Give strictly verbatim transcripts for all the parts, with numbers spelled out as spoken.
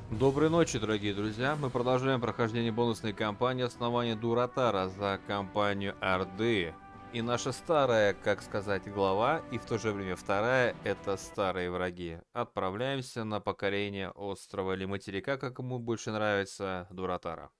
Доброй ночи, дорогие друзья. Мы продолжаем прохождение бонусной кампании «Основание Дуратара» за компанию Орды. И наша старая, как сказать, глава, и в то же время вторая — это старые враги. Отправляемся на покорение острова или материка, как ему больше нравится, Дуратара.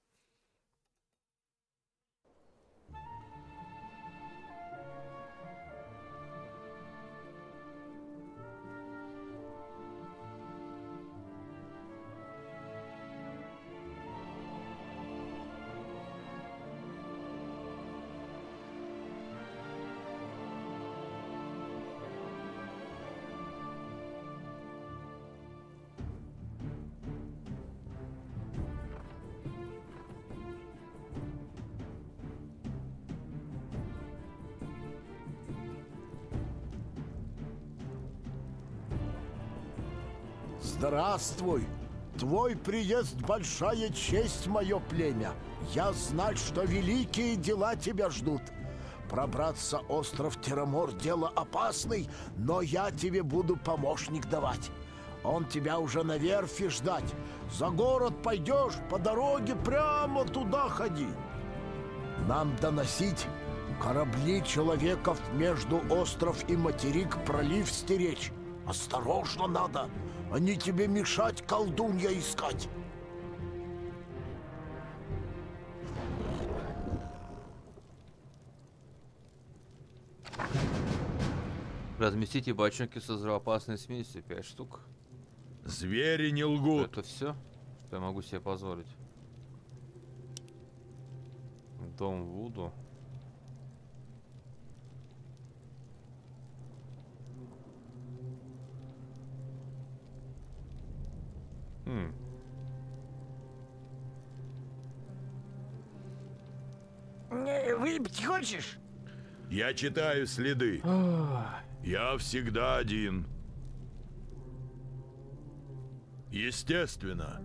Здравствуй! Твой приезд — большая честь, мое племя. Я знаю, что великие дела тебя ждут. Пробраться остров Терамор — дело опасный, но я тебе буду помощник давать. Он тебя уже на верфи ждать. За город пойдешь, по дороге прямо туда ходи. Нам доносить корабли человеков между остров и материк пролив стеречь. Осторожно надо. Они тебе мешать, колдунья, искать. Разместите бочонки со взрывоопасной смесью, пять штук. Звери не лгут. Это все, что я могу себе позволить. Дом Вуду. Хм. Выпить хочешь? Я читаю следы. Я всегда один. Естественно.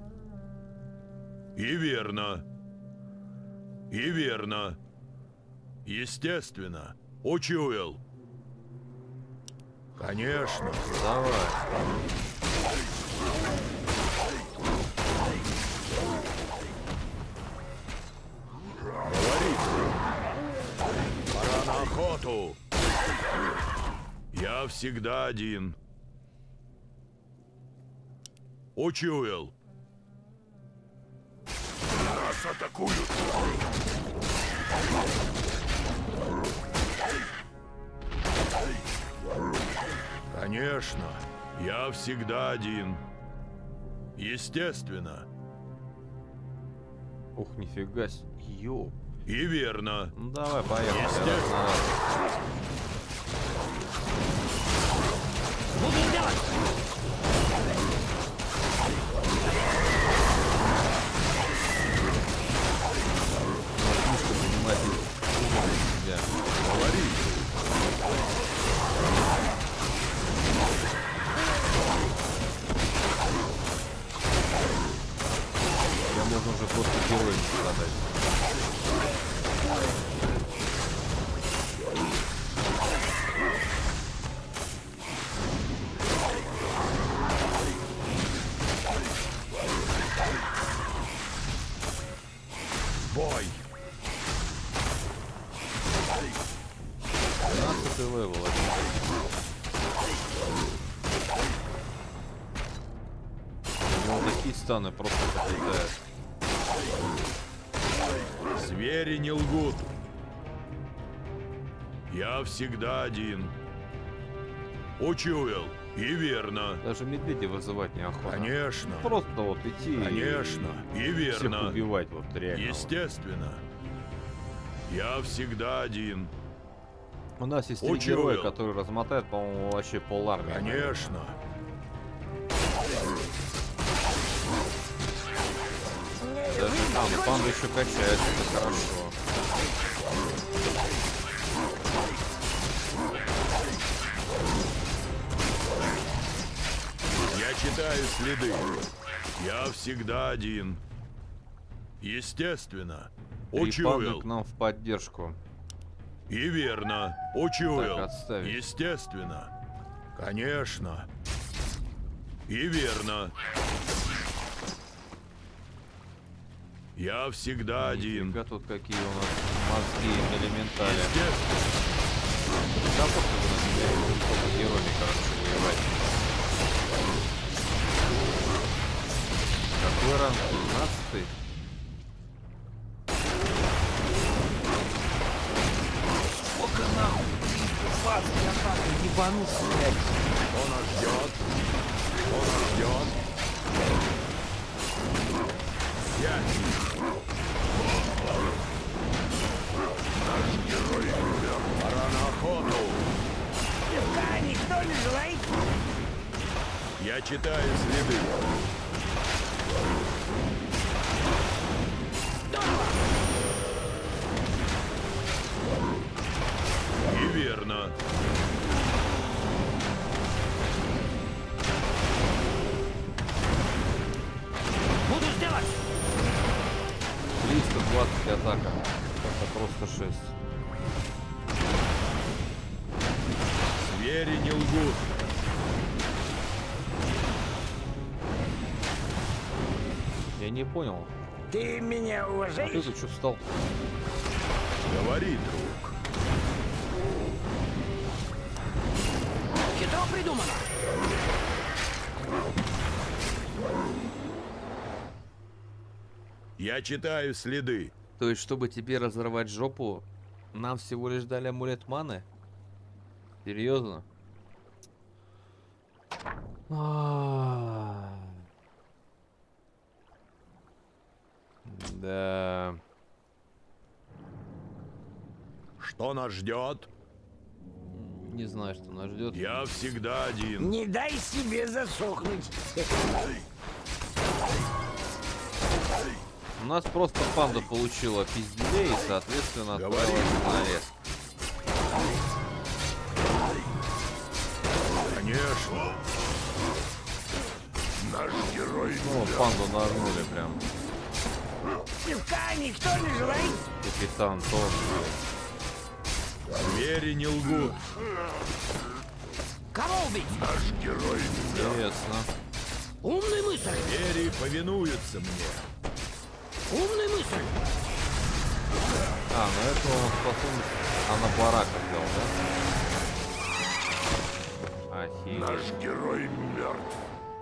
И верно. И верно. Естественно. Учуял. Конечно. Давай. Пора на охоту. Я всегда один. Учуял. Нас атакуют. Конечно. Я всегда один. Естественно. Ух, нифига себе. Ёп. И верно. Ну давай, поехали. Естественно. Буду делать! Да. Говори. Я можно уже просто героем страдать. Бой. двенадцатый левел. У него такие станы просто подлетают. Звери не лгут. Я всегда один. Учуял. И верно. Даже медведя вызывать неохота. Конечно. Просто вот идти Конечно. И и всех верно. убивать вот реально. Естественно. Я всегда один. У нас есть три Учуял. героя, которые размотают, по-моему, вообще пол армии. Конечно. Даже там, панда еще качается, это хорошо. Я читаю следы. Я всегда один. Естественно. Три панды Учуял. к нам в поддержку. И верно. Учуял. Так, отставить. Естественно. Конечно. И верно. Я всегда один. Нифига тут какие у нас морские элементали. Естественно. Да, просто вы на себя будем только героями, короче, воевать. Какой ранг? пятнадцатый? Сколько нахуй? двадцать атака, ебанулся, блядь. Что нас ждет? Что нас ждет? Пять. Наш герой умер. Пора на охоту. Пивка никто не желает? Я читаю следы. Неверно. Буду сделать! триста двадцать атака. Это просто шесть. Звери не лгут. Я не понял. Ты меня А ты уважаешь? тут что встал? Говори, друг. Хитро придумано! Я читаю следы. То есть, чтобы тебе разорвать жопу, нам всего лишь дали амулет маны? Серьезно? А. Да. Что нас ждет? Не знаю, что нас ждет. Я всегда один. Не дай себе засохнуть! У нас просто панда получила пизделей и, соответственно, Говори. отправилась на нарез. Конечно. Наш герой. Ну, панду нагнули прям. Пивка никто не желает? Капитан тоже. Звери не лгут. Кого убить? Наш герой. Интересно. Умная мысль! Звери повинуются мне. Умная мысль! А, ну это он способность... А на барака взял, да? Охереть. Наш герой мертв.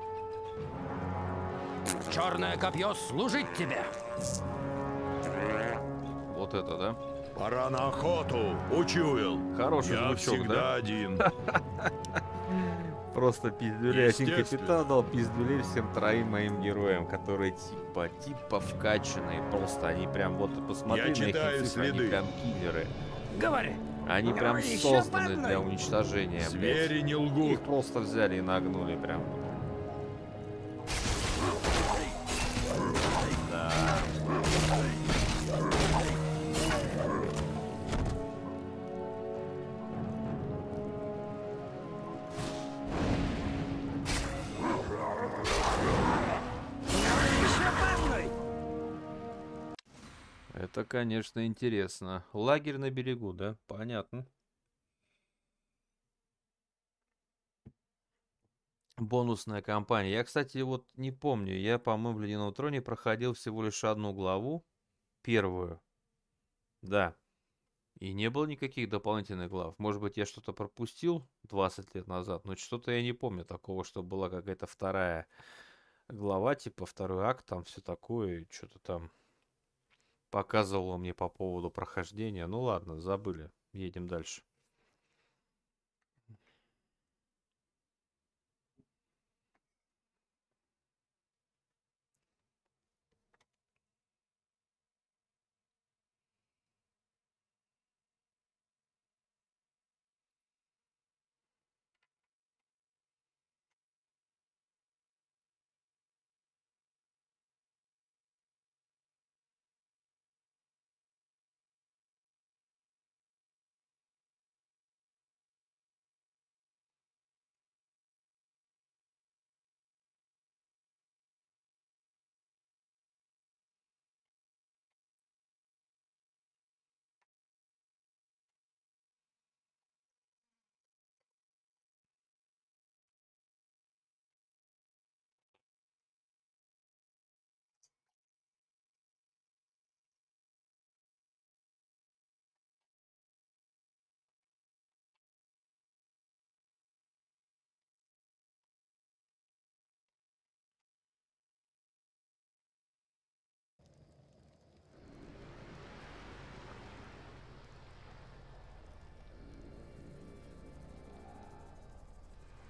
Черное копье служить тебе! Вот это, да? Пора на охоту. Учуял. Хороший Я звучок, всегда да? один. Просто пиздюлей. Один Естественно. капитан дал пиздюлей всем троим моим героям, которые типа, типа вкачанные. Просто они прям, вот посмотри Я на их читаю цифры, они следы. прям киллеры. Говори! Они прям Говори, еще по созданы одной. для уничтожения, блядь. Звери не Их лгут. просто взяли и нагнули прям. Да. Еще по одной! Это, конечно, интересно. Лагерь на берегу, да? Понятно. Бонусная кампания. Я, кстати, вот не помню. Я, по-моему, в Ледяном троне проходил всего лишь одну главу. Первую. Да. И не было никаких дополнительных глав. Может быть, я что-то пропустил двадцать лет назад, но что-то я не помню такого, что была какая-то вторая глава, типа второй акт, там все такое, что-то там показывало мне по поводу прохождения. Ну ладно, забыли. Едем дальше.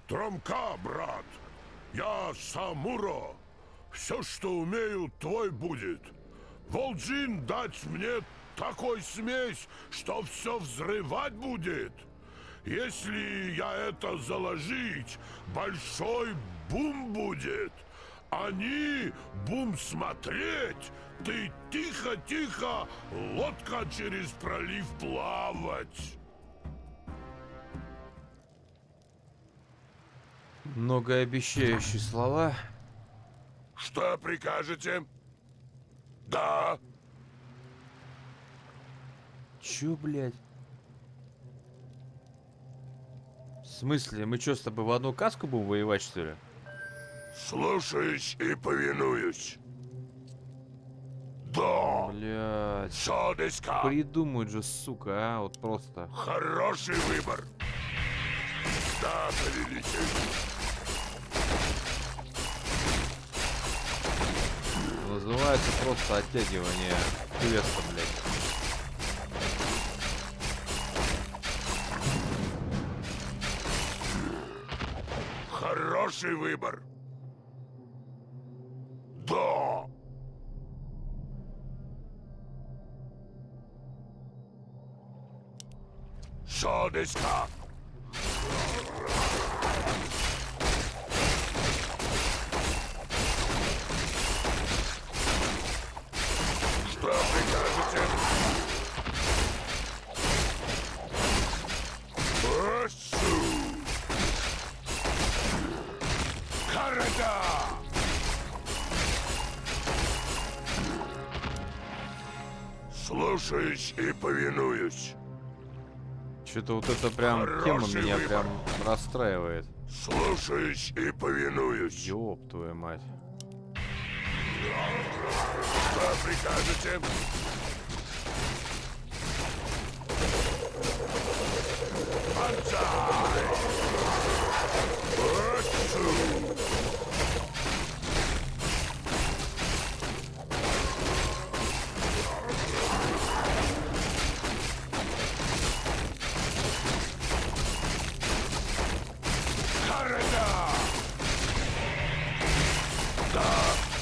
Тромка, брат. Я Самуро. Все, что умею, твой будет. Волджин дать мне такой смесь, что все взрывать будет. Если я это заложить, большой бум будет. Они бум смотреть, ты тихо-тихо лодка через пролив плавать. Многообещающие слова. Что прикажете? Да. Чё, блядь? В смысле, мы чё, с тобой в одну каску будем воевать, что ли? Слушаюсь и повинуюсь. Да. Блядь. Содеска. Придумают же, сука, а, вот просто. Хороший выбор. Да, повелитель. Называется просто оттягивание квеста, блядь. Хороший выбор. Да. Содеска. Что прикажете? Осу. Харада. Слушаюсь и повинуюсь. Что-то вот это прям тема Хороший меня выбор. прям расстраивает. Слушаюсь и повинуюсь. Ёб твою мать. Что прикажете? Бонзай! Осу! Харада! Да!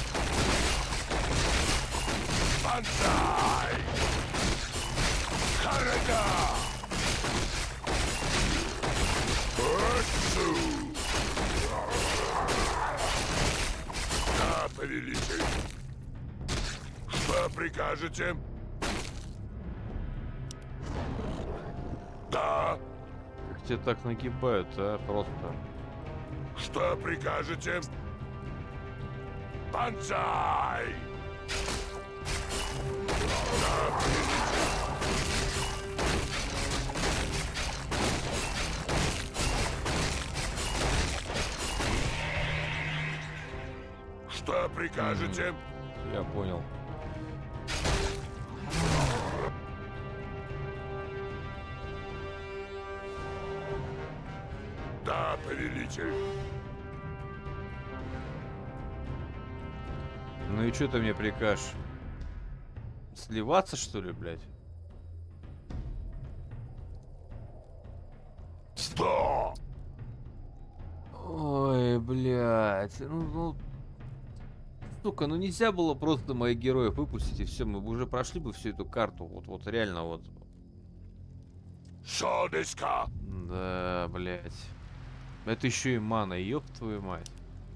Бонзай! Харада! Осу! Да, повелитель. Что прикажете? Да. Как тебя так нагибают, а? Просто. Что прикажете? Бонзай! Да, повелитель. Что прикажете? Я понял. Да, повелитель. Ну и что ты мне прикажешь? Сливаться, что ли, блядь? Сто! Ой, блядь. Ну, ну... Сука, ну нельзя было просто моих героев выпустить, и все, мы бы уже прошли бы всю эту карту. Вот, вот реально, вот. Содеска! Да, блядь. Это еще и мана, ёб твою мать.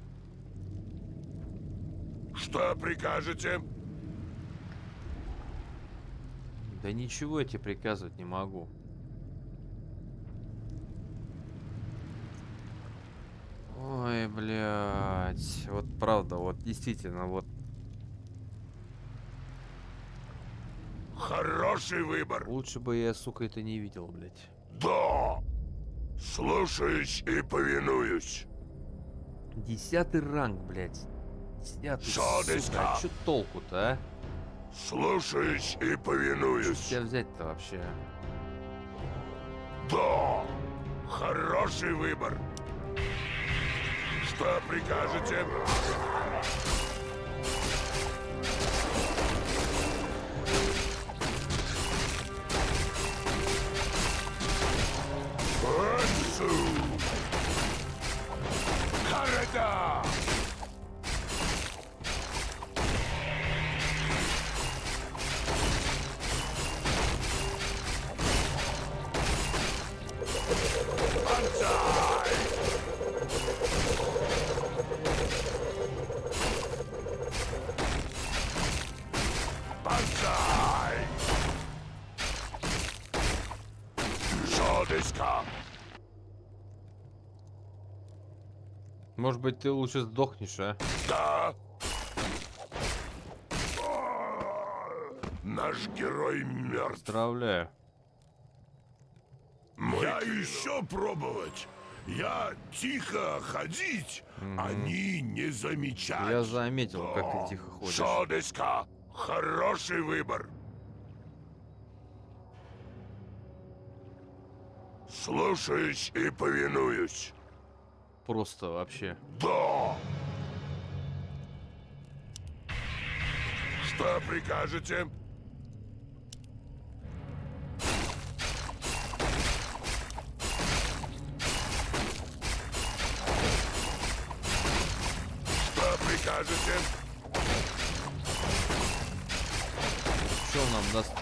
Что прикажете? Да ничего я тебе приказывать не могу. Ой, блядь. Вот правда, вот действительно, вот. Хороший выбор. Лучше бы я, сука, это не видел, блядь. Да. Слушаюсь и повинуюсь. Десятый ранг, блядь. Десятый, Содеска. сука, а чё толку-то, а? Слушаюсь и Что повинуюсь. тебя взять-то вообще? Да. Хороший выбор. Что прикажете? Осу! Хареда! Может быть, ты лучше сдохнешь, а? Да. Наш герой мертв. Поздравляю. Я еще пробовать. Я тихо ходить, угу. Они не замечают. Я заметил, да. Как ты тихо ходишь. Шодеска. Хороший выбор. Слушаюсь и повинуюсь. Просто вообще. Да. Что прикажете? Что прикажете? Что нам даст?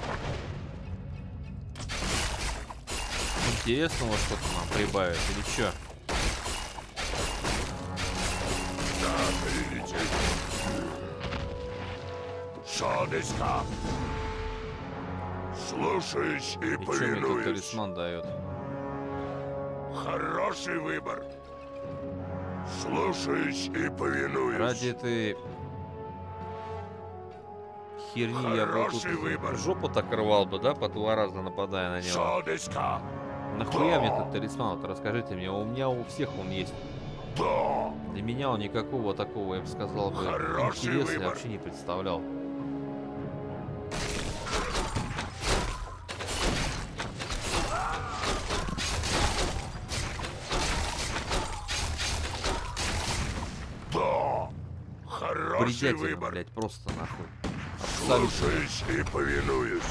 Интересного что-то нам прибавит или что? Шодеска. Слушаюсь и, и повинуюсь. Что мне талисман дает? Хороший выбор. Слушаюсь и повинуюсь. Ради этой херни хороший я бы тут выбор. Жопу так рвал бы, да, по два раза нападая на него. Шодеска. Нахуя да. Мне этот талисман? Вот расскажите мне, у меня у всех он есть. Да. Для меня он никакого такого, я бы сказал, бы, интереса я вообще не представлял. Да. Хороший выбор. Блять, просто нахуй. Слушаюсь и повинуюсь.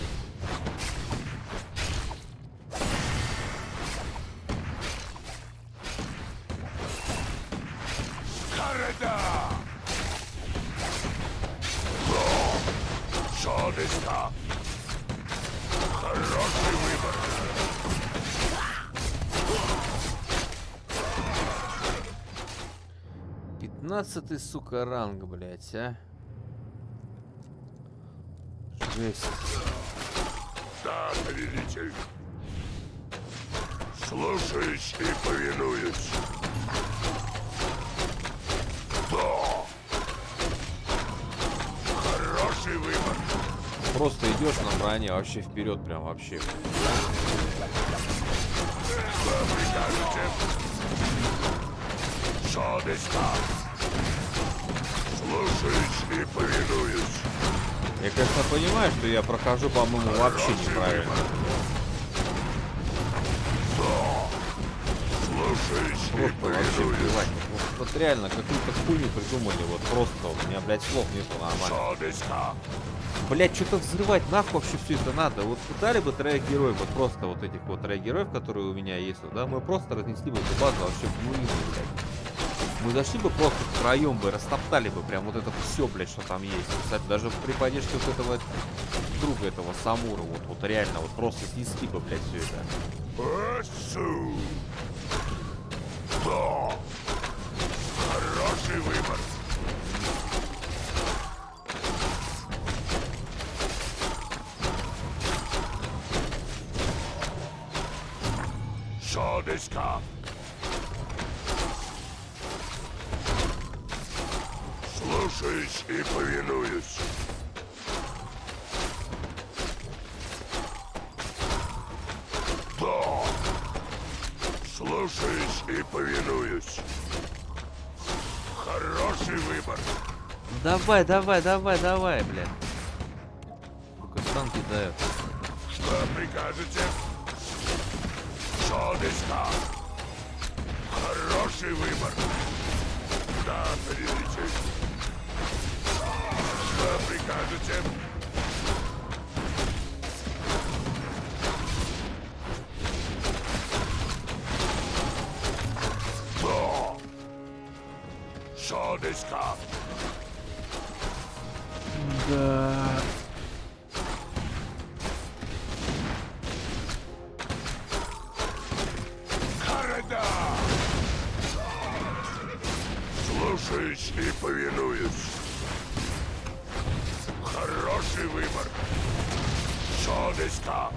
Шодеска. Хороший выбор. Пятнадцатый, сука, ранг, блять, а? Жесть. Да, повелитель. Слушаюсь и повинуюсь. Да. Хороший выбор. Просто идешь на броне вообще вперед, прям вообще. Что прикажете? Шодеска. Слушаюсь и повинуюсь. Я, конечно, понимаю, что я прохожу, по-моему, вообще неправильно. Да. Слушаюсь и повинуюсь. Вот, вот реально, какую-то хуйню придумали, вот просто у меня, блядь, слов нету нормально. Шодеска. Блять, что-то взрывать, нахуй вообще все это надо. Вот дали бы троих героев, вот просто вот этих вот троих героев, которые у меня есть, да, мы просто разнесли бы эту базу вообще в нулину, блядь. Мы зашли бы просто втроем бы, растоптали бы прям вот это все, блядь, что там есть. Кстати, даже при поддержке вот этого друга, этого Самура, вот, вот реально, вот просто снесли бы, блядь, все это. Эсу. Да. Хороший выбор. Шодеска. Слушаюсь и повинуюсь. Да. Слушаюсь и повинуюсь. Хороший выбор. Давай, давай, давай, давай, блядь. Только станки дают. Что прикажете? Шодеска. Хороший выбор. Да, повелитель. Что прикажете? Да. Шодеска. Да. Хареда! Слушаюсь и повинуюсь. Хороший выбор. Шодеска.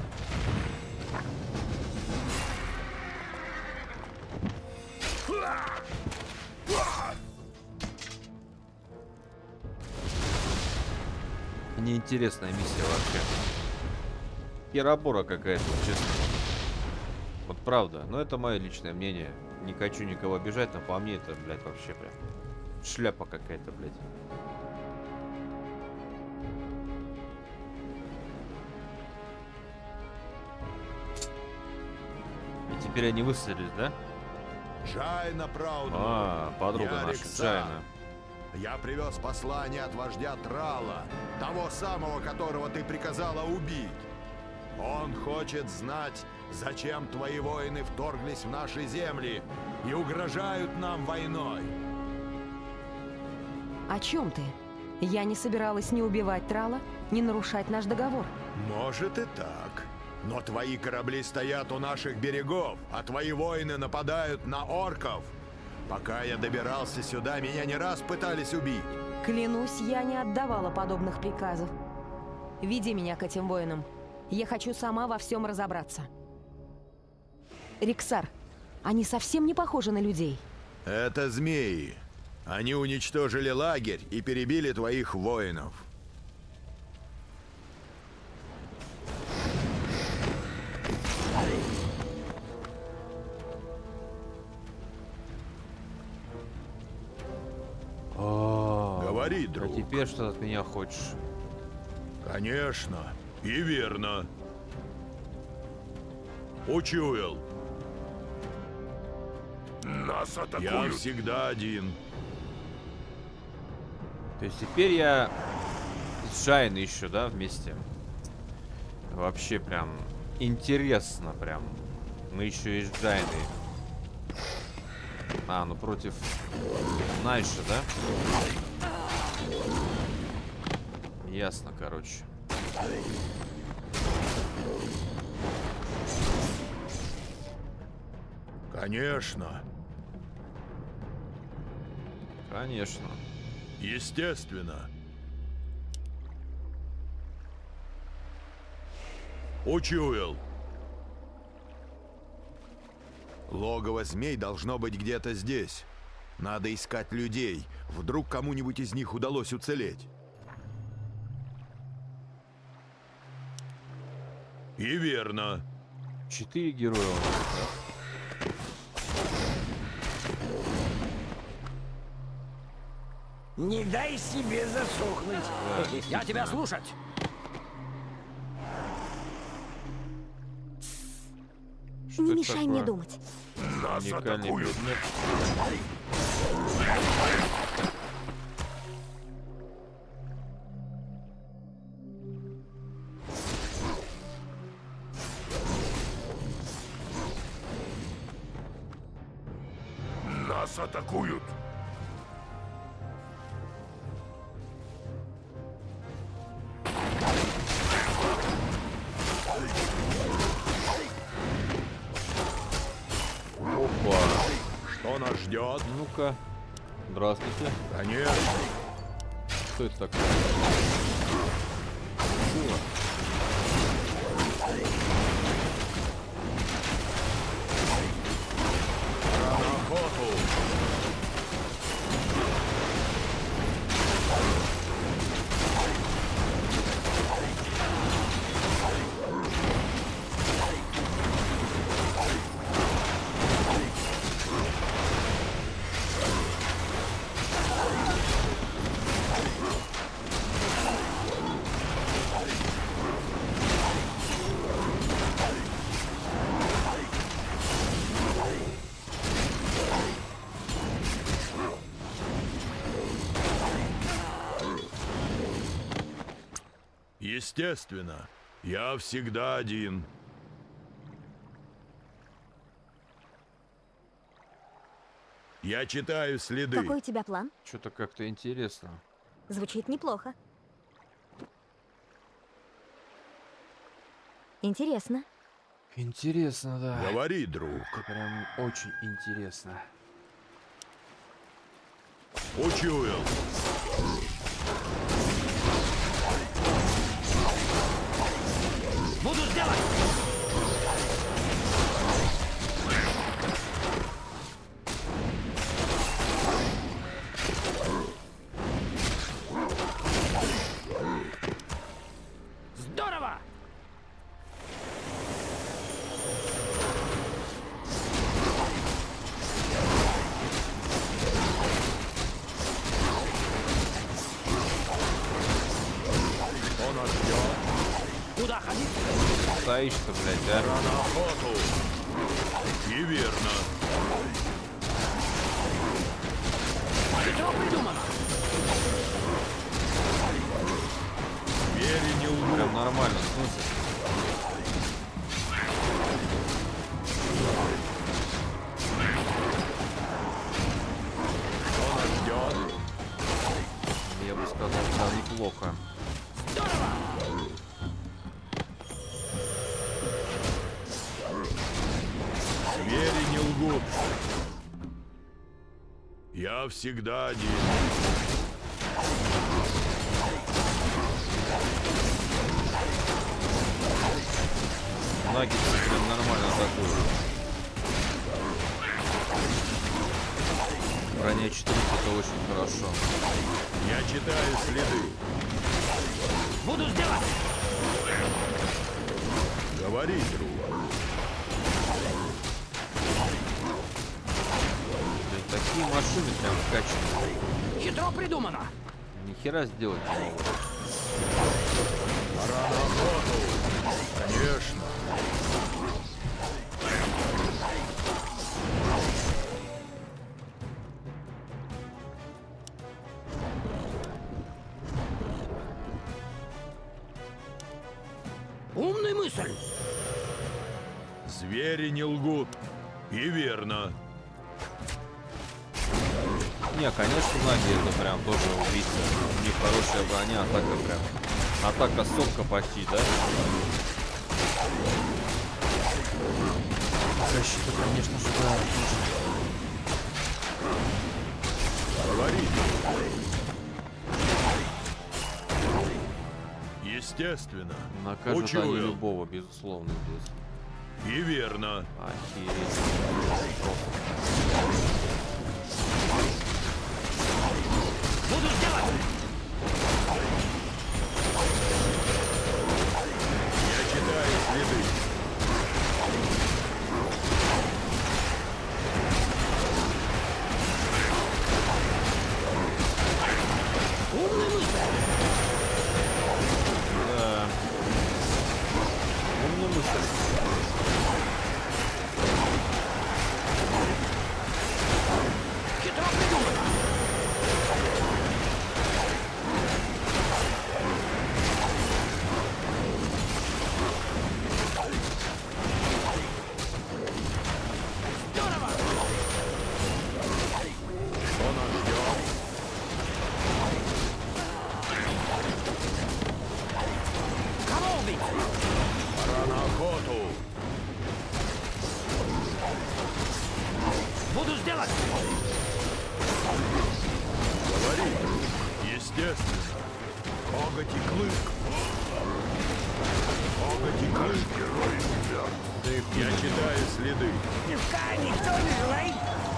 Неинтересная миссия вообще. Херобора какая-то, честно. Вот правда, но это мое личное мнение. Не хочу никого обижать, но по мне это, блядь, вообще прям шляпа какая-то, блядь. И теперь они высадились, да? Джайна Праудму. А, подруга Я наша, Рикса. Джайна. Я привез послание от вождя Трала, того самого, которого ты приказала убить. Он хочет знать, зачем твои воины вторглись в наши земли и угрожают нам войной. О чем ты? Я не собиралась ни убивать Трала, ни нарушать наш договор. Может и так. Но твои корабли стоят у наших берегов, а твои воины нападают на орков. Пока я добирался сюда, меня не раз пытались убить. Клянусь, я не отдавала подобных приказов. Веди меня к этим воинам. Я хочу сама во всем разобраться. Риксар, они совсем не похожи на людей. Это змеи. Они уничтожили лагерь и перебили твоих воинов. Говори, А друг. теперь что ты от меня хочешь? Конечно. И верно. Учуял. Нас Я атакуют. всегда один. То есть теперь я с Джайной еще, да, вместе. Вообще прям интересно прям. Мы еще и с Джайной. А, ну против Найша, да? Ясно, короче. Конечно. Конечно. Естественно. Учуял. Логово змей должно быть где-то здесь. Надо искать людей. Вдруг кому-нибудь из них удалось уцелеть. И верно. Четыре героя у нас, да? Не дай себе засохнуть. Я тебя слушать. Что Не это мешай мне такое? думать. Нас Уникальный атакуют. предмет. Нас атакуют. Опа. Что нас ждет? Ну-ка. Здравствуйте. Конечно. Что это такое? Сила. Пора на охоту. Естественно. Я всегда один. Я читаю следы. Какой у тебя план? Что-то как-то интересно. Звучит неплохо. Интересно. Интересно, да. Говори, друг. Это прям очень интересно. Учуял. Буду сделать! Здорово! Он нас ждет. Куда ходить? Стоишь-то, блядь, да? На охоту. И верно. Хитро придумано! Звери не лгут. Прям нормально, в смысле? Он нас ждет. Я бы сказал, да, неплохо. Здорово! Звери не лгут. Я всегда один. Наггетсы прям нормально атакуют. Броня четыре это очень хорошо. Я читаю следы. Буду сделать! Говори, друг. Блин, такие машины прям вкачаны. Хитро придумано! Ни хера сделать не могут. Пора на охоту. Конечно. Умная мысль! Звери не лгут. И верно. Не, конечно, наги это прям тоже убийца. У них хорошая броня, атака прям. Атака сопка почти, да? Защита, конечно же, да. Говори. Естественно. Накажут Учуял. они любого, безусловно, здесь. И верно. Охереть. Буду сделать! Я читаю следы. Умная мысль! Да. Умная мысль. Хитро придумано! Здорово! Он нас ждет. Кого убить? Пора на охоту. Буду сделать! Говори. Естественно. Коготь и клык. Коготь и клык. Герой тебя. Да и хуй Я на него. читаю следы. Пивка никто не желает?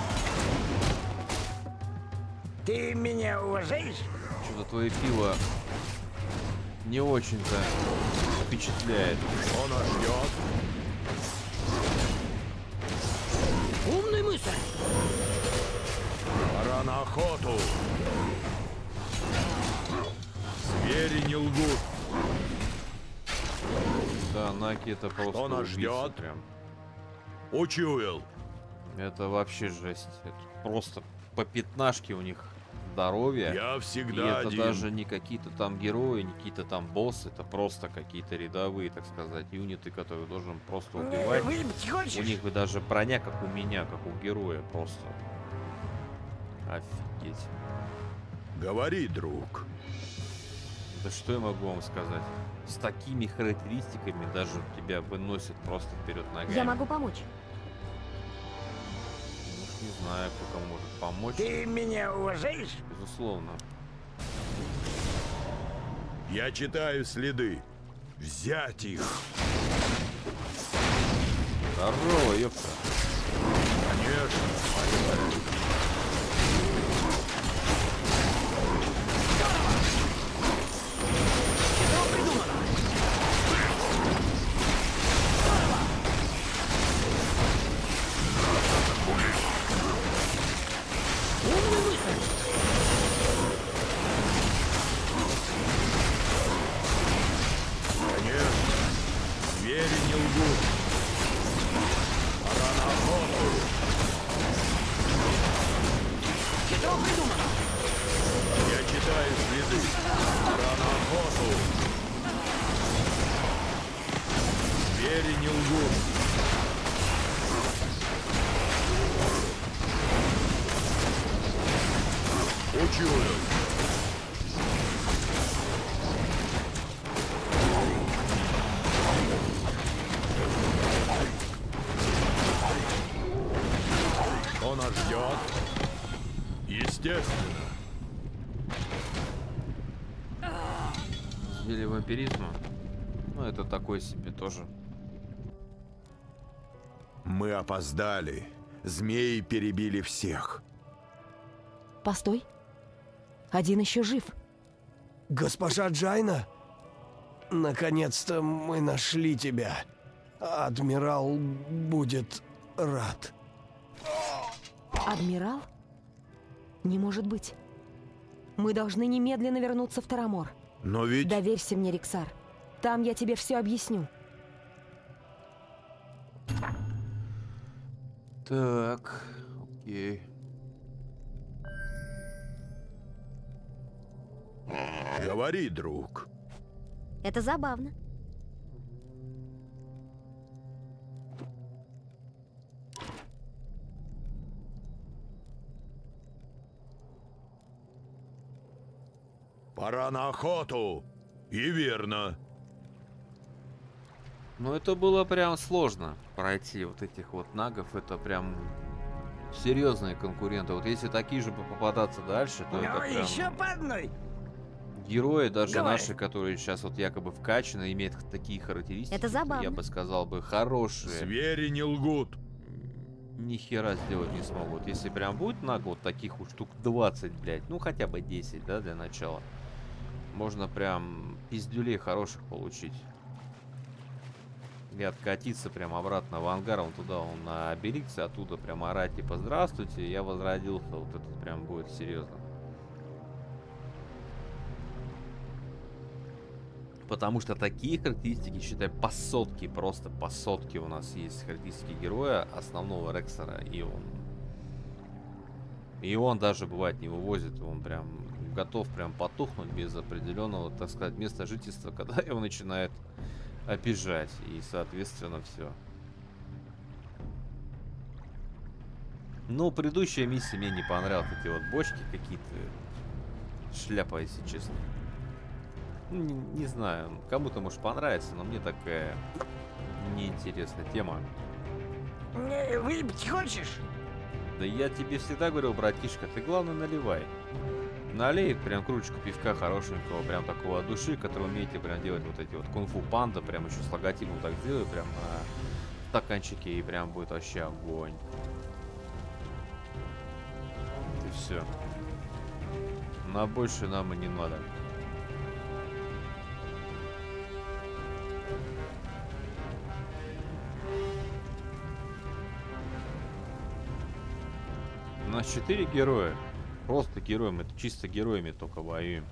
Ты меня уважаешь? Что-то твое пиво не очень-то впечатляет. Он нас ждет. Умная мысль! Пора на охоту. Звери не лгут. Да, наги это просто Кто нас убийцы ждет? прям. Учуял. Это вообще жесть. Это просто по пятнашке у них здоровья. Я И всегда это один. даже не какие-то там герои, не какие-то там боссы, это просто какие-то рядовые, так сказать, юниты, которые должен просто убивать. Выпить У хочешь? них бы даже броня, как у меня, как у героя, просто. Офигеть. Говори, друг. Да что я могу вам сказать? С такими характеристиками даже тебя выносит просто вперед ногами. Я могу помочь. Ну, уж не знаю, кто кому может помочь. Ты меня уважаешь? Безусловно. Я читаю следы. Взять их. Здорово, ёпта. Конечно. Кто нас ждет? Естественно. Зелье вампиризма. Ну, это такой себе тоже. Мы опоздали. Змеи перебили всех. Постой. Один еще жив. Госпожа Джайна, наконец-то мы нашли тебя. Адмирал будет рад. Адмирал? Не может быть. Мы должны немедленно вернуться в Тарамор. Но ведь... Доверься мне, Риксар. Там я тебе все объясню. Так, окей. Говори, друг. Это забавно. Пора на охоту. И верно. Ну, это было прям сложно пройти вот этих вот нагов. Это прям серьезные конкуренты. Вот если такие же бы попадаться дальше, то это Ну, прям... еще по одной. Герои, даже Давай. наши, которые сейчас вот якобы вкачаны, имеют такие характеристики. Это забавно. Я бы сказал бы, хорошие. Звери не лгут. Ни хера сделать не смогут. Если прям будет наг вот таких вот штук двадцать, блядь, ну хотя бы десять, да, для начала. Можно прям пиздюлей хороших получить. И откатиться прям обратно в ангар, он туда, он на Обеликсе, оттуда прям орать, типа, здравствуйте, я возродился. Вот это прям будет серьезно. Потому что такие характеристики, считай, по сотке, просто по сотке у нас есть характеристики героя, основного Рексора, и он... И он даже, бывает, не вывозит, он прям готов прям потухнуть без определенного, так сказать, места жительства, когда его начинает обижать, и, соответственно, все. Ну, предыдущая миссия мне не понравилась, эти вот бочки какие-то, шляпа, если честно. Ну, не, не знаю, кому-то может понравится, но мне такая неинтересная тема. Э, Выпить хочешь? Да я тебе всегда говорил, братишка, ты главное наливай. Налей прям кружечку пивка хорошенького, прям такого от души, который умеете прям делать вот эти вот кунг-фу панда, прям еще с логотипом так сделай, прям на стаканчике, и прям будет вообще огонь. И все. На больше нам и не надо. У нас четыре героя. Просто героем, это чисто героями только воюем.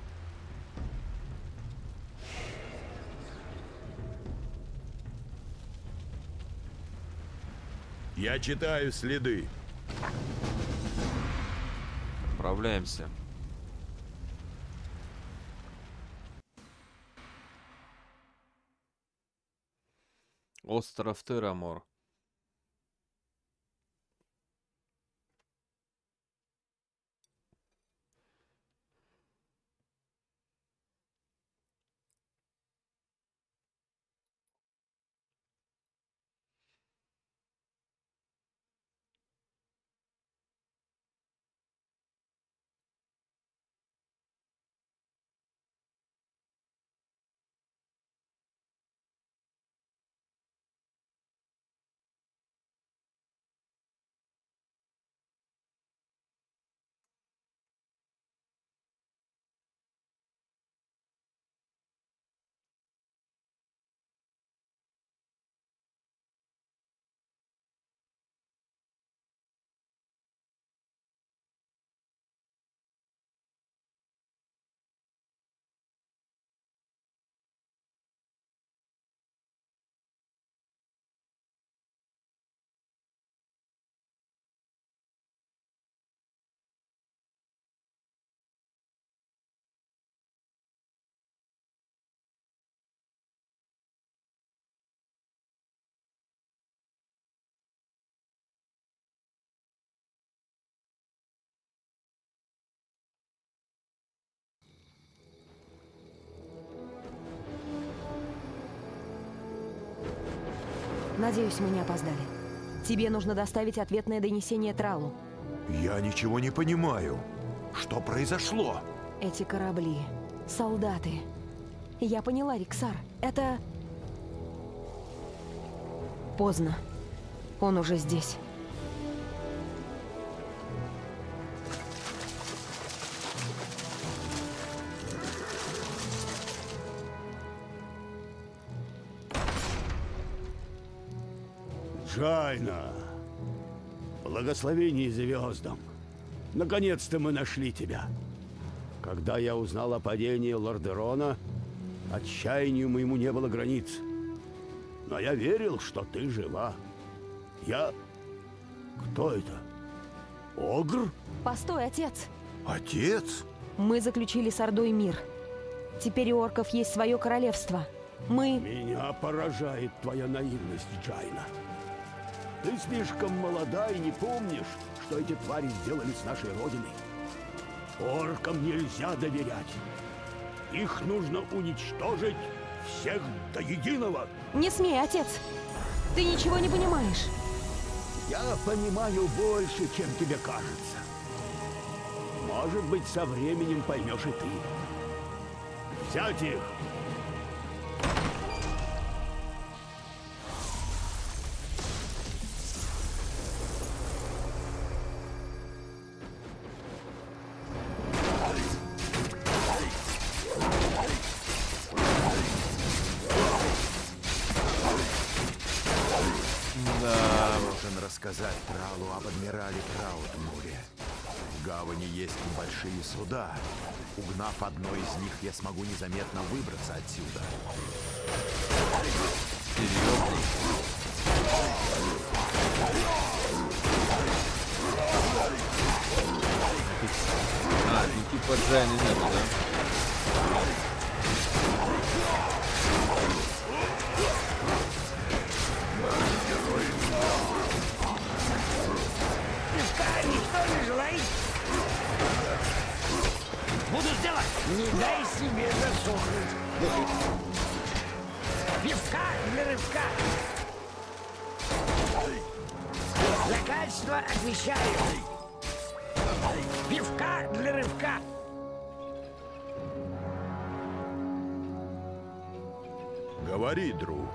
Я читаю следы. Отправляемся. Остров Тарамор. Надеюсь, мы не опоздали. Тебе нужно доставить ответное донесение Тралу. Я ничего не понимаю. Что произошло? Эти корабли, солдаты. Я поняла, Риксар. Это... Поздно. Он уже здесь. Джайна, благословение звездам. Наконец-то мы нашли тебя. Когда я узнал о падении Лордерона, отчаянию моему не было границ. Но я верил, что ты жива. Я... Кто это? Огр? Постой, отец. Отец? Мы заключили с Ордой мир. Теперь у орков есть свое королевство. Мы... Меня поражает твоя наивность, Джайна. Ты слишком молода и не помнишь, что эти твари сделали с нашей родиной. Оркам нельзя доверять. Их нужно уничтожить всех до единого. Не смей, отец! Ты ничего не понимаешь. Я понимаю больше, чем тебе кажется. Может быть, со временем поймешь и ты. Взять их! Сказать Тралу об адмирале Праудмуре. В гавани есть небольшие суда. Угнав одно из них, я смогу незаметно выбраться отсюда. А, ну типа Джайна нету, да? Никто не желает? Буду сделать! Не дай себе засохнуть. Пивка для рывка. За качество отвечаю. Пивка для рывка. Говори, друг.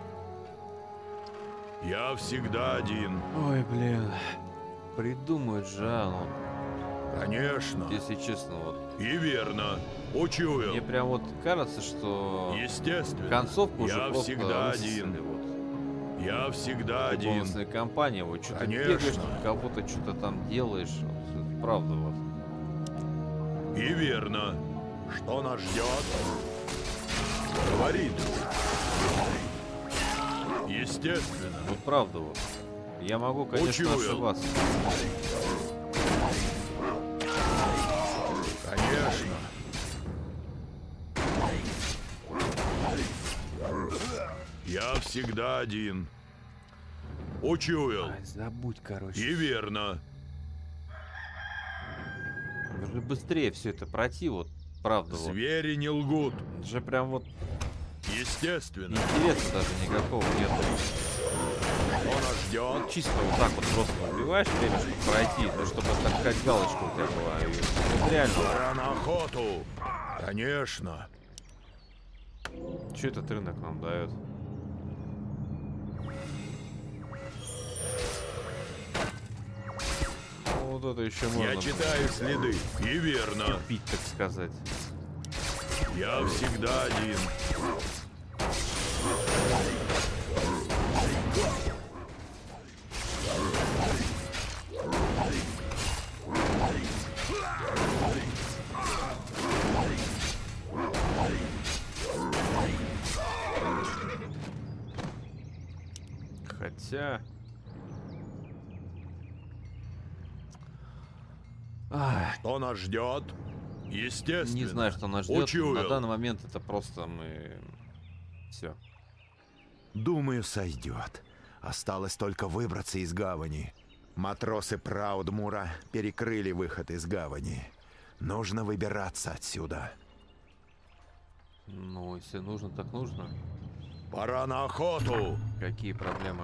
Я всегда один. Ой, блин. Придумают же, ну. Конечно. Если честно, вот. И верно. Учуял. Мне прям вот кажется, что... Естественно. Концовку уже я просто всегда высосали, один. Вот. Я всегда один. Бонусная компания, вот что-то Конечно. бегаешь, кого-то что-то там делаешь. Вот, это правда, вот. И верно. Что нас ждет? Говори, друг. Естественно. Вот правда, вот. Я могу, конечно, Учуял. ошибаться. Конечно. Я всегда один. Учуял. Ай, забудь, короче. И верно. Нужно быстрее все это пройти, вот. Правда, вот. Звери не лгут. Это же прям вот Естественно. интереса даже никакого нет. Что нас ждет? Чисто вот так вот просто убиваешь время, чтобы пройти, ну, чтобы так как галочка у тебя была. И вот реально. Пора на охоту. Конечно. Что этот рынок нам дает? Вот это еще можно. Я читаю следы. И верно. Пить, так сказать. Я всегда один. Хотя... Ах, Что нас ждет? Естественно. не знаю, что нас ждет. Учуял. На данный момент это просто мы... Все. Думаю, сойдет. Осталось только выбраться из гавани. Матросы Праудмура перекрыли выход из гавани. Нужно выбираться отсюда. Ну, если нужно, так нужно. Пора на охоту. Какие проблемы?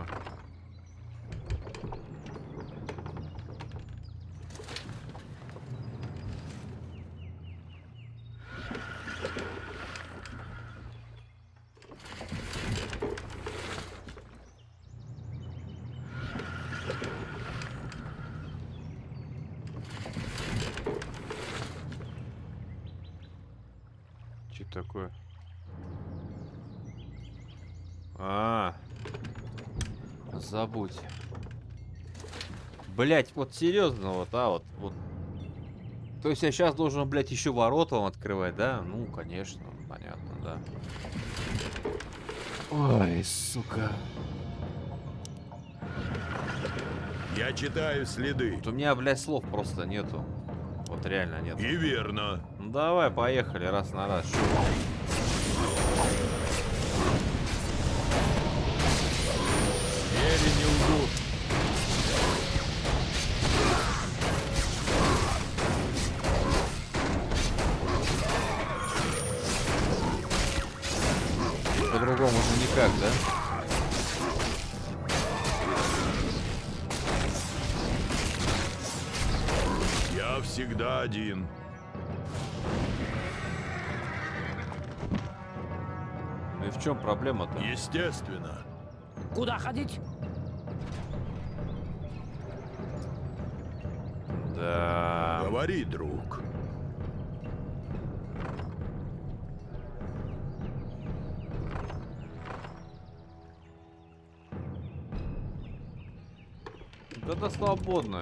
Что такое? А, забудь. Блять, вот серьезно, вот, а вот, вот. То есть я сейчас должен, блять, еще ворота вам открывать, да? Ну, конечно, понятно, да. Ой, сука. Я читаю следы. Вот у меня, блядь, слов просто нету. Вот реально нет. И верно. Ну давай, поехали, раз на раз. Звери не лгут. По-другому же никак, да? Я всегда один. Ну и в чем проблема-то? Естественно. Куда ходить? Да. Говори, друг. Да-да, свободно.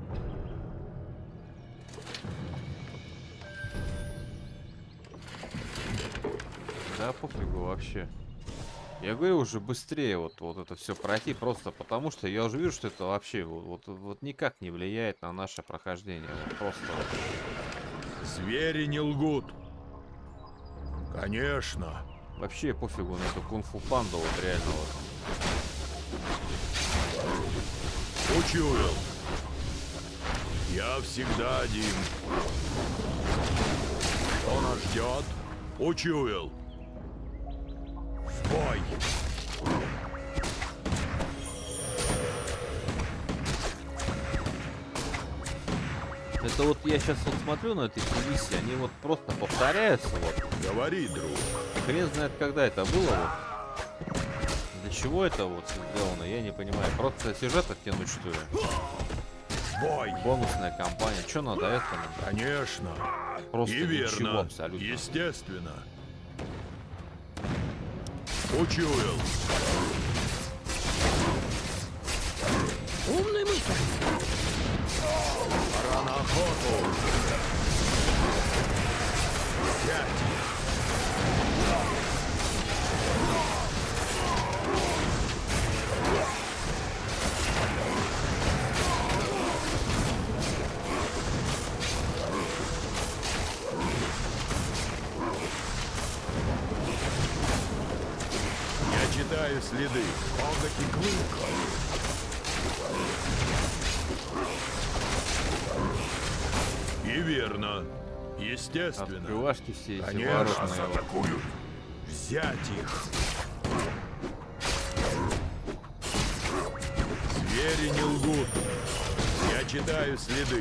Да пофигу вообще. Я говорю уже быстрее вот, вот это все пройти, просто потому что я уже вижу, что это вообще вот, вот, вот никак не влияет на наше прохождение. Вот просто. Звери не лгут. Конечно. Вообще пофигу на эту кунг-фу панду, вот реально вот. Учуял. Я всегда один. Что нас ждет? Учуял. В бой. Это вот я сейчас вот смотрю на эти все миссии, они вот просто повторяются вот. Говори, друг. Хрен знает, когда это было вот. Для чего это вот сделано, я не понимаю. Просто сюжет оттянуть, что ли? Бой. Бонусная кампания. Что надо это? Конечно. Просто И ничего верно. абсолютно. Естественно. Учуял. Умный мысль. Пора на охоту. Сядь. Я читаю следы. Коготь и клык. И верно. Естественно. Открывашки все эти Конечно, воротные. атакуют. Взять их. Звери не лгут. Я читаю следы.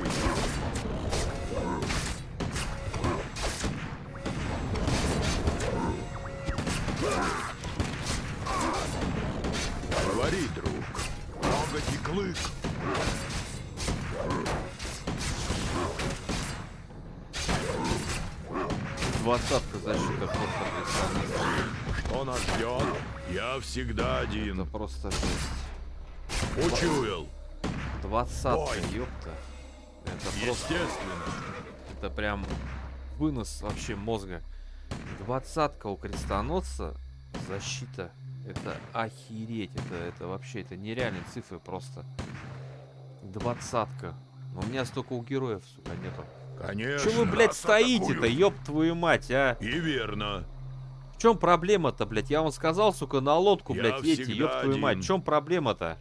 Говори, друг. Коготь и клык. Двадцатка защита просто представляется. Что нас ждет? Я всегда Это один. просто жесть. Учуял. Двадцатка, Бой. ёпта. Это просто, Естественно. это прям вынос вообще мозга. Двадцатка у крестоносца, защита. Это охереть, это, это вообще, это нереальные цифры просто. Двадцатка. Но у меня столько у героев, сука, нету. Конечно. Че вы, блядь, нас стоите-то, атакуют. ёб твою мать, а? И верно. В чем проблема-то, блядь? Я вам сказал, сука, на лодку, Я блядь, едьте, всегда ёб твою один. мать. В чем проблема-то?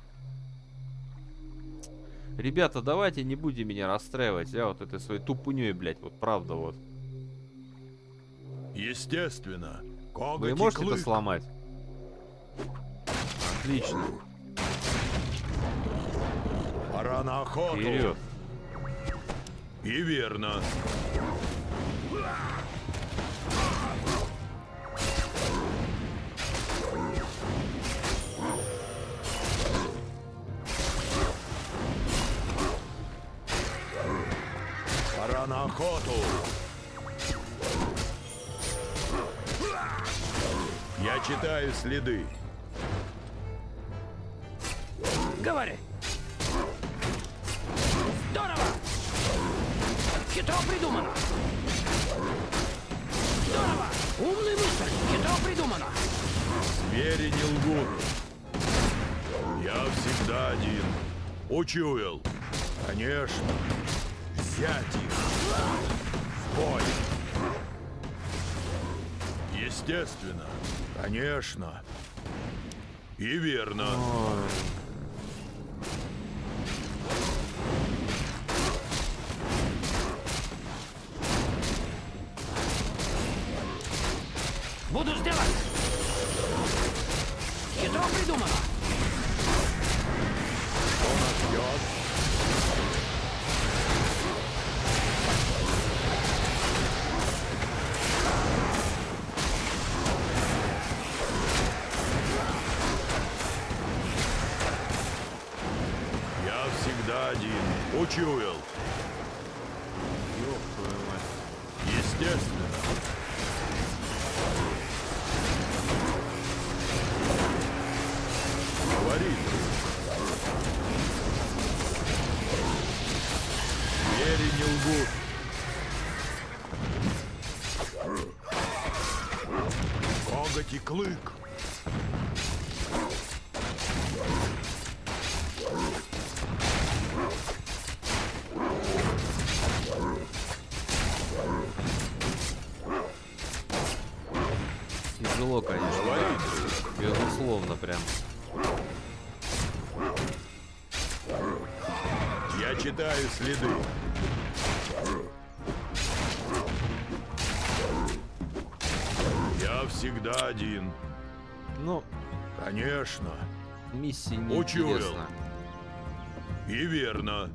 Ребята, давайте не будем меня расстраивать, я вот этой своей тупуней, блядь, вот правда вот. Естественно. Коготь Вы и можете это клык. сломать? Отлично. Пора на охоту. Вперед. И верно. Пора на охоту. Я читаю следы. Говори. Здорово! Хитро придумано. Здорово! Умная мысль. Хитро придумано. Звери не лгут. Я всегда один. Учуял. Конечно. Взять их. В бой. Естественно. Конечно. И верно. Ой. Буду сделать. Хитро придумано. Что нас ждет? Я всегда один. Учуял. Ёб твою мать. Естественно. Говорит. Звери не лгут. Коготь и клык. Тяжело, конечно. Безусловно, прям. Я читаю следы. Я всегда один. Ну, Конечно. миссия не Учуял. интересна. И верно.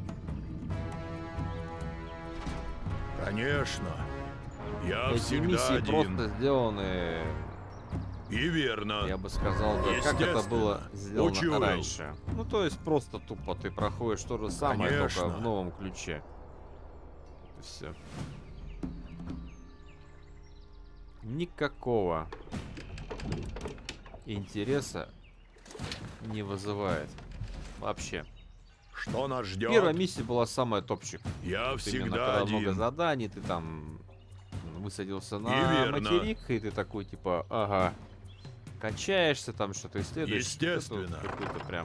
Конечно. Я Эти всегда миссии один. просто сделаны, И верно. я бы сказал, да, как это было Естественно. сделано Учуял. раньше. Ну, то есть просто тупо ты проходишь то же самое, Конечно. только в новом ключе. Все. Никакого интереса не вызывает. Вообще. Что нас ждет? Первая миссия была самая топчик. Я Вот именно, всегда когда один. много заданий, ты там высадился И на верно. материк, и ты такой, типа, ага, качаешься, там что-то исследуешь. Естественно. Это какой-то прям...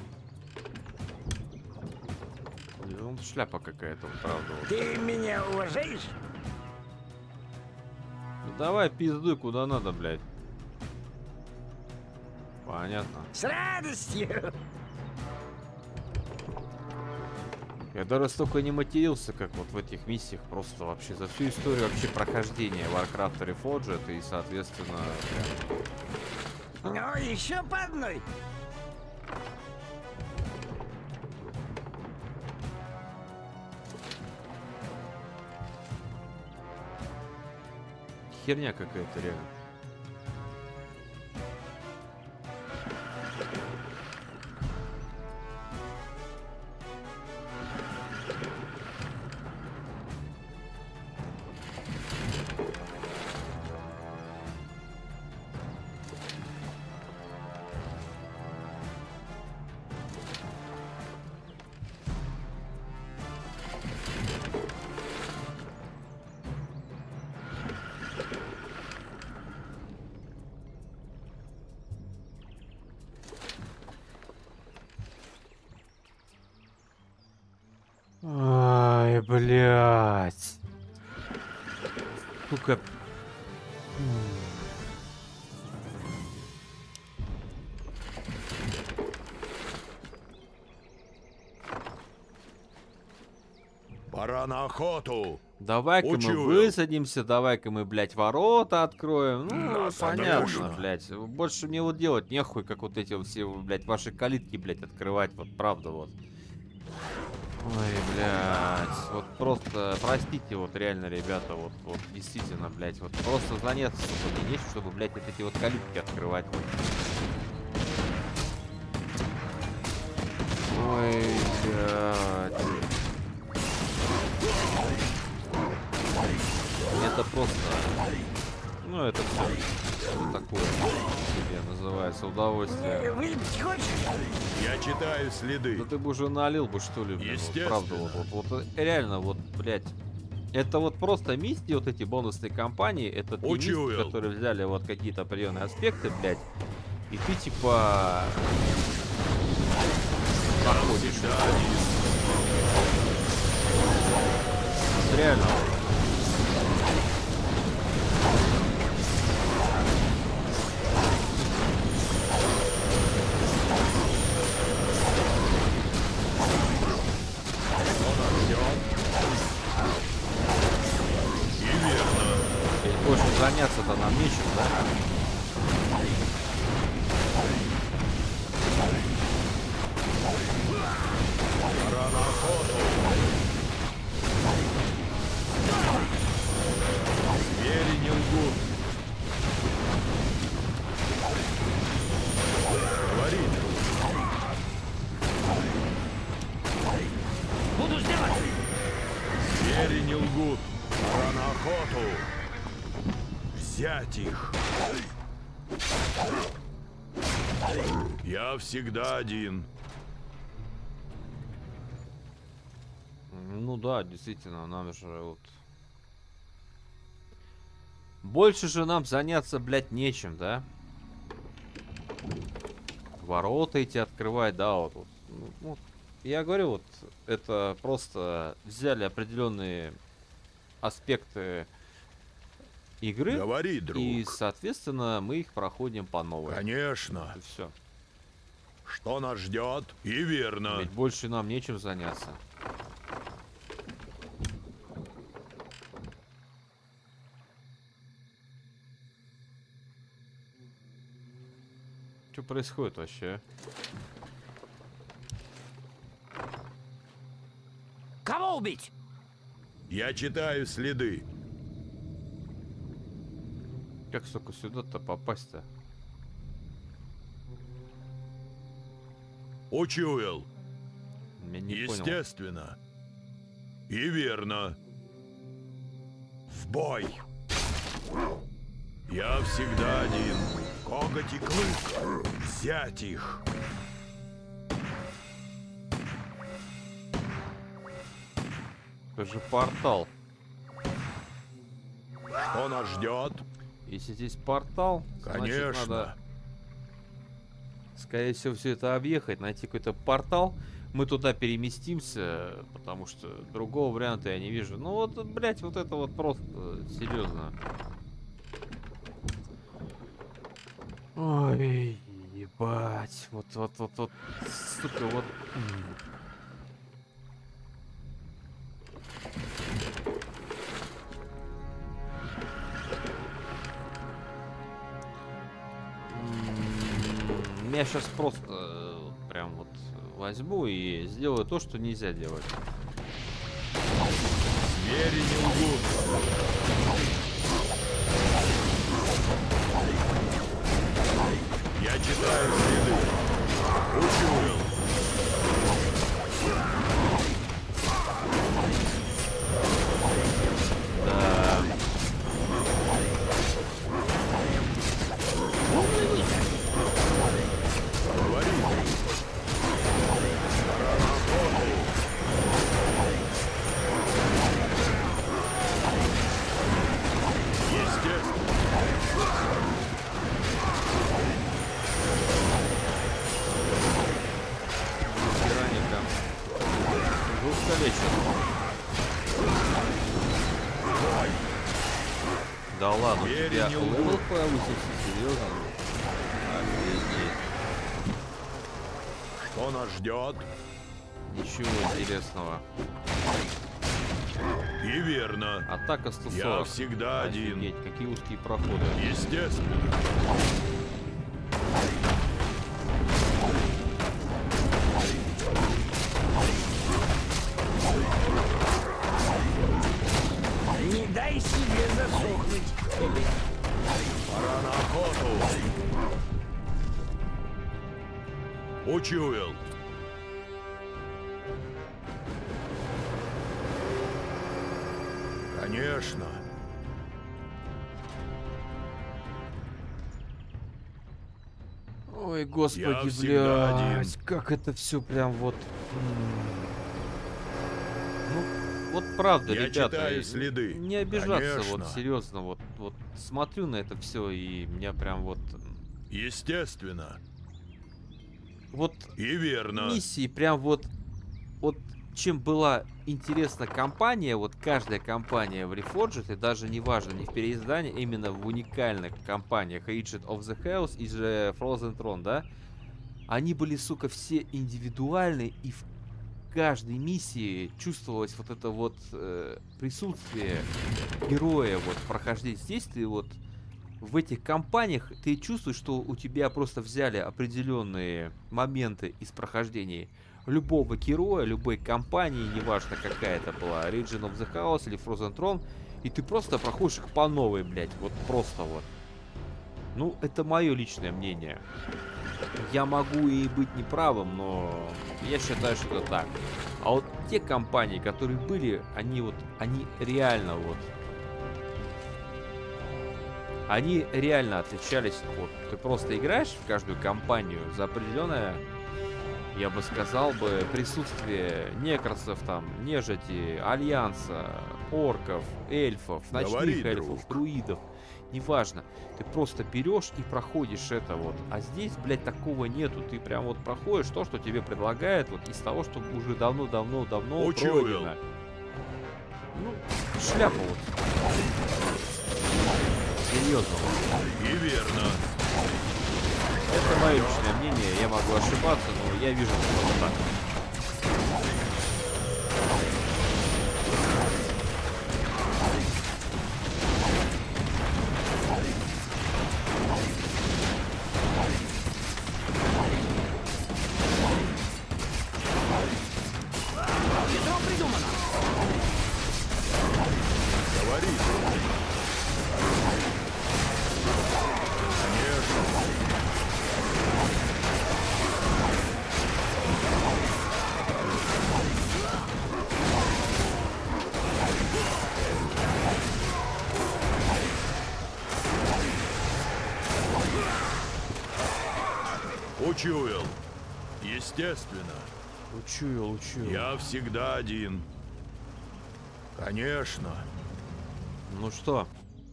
Ну, шляпа какая-то, вот, правда. Вот. Ты меня уважаешь? Ну, давай пиздуй куда надо, блядь. Понятно. С радостью. Я даже столько не матерился, как вот в этих миссиях, просто вообще за всю историю вообще прохождения Warcraft Reforged, и, соответственно, прям... Ну, еще по одной. херня какая-то реально. Ай, блядь. Сука. Пора на охоту. Давай-ка мы Учуял. высадимся, давай-ка мы, блядь, ворота откроем. Ну, Да, понятно, конечно. блядь. Больше мне вот делать нехуй, как вот эти вот все, блядь, ваши калитки, блядь, открывать. Вот правда, вот. Ой, блядь. Вот просто, простите, вот реально, ребята, вот, вот, действительно, блядь, вот просто заняться, чтобы мне нечем, чтобы, блядь, вот эти вот калитки открывать. Ой, блядь. Это просто, ну это все такое себе называется удовольствие. Выпить хочешь? Я читаю следы. Да ты бы уже налил бы, что ли, блин, вот, правда, вот, вот, вот реально, вот, блядь, это вот просто миссии, вот эти бонусные кампании, это те миссии, которые взяли вот какие-то определенные аспекты, блядь, и ты типа проходишь. Вот реально. Больше заняться-то нам нечем, да? Пора на охоту. Звери не лгут. Говори. Буду сделать. Звери не лгут. Пора на охоту. Взять их. Я всегда один. Ну да, действительно, нам же вот... Больше же нам заняться, блядь, нечем, да? Ворота эти открывать, да, вот. вот. Ну, вот. Я говорю, вот, это просто взяли определенные аспекты игры. Говори, друг. И, соответственно, мы их проходим по новой. Конечно. И все. Что нас ждет? И верно. Ведь больше нам нечем заняться. Что происходит вообще? Кого убить? Я читаю следы. Как столько сюда-то попасть-то? Учуял. Я не Естественно. Понял. И верно. В бой. Я всегда один. Коготь и клык. Взять их. Это же портал. Что нас ждет? Если здесь портал, Конечно. Значит, надо, скорее всего, все это объехать, найти какой-то портал. Мы туда переместимся, потому что другого варианта я не вижу. Ну вот, блять, вот это вот просто серьезно. Ой, ебать. Вот, вот, вот, вот, сука, вот. Я сейчас просто э, прям вот возьму и сделаю то, что нельзя делать. Звери не лгут. Я читаю следы. Учуял. Да. Да ладно, у тебя левел повысился, серьезно? Офигеть. Что нас ждет? Ничего интересного. И верно. Атака сто сорок. Я всегда Офигеть, один. какие узкие проходы. Естественно. Не дай себе засохнуть. Пора на охоту. Учуял. Конечно. Ой, господи, Я всегда блядь, один. как это все прям вот... Ну, вот правда, Я ребята, читаю и следы. не обижаться, Конечно. вот серьезно, вот, вот смотрю на это все и меня прям вот... Естественно. Вот И верно. миссии прям вот... Вот чем была интересна компания, вот каждая компания в Reforged, и даже не важно, не в переиздании, именно в уникальных компаниях Agent of the House и же Frozen Throne, да, они были, сука, все индивидуальны, и в каждой миссии чувствовалось вот это вот э, присутствие героя, вот, прохождения. Здесь ты вот в этих компаниях ты чувствуешь, что у тебя просто взяли определенные моменты из прохождения любого героя, любой компании, неважно какая это была, Region of the House или Frozen Throne, и ты просто проходишь их по новой, блядь, вот просто вот. Ну, это мое личное мнение. Я могу и быть неправым, но я считаю, что это так. А вот те компании, которые были, они вот, они реально вот, они реально отличались. Вот, ты просто играешь в каждую компанию за определенное, я бы сказал бы, присутствие некросов, там, нежити, альянса, орков, эльфов, ночных Говори, эльфов, друг. друидов. Неважно. Ты просто берешь и проходишь это вот. А здесь, блядь, такого нету. Ты прям вот проходишь то, что тебе предлагают вот из того, что уже давно-давно-давно Учуял. пройдено. Ну, шляпа вот. Серьезно. И верно. Это мое личное мнение, я могу ошибаться, но я вижу это так. Хитро придумано. Говори. Конечно. Учуял. Естественно. Учуял, учуял. Я всегда один. Конечно. Ну что,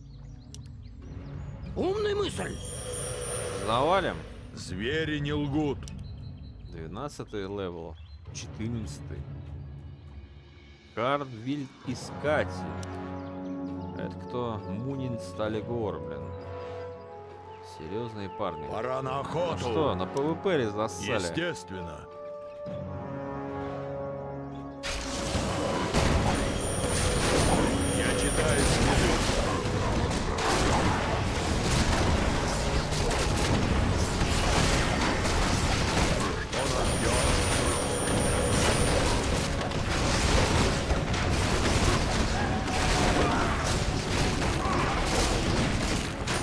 Умная мысль. завалим? Звери не лгут. двенадцатый левел. четырнадцатый. Хардвильд Искатель. Это кто? Мунин Сталигор, блин. Серьезные парни. Пора на Ну охоту. что, на ПВП ли зассали? Естественно. Я читаю следы. Что нас ждет?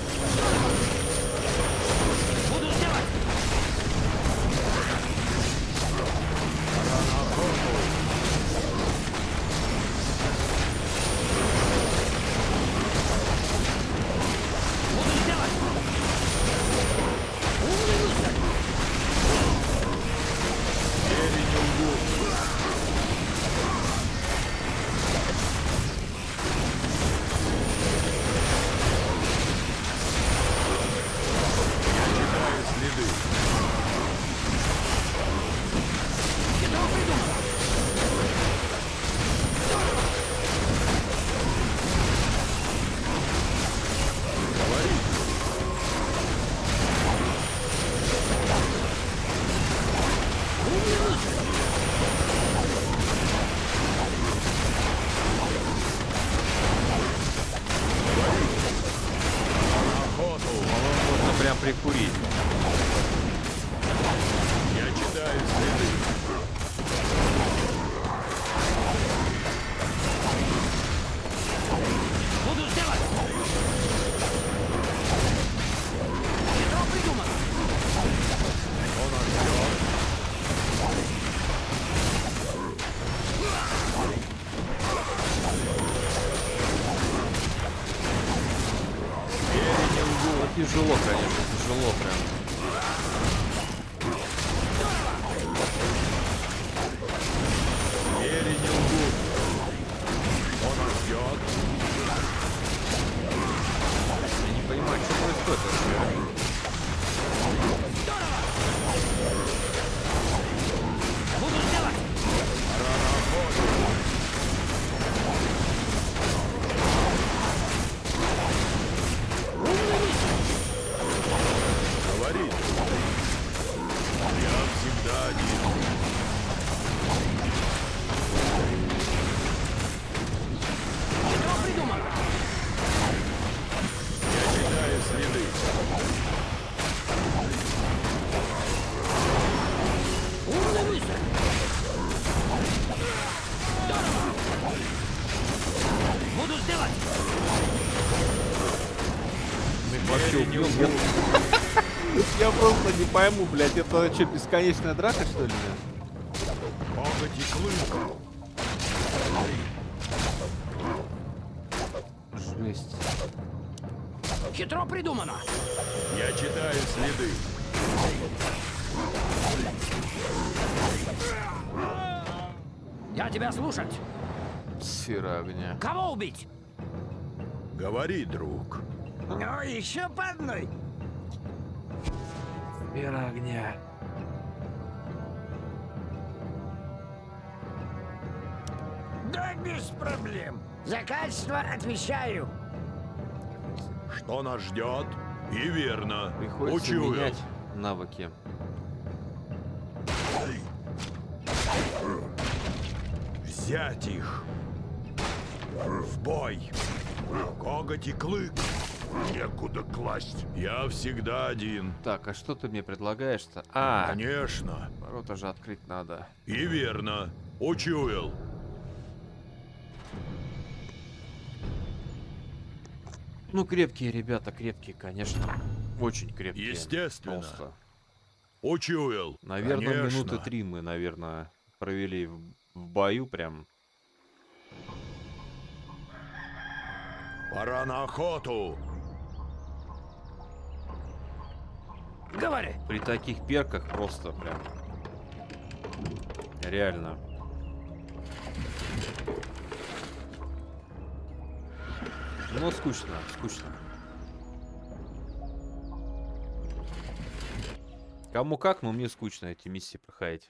Буду сделать. прикурить. Я читаю следы. Буду сделать! Хитро придумано! Он отбьет. Тяжело, конечно, тяжело прям. Двери не лгут. Он ждет. Я не понимаю, что происходит вообще. Буду сделать! Говорит. Я всегда один. Хитро придумано! Я читаю следы. Умный мысль! Буду сделать! Вообще убил. Я... Я просто не пойму, блядь, это что, бесконечная драка, что ли? Коготь и клык. Жесть. Хитро придумано! Я читаю следы. Я тебя слушать! Сфера огня. Кого убить? Говори, друг. Ну, еще по одной! Сфера огня. Да без проблем! За качество отвечаю! Что нас ждет? И верно. Приходится Учуял. менять навыки. Взять их. В бой. Коготь и клык. Некуда класть. Я всегда один. Так, а что ты мне предлагаешь-то? А, Конечно. ворота же открыть надо. И верно. Учуял. Ну, крепкие ребята, крепкие, конечно. Очень крепкие. Естественно. Просто. Учуял. Наверное, Конечно. минуты три мы, наверное, провели в, в бою прям. Пора на охоту. Говори! При таких перках просто прям. Реально. Ну, скучно, скучно. Кому как, но мне скучно эти миссии проходить.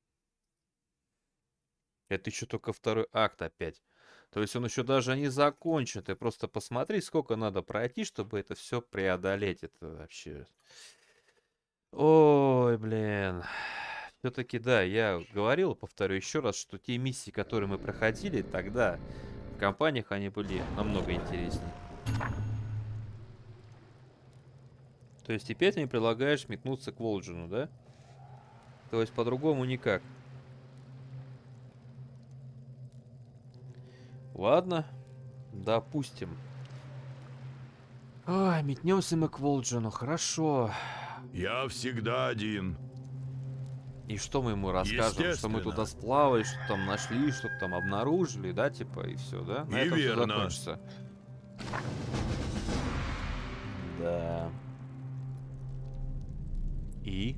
Это еще только второй акт опять. То есть он еще даже не закончен. Ты просто посмотри, сколько надо пройти, чтобы это все преодолеть. Это вообще... Ой, блин. Все-таки, да, я говорил, повторю еще раз, что те миссии, которые мы проходили тогда, в компаниях они были намного интереснее. То есть теперь ты мне предлагаешь метнуться к Волджину, да? То есть по-другому никак. Ладно, допустим. Ой, метнемся мы к Волджину, хорошо. Я всегда один. И что мы ему расскажем? Что мы туда сплавали, что там нашли, что там обнаружили, да, типа, и все, да? На И этом всё верно. закончится. Да. И?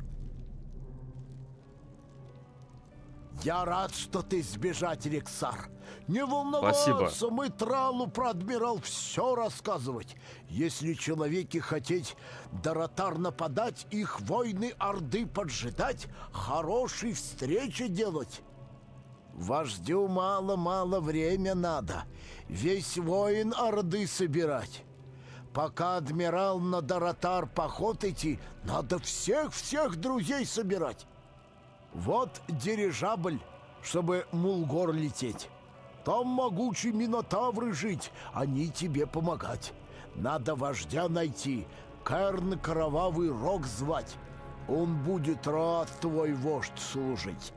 Я рад, что ты сбежать, Рексар. Не волноваться, Спасибо. мы Тралу про адмирал все рассказывать. Если человеки хотеть Доротар нападать, их войны Орды поджидать, хорошей встречи делать. Вождю мало-мало время надо, весь воин Орды собирать. Пока адмирал на Доротар поход идти, надо всех-всех друзей собирать. Вот дирижабль, чтобы Мулгор лететь. Там могучие минотавры жить, они тебе помогать. Надо вождя найти, Керн Кровавый Рог звать. Он будет рад твой вождь служить.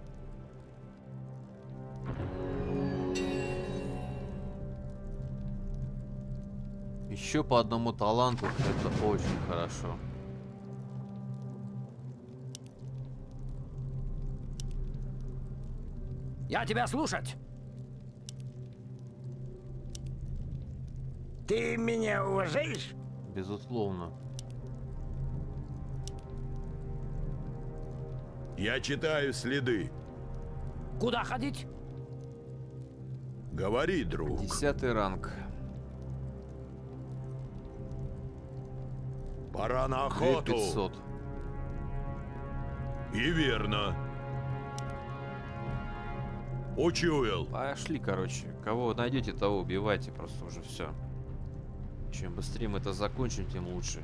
Еще по одному таланту, это очень хорошо. Я тебя слушать. Ты меня уважаешь? Безусловно. Я читаю следы. Куда ходить? Говори, друг. Десятый ранг. Пора на две охоту. пятьсот. И верно. Учуял. Пошли, короче. Кого найдете, того убивайте. Просто уже все. Чем быстрее мы это закончим, тем лучше.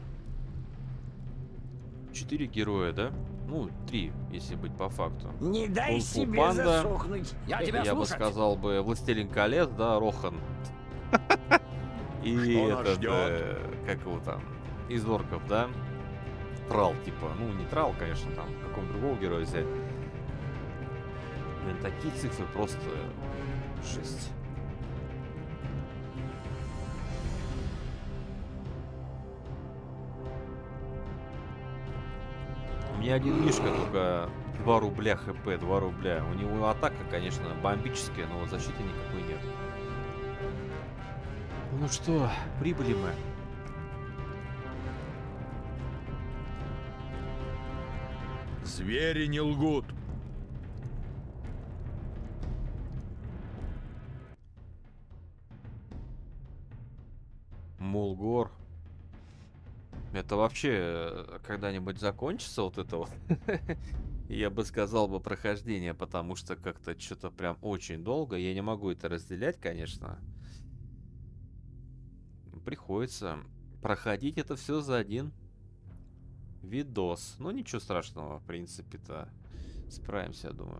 Четыре героя, да? Ну, три, если быть по факту. Не дай Кунг-фу себе Панда. засохнуть. Я тебя Я слушать. бы сказал бы Властелин колец, да, Рохан. И Что нас этот, ждет? э, как его там, из орков, да? Трал, типа. Ну, не Трал, конечно, там, какого другого героя взять. Блин, такие цифры просто жесть. У меня один Мишка только два рубля хп, два рубля. У него атака, конечно, бомбическая, но защиты никакой нет. Ну что, прибыли мы. Звери не лгут. Молгор. Это вообще э, когда-нибудь закончится вот это вот? Я бы сказал бы прохождение, потому что как-то что-то прям очень долго. Я не могу это разделять, конечно. Приходится проходить это все за один видос. Ну ничего страшного, в принципе-то. Справимся, я думаю.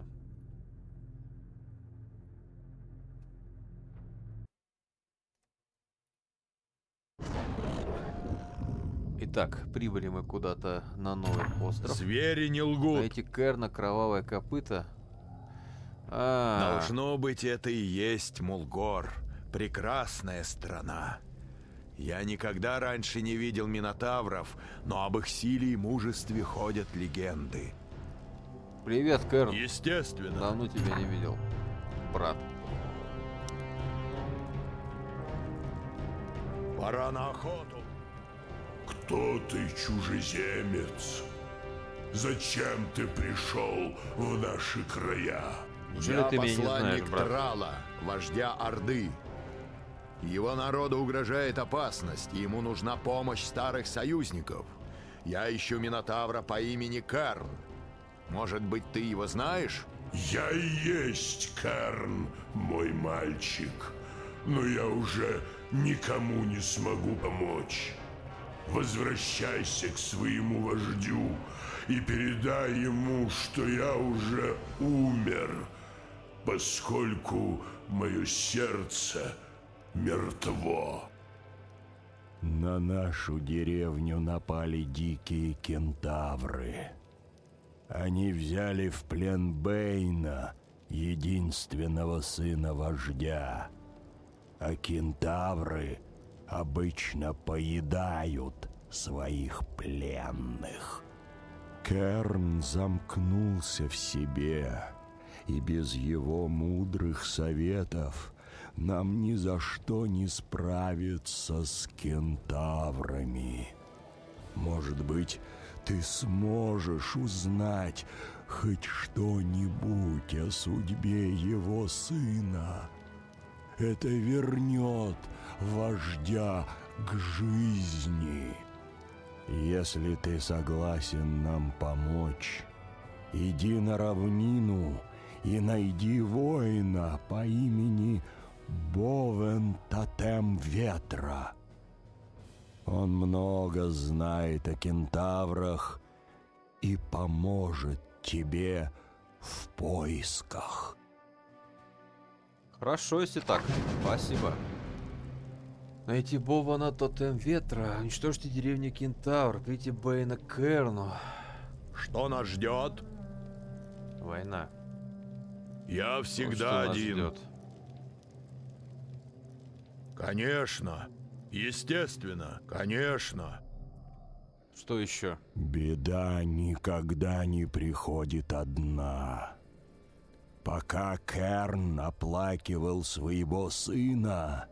Итак, прибыли мы куда-то на новый остров. Звери не лгут. Эти Керна, кровавое копыто. А, Должно быть, это и есть Мулгор. Прекрасная страна. Я никогда раньше не видел минотавров, но об их силе и мужестве ходят легенды. привет, Керн. Естественно. Давно тебя не видел, брат. Пора на охоту. Кто ты, чужеземец? Зачем ты пришел в наши края? Неужели Я ты меня не знаешь, посланник брат? Трала, вождя Орды. Его народу угрожает опасность, и ему нужна помощь старых союзников. Я ищу Минотавра по имени Керн. Может быть, ты его знаешь? Я и есть Керн, мой мальчик. Но я уже никому не смогу помочь. Возвращайся к своему вождю и передай ему, что я уже умер, поскольку мое сердце мертво. На нашу деревню напали дикие кентавры. Они взяли в плен Бэйна, единственного сына вождя. А кентавры обычно поедают своих пленных. Керн замкнулся в себе, и без его мудрых советов нам ни за что не справиться с кентаврами. Может быть, ты сможешь узнать хоть что-нибудь о судьбе его сына. Это вернет вождя к жизни. Если ты согласен нам помочь, иди на равнину и найди воина по имени Бовен Тотем Ветра. Он много знает о кентаврах и поможет тебе в поисках. Хорошо, если так. Спасибо. Найти Боба на тотем ветра. Уничтожьте деревню Кентавр. Прийти Бэйна Керну. Что нас ждет? Война. Я Вот всегда что нас один. ждет. Конечно. Естественно. Конечно. Что еще? Беда никогда не приходит одна. Пока Керн оплакивал своего сына,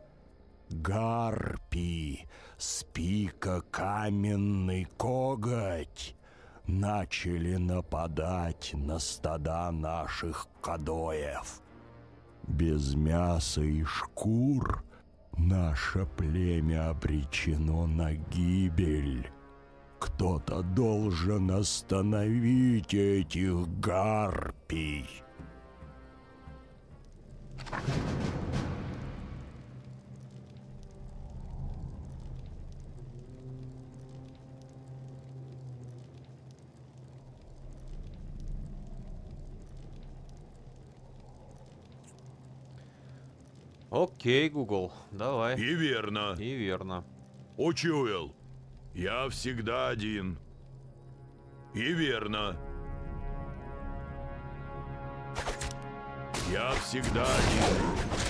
Гарпий с пика Каменный Коготь начали нападать на стада наших кадоев. Без мяса и шкур наше племя обречено на гибель. Кто-то должен остановить этих гарпий. Окей, Google, давай. И верно. И верно. Учуял. Я всегда один. И верно. Я всегда один.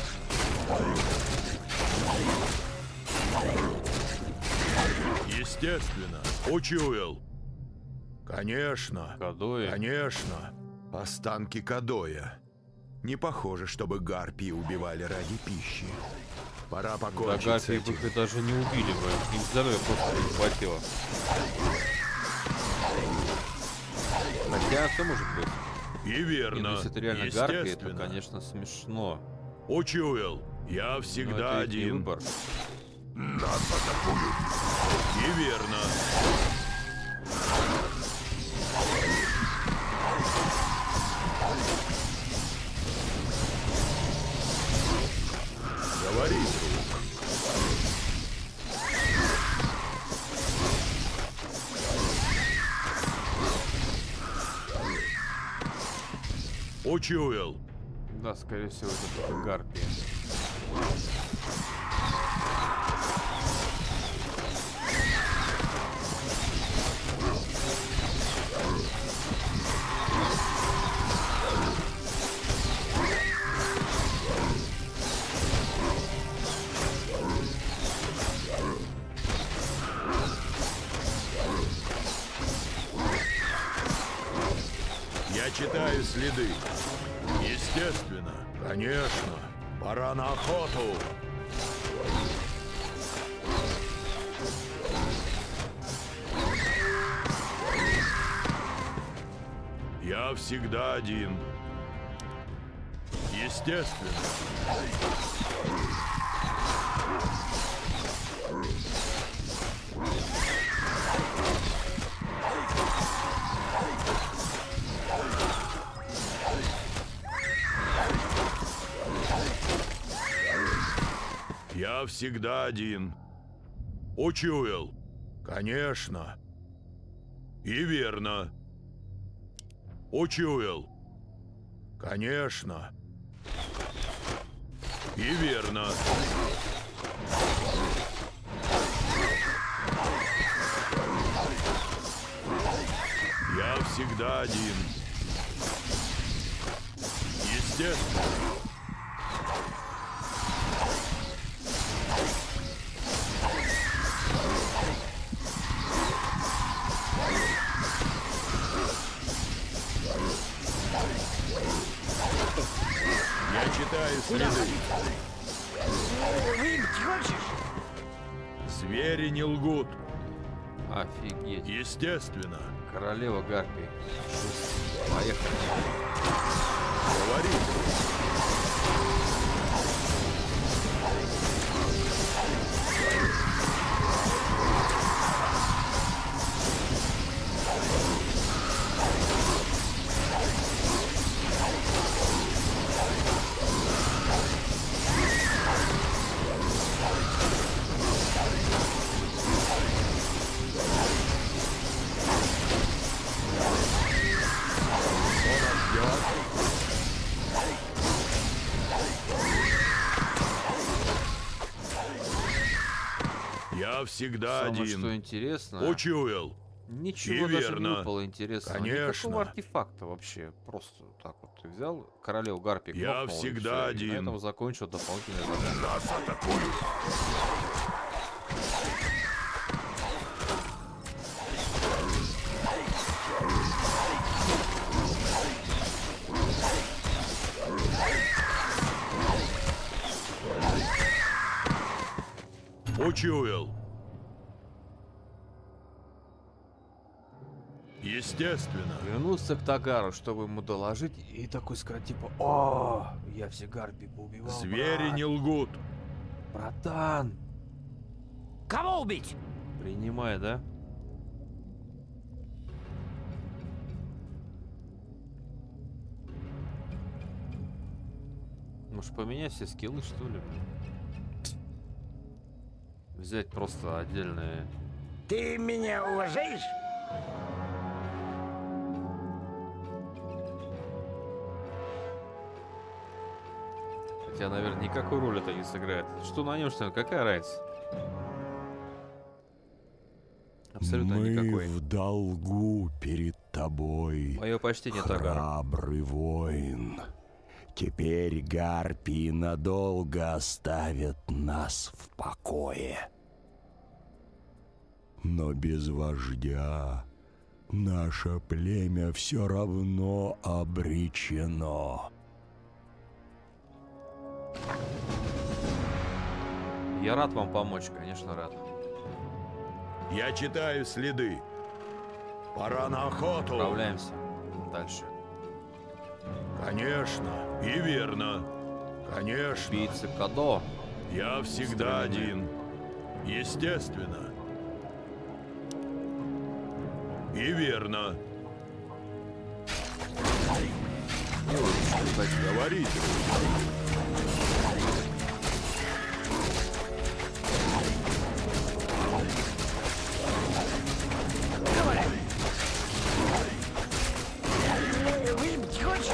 Естественно. Учуял. Конечно. Кадои. Конечно. Останки Кадоя. Не похоже, чтобы гарпии убивали ради пищи. Пора Да, покончить с гарпии бы этим. их даже не убили бы. Им здоровья просто не хватило. Хотя, все может быть. И верно. Если это реально гарпии, то, Естественно. конечно, смешно. Учуял. Я Но всегда это их не один. выбор. Нас атакуют. И верно. Говори, друг. Учуял. Да, скорее всего, это только гарпии. Я читаю следы. Естественно. Конечно. Пора на охоту. Я всегда один. Естественно. Я всегда один. Учуял. Конечно. И верно. Учуял. Конечно. И верно. Я всегда один. Естественно. Я читаю следы. Выпить хочешь? Звери не лгут. Офигеть. Естественно. Королева гарпий. Поехали. Говори. Что нас ждет? Я всегда Самое один. что интересно... Учуял. Ничего И даже верно. не выпало интересного. Конечно. Никакого артефакта вообще. Просто так вот ты взял королеву Гарпии, Я кнопнул, и всегда всё, и один. на этом закончил дополнительное задание. Нас атакуют. Учуял. Естественно. Вернулся к Тагару, чтобы ему доложить, и такой сказать, типа, о, я все Гарпии поубивал, Звери брат. не лгут. Братан, Кого убить? принимай, да? Может поменять все скиллы, что ли? Взять просто отдельные... Ты меня уважаешь? Хотя, наверное, никакой роли это не сыграет. Что на нем, что какая разница? Абсолютно Мы никакой. в долгу перед тобой, Мое почтение, Тагар. храбрый воин. Теперь гарпии надолго оставят нас в покое. Но без вождя наше племя все равно обречено. Я рад вам помочь, конечно, рад. Я читаю следы. Пора на охоту. Отправляемся дальше. Конечно. И верно. Конечно. Убийцы Кадо. Я всегда один. Естественно. И верно. Говорите. Выпить хочешь?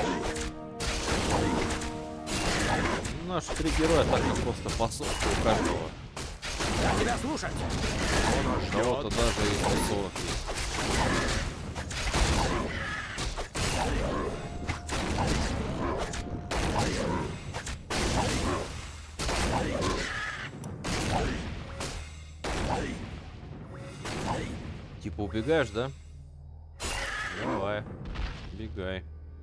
Наши три героя так как просто по сотке у каждого. Я тебя слушать. У кого-то даже и по сорок есть. Типа убегаешь, да? Давай, убегай.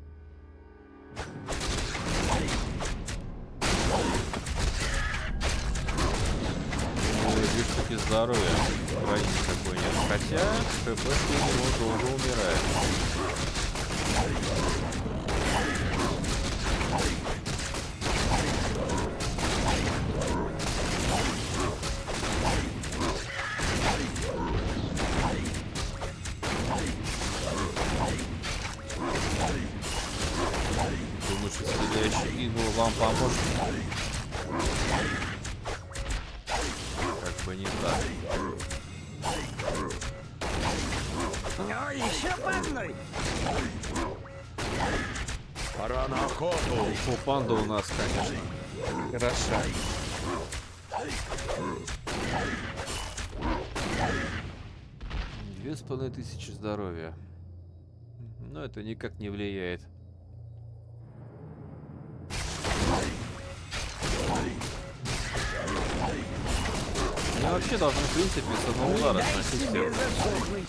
Две штуки здоровья. Брони никакой нет. Хотя ХП у него долго умирает. Думаю, что следующий игл вам поможет. Как бы не так. Ну, еще по одной. Пора на охоту. Ну, панда у нас, конечно, хороша. Две с половиной тысячи здоровья. Но это никак не влияет. Мне вообще должны, в принципе, с одного удара Дай сносить себе всех. засохнуть.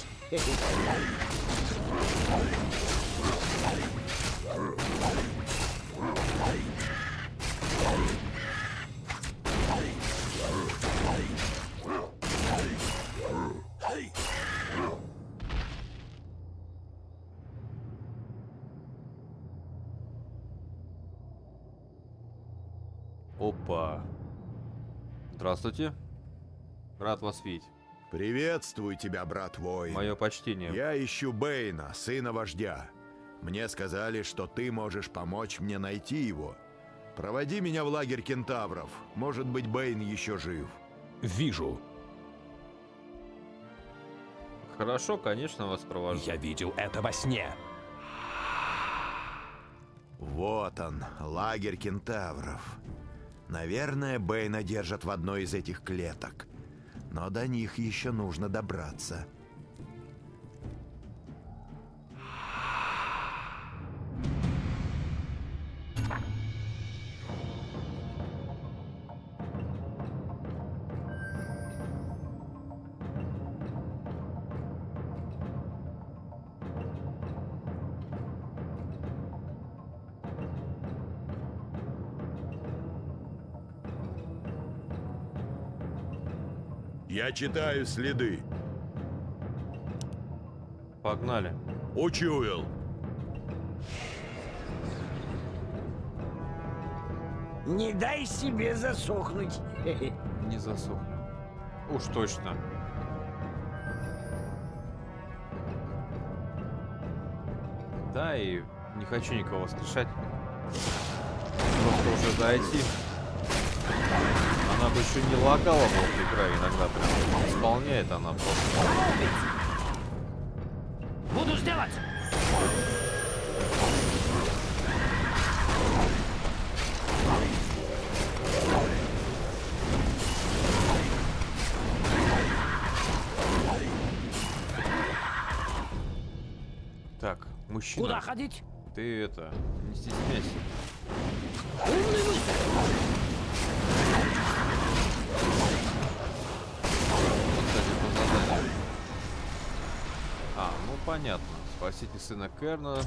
Опа. Здравствуйте. Рад вас видеть. Приветствую тебя, брат воин. Мое почтение. Я ищу Бэйна, сына вождя. Мне сказали, что ты можешь помочь мне найти его. Проводи меня в лагерь кентавров. Может быть, Бэйн еще жив. Вижу. Хорошо, конечно, вас провожу. Я видел это во сне. Вот он, лагерь кентавров. Наверное, Бэйна держат в одной из этих клеток. но до них еще нужно добраться. Я читаю следы. Погнали. Учуял. Не дай себе засохнуть. Не засохнем. Уж точно. Да, и не хочу никого воскрешать. Просто уже дойти. Она бы еще не лагала, вот игра иногда прям исполняет она просто. Буду сделать! Так, мужчина. Куда ходить? Ты это, не стесняйся. Умный мысль! А, ну понятно. Спасите сына Керна.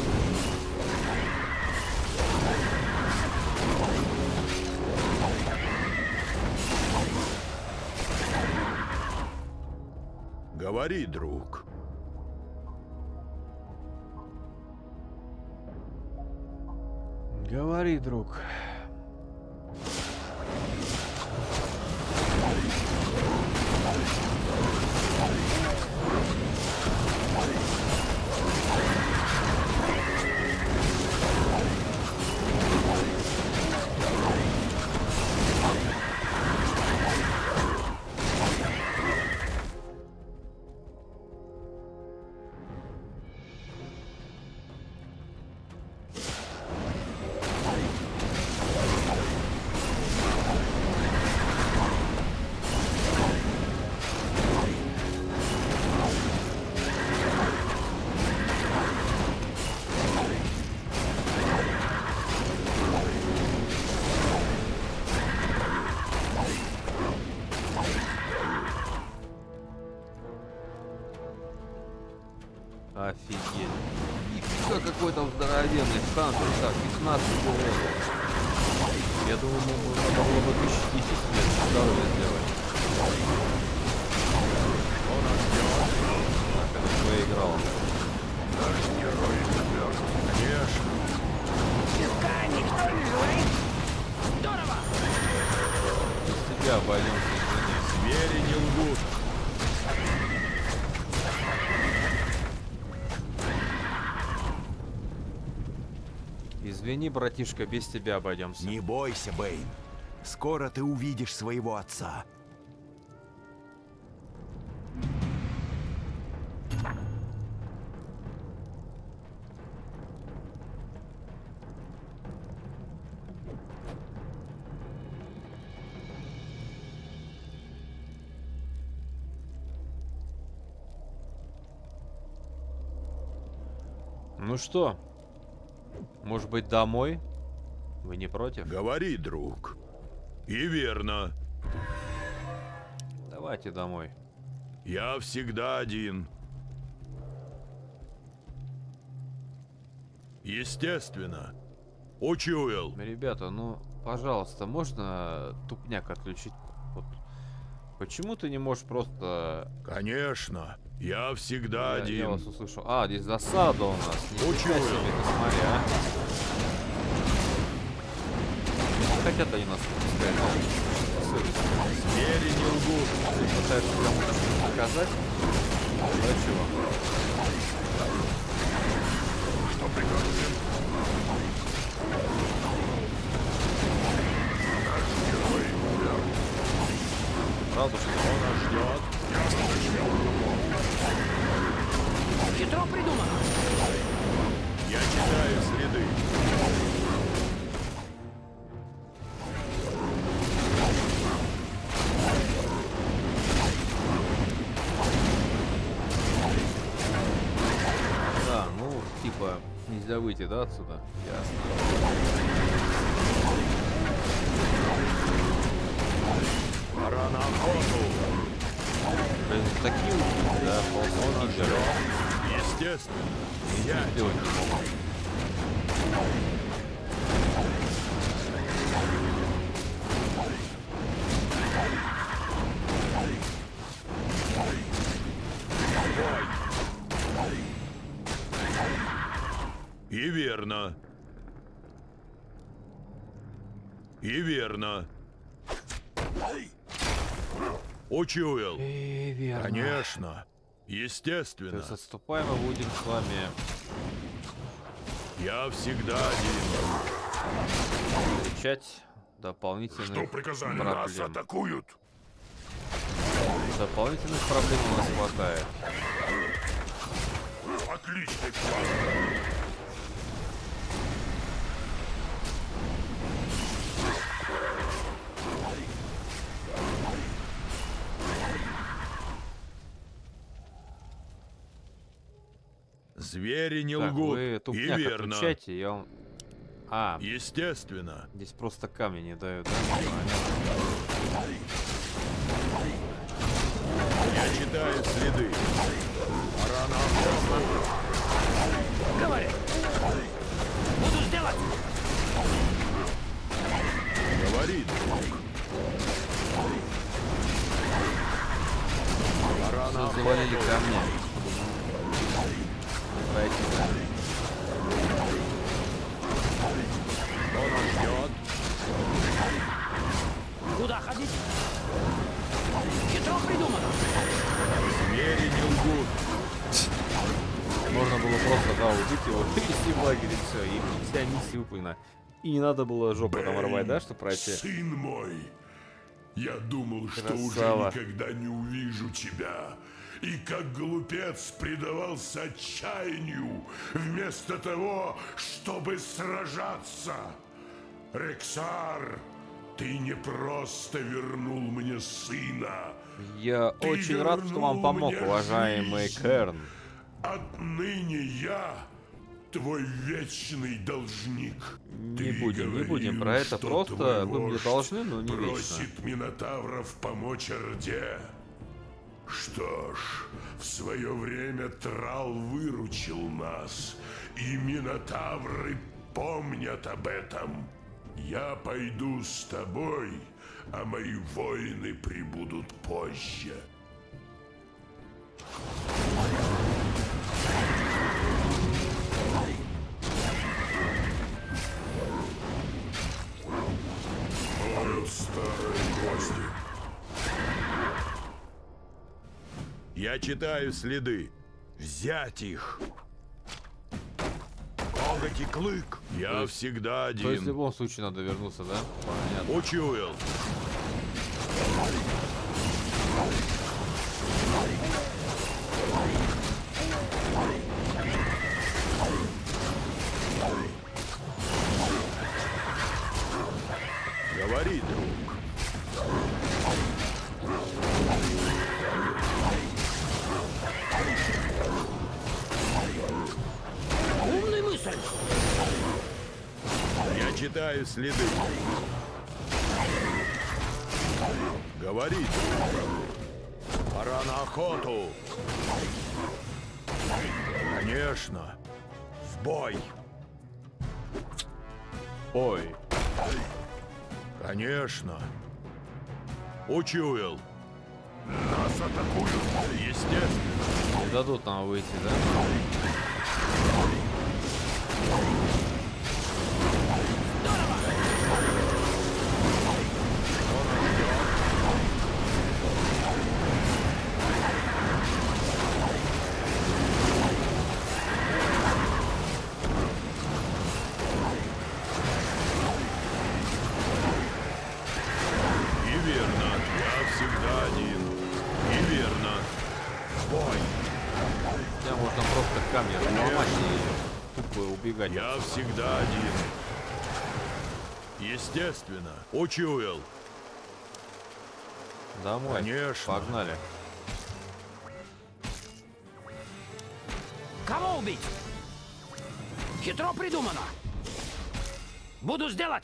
Говори, друг. Говори, друг. Офигеть. Нифига, какой там здоровенный хантер. Так, пятнадцать уродов. Я думаю, ему надо было бы тысяча десять лет здоровья сделать. Так, это проиграл. Наш герой мертв. Конечно. Пивка никто не желает? Здорово! Без тебя обойдемся, извини. Звери не лгут. Извини, братишка, без тебя обойдемся. Не бойся, Бэйн. Скоро ты увидишь своего отца. Ну что? Может быть, домой? Вы не против? Говори, друг. И верно. Давайте домой. Я всегда один. Естественно. Учуял. Ребята, ну, пожалуйста, можно тупняк отключить? Вот. Почему ты не можешь просто... Конечно. Я всегда я, один. Я вас услышал. А, здесь засада у нас. Учуял. Ты смотри, а. Хотят они нас пускать. Звери не лгут. Ты пытаешься кому-то показать? Для чего? Что прикажете? Наш герой мертв. Правда, что Он нас ждет. Я слышал. Хитро придумано. Я читаю следы. нельзя выйти, да, отсюда? Ясно. Пора на охоту. Блин, такие вот, да, ползунки жрёт. Естественно. Я делать не могу. И верно. И верно. Учуял. И верно. Конечно. То Естественно. есть отступаем и будем с вами. Я всегда один. Встречать дополнительные Что приказали? проблемы. Нас атакуют. Дополнительных проблем у нас хватает. Отличный план. Звери не Так, лгут. вы И тупняк верно. отключайте, я вам... А, Естественно. здесь просто камни не дают, да? Я читаю следы. Пора на охоту. Говори. Буду сделать. Говорит. Пора на Все завалили охоту. камни. Пройти, да? Кто нас ждет? Куда ходить? Хитро придумано. Звери не лгут. Можно было просто, да, убить его, привести в лагерь и все, и вся миссия выполнена. И не надо было жопу там рвать, да, чтобы пройти? Сын мой, я думал, что Красава. уже никогда не увижу тебя. И как глупец предавался отчаянию, вместо того, чтобы сражаться. Рексар, ты не просто вернул мне сына. Я Ты очень рад, что вам вернул помог, мне уважаемый жизнь. Керн. Отныне я твой вечный должник. Не Ты будем, не будем говорил, про это, что просто твой вы мне вождь должны, но не вечно. просит Минотавров помочь Орде. Что ж, в свое время Трал выручил нас, и Минотавры помнят об этом. Я пойду с тобой, а мои воины прибудут позже. Ой, старые гости. Я читаю следы. Взять их. Коготь и клык. Я То есть- всегда один. То есть в любом случае надо вернуться, да? Понятно. Учуял. Говори, друг. Умная мысль. Я читаю следы. Говори, друг. Пора на охоту. Конечно. В бой. Ой. Конечно. Учуял. Нас атакуют. Естественно. Не дадут нам выйти, да? И верно. Я всегда один. И верно. В бой. Хотя можно просто камни разломать и тупо убегать. Я всегда один. Естественно. Учуял. Домой. Конечно. Погнали. Кого убить? Хитро придумано. Буду сделать.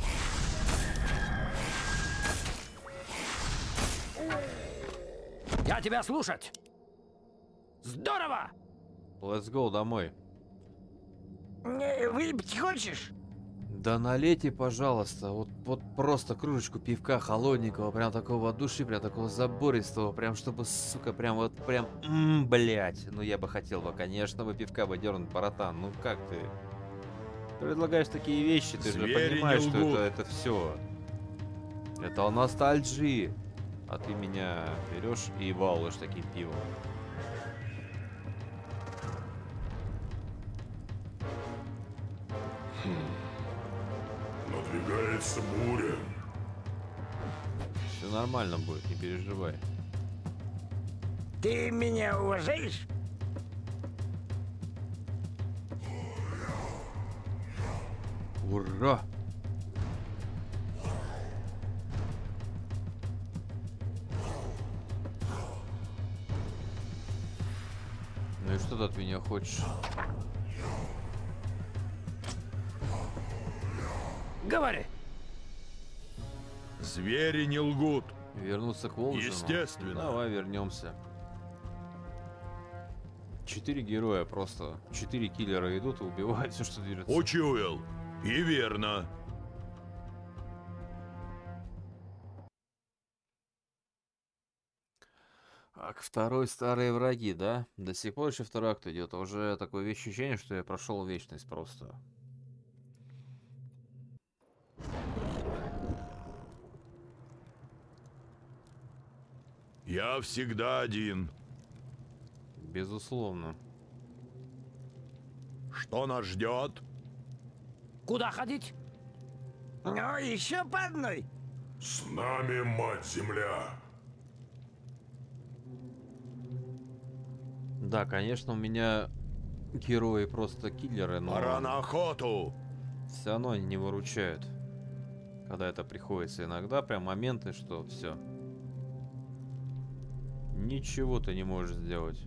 Я тебя слушать. Здорово. Let's go домой. Выпить хочешь? Да налейте, пожалуйста, вот, вот просто кружечку пивка холодненького, прям такого от души, прям такого забористого, прям чтобы, сука, прям вот, прям, м-м, блять. Ну я бы хотел бы, конечно, бы пивка бы дернуть, братан, ну как ты? Ты предлагаешь такие вещи, ты Звери же понимаешь, не что лгут. это, это все. Это ностальджи. А ты меня берешь и балуешь таким пивом. Надвигается буря. Все нормально будет, не переживай. Ты меня уважаешь? Ура! Ну и что ты от меня хочешь? Говори. Звери не лгут. Вернуться к Волжину? Естественно. Давай вернемся. Четыре героя просто. Четыре киллера идут и убивают все, что движется. Учуял. И верно. Ак, второй старые враги, да? До сих пор еще второй акт идет. А уже такое ощущение, что я прошел вечность просто. Я всегда один. Безусловно. Что нас ждет? Куда ходить? Ну, еще по одной. С нами, мать-земля. Да, конечно, у меня герои просто киллеры, но Пора на охоту. все равно они не выручают. Когда это приходится иногда, прям моменты, что все. Ничего ты не можешь сделать.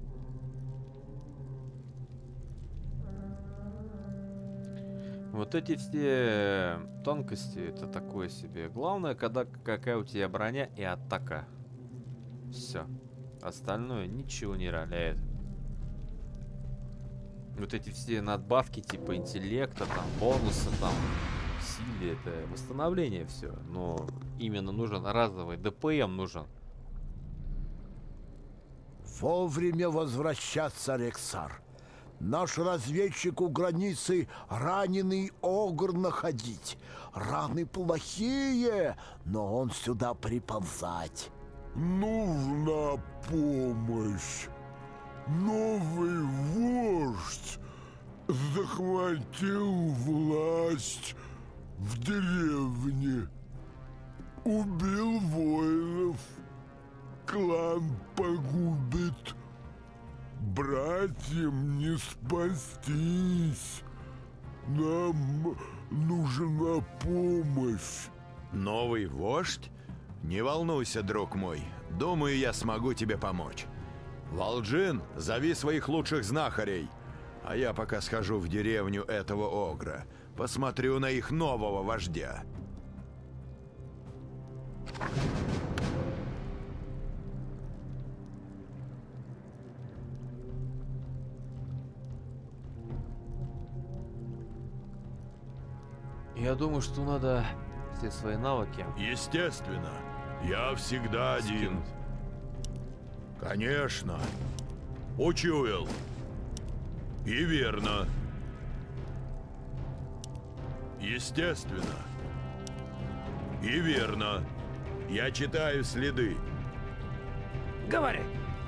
Вот эти все тонкости, это такое себе. Главное, когда какая у тебя броня и атака. Все. Остальное ничего не роляет. Вот эти все надбавки типа интеллекта, там бонусы, там силе, это восстановление все. Но именно нужен разовый ДПМ нужен. Вовремя возвращаться, Рексар. Наш разведчик у границы раненый огр находить. Раны плохие, но он сюда приползать. Нужна помощь. Новый вождь захватил власть в деревне. Убил воинов. Клан погубит. Братьям не спастись. Нам нужна помощь. Новый вождь? Не волнуйся, друг мой. Думаю, я смогу тебе помочь. Волджин, зови своих лучших знахарей. А я пока схожу в деревню этого огра. Посмотрю на их нового вождя. Я думаю, что надо все свои навыки. Естественно. Я всегда один. скинуть. Конечно. Учуял. И верно. Естественно. И верно. Я читаю следы. Говори.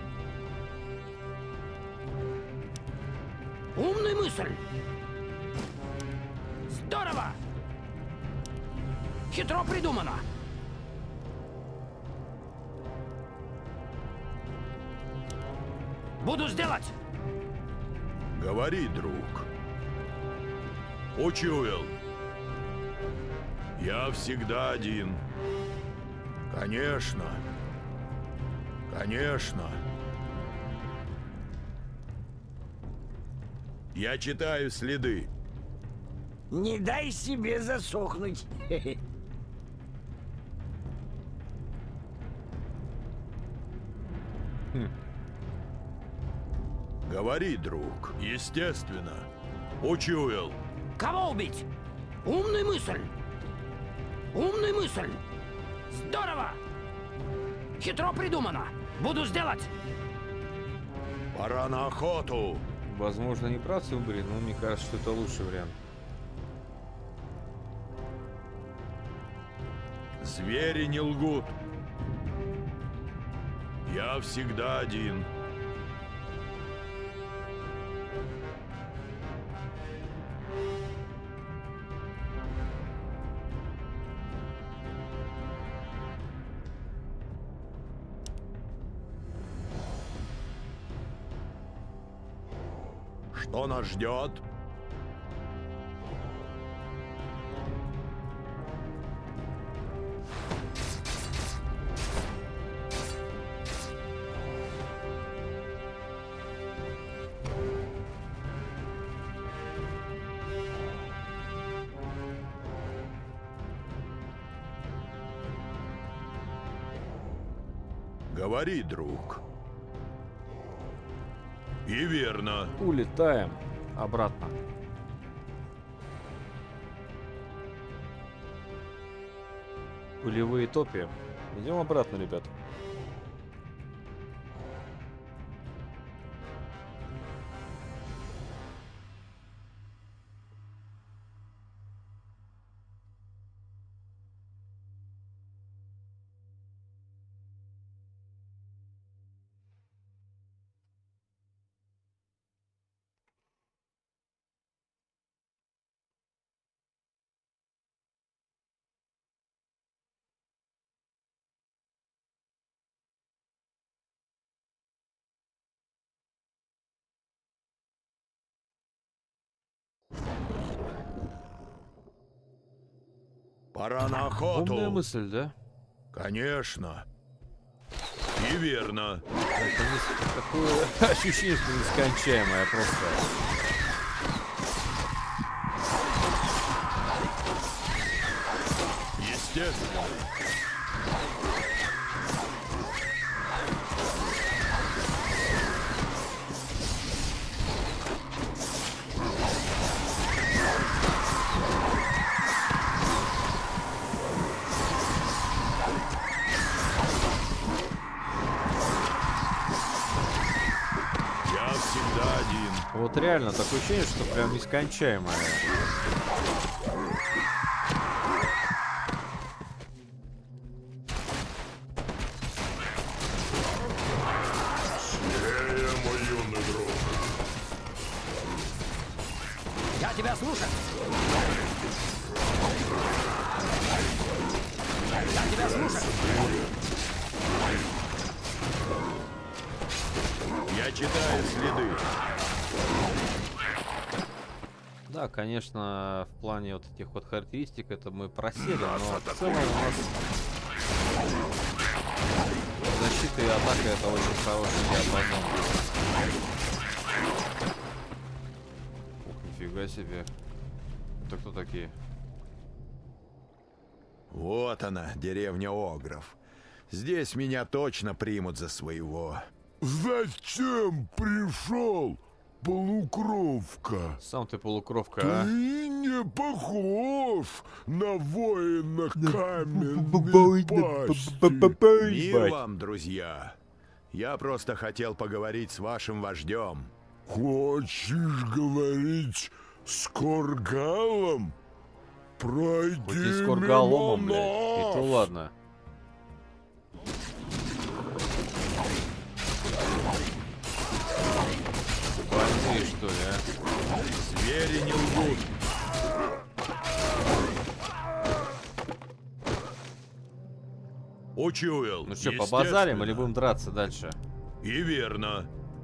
Умная мысль. Здорово. Хитро придумано. Буду сделать. Говори, друг. Учуял. Я всегда один. Конечно. Конечно. Я читаю следы. Не дай себе засохнуть. Хм. Говори, друг. Естественно. Учуял. Кого убить? Умная мысль. Умная мысль. Здорово. Хитро придумано. Буду сделать. Пора на охоту. Возможно, не прав Сюмбри, но мне кажется, что это лучший вариант. Звери не лгут. Я всегда один. Что нас ждет? Говори, друг. И верно. Улетаем обратно. Пулевые топи. Идем обратно, ребят. Пора на охоту. Умная мысль, да? Конечно. И верно. Это не... Такое ощущение, что нескончаемое просто. Естественно. Вот реально такое ощущение, что прям нескончаемое. Смелее, мой юный друг. Я тебя слушаю. Я тебя слушаю. Я читаю следы. Да, конечно, в плане вот этих вот характеристик это мы просели, но в целом у нас защита и атака это очень хороший диапазон. Ух, нифига себе. Это кто такие? Вот она, деревня Огров. Здесь меня точно примут за своего. Зачем пришел, полукровка? Сам ты полукровка, Ты а? не похож на воина каменной пасти. Мир вам, друзья. Я просто хотел поговорить с вашим вождем. Хочешь говорить с Коргалом? Пройди Хоть и с Коргаломом, мимо блядь. И то нас. ладно. Больные, что ли, а? Звери не лгут. Учуял. Ну что, побазарим или будем драться дальше? И верно.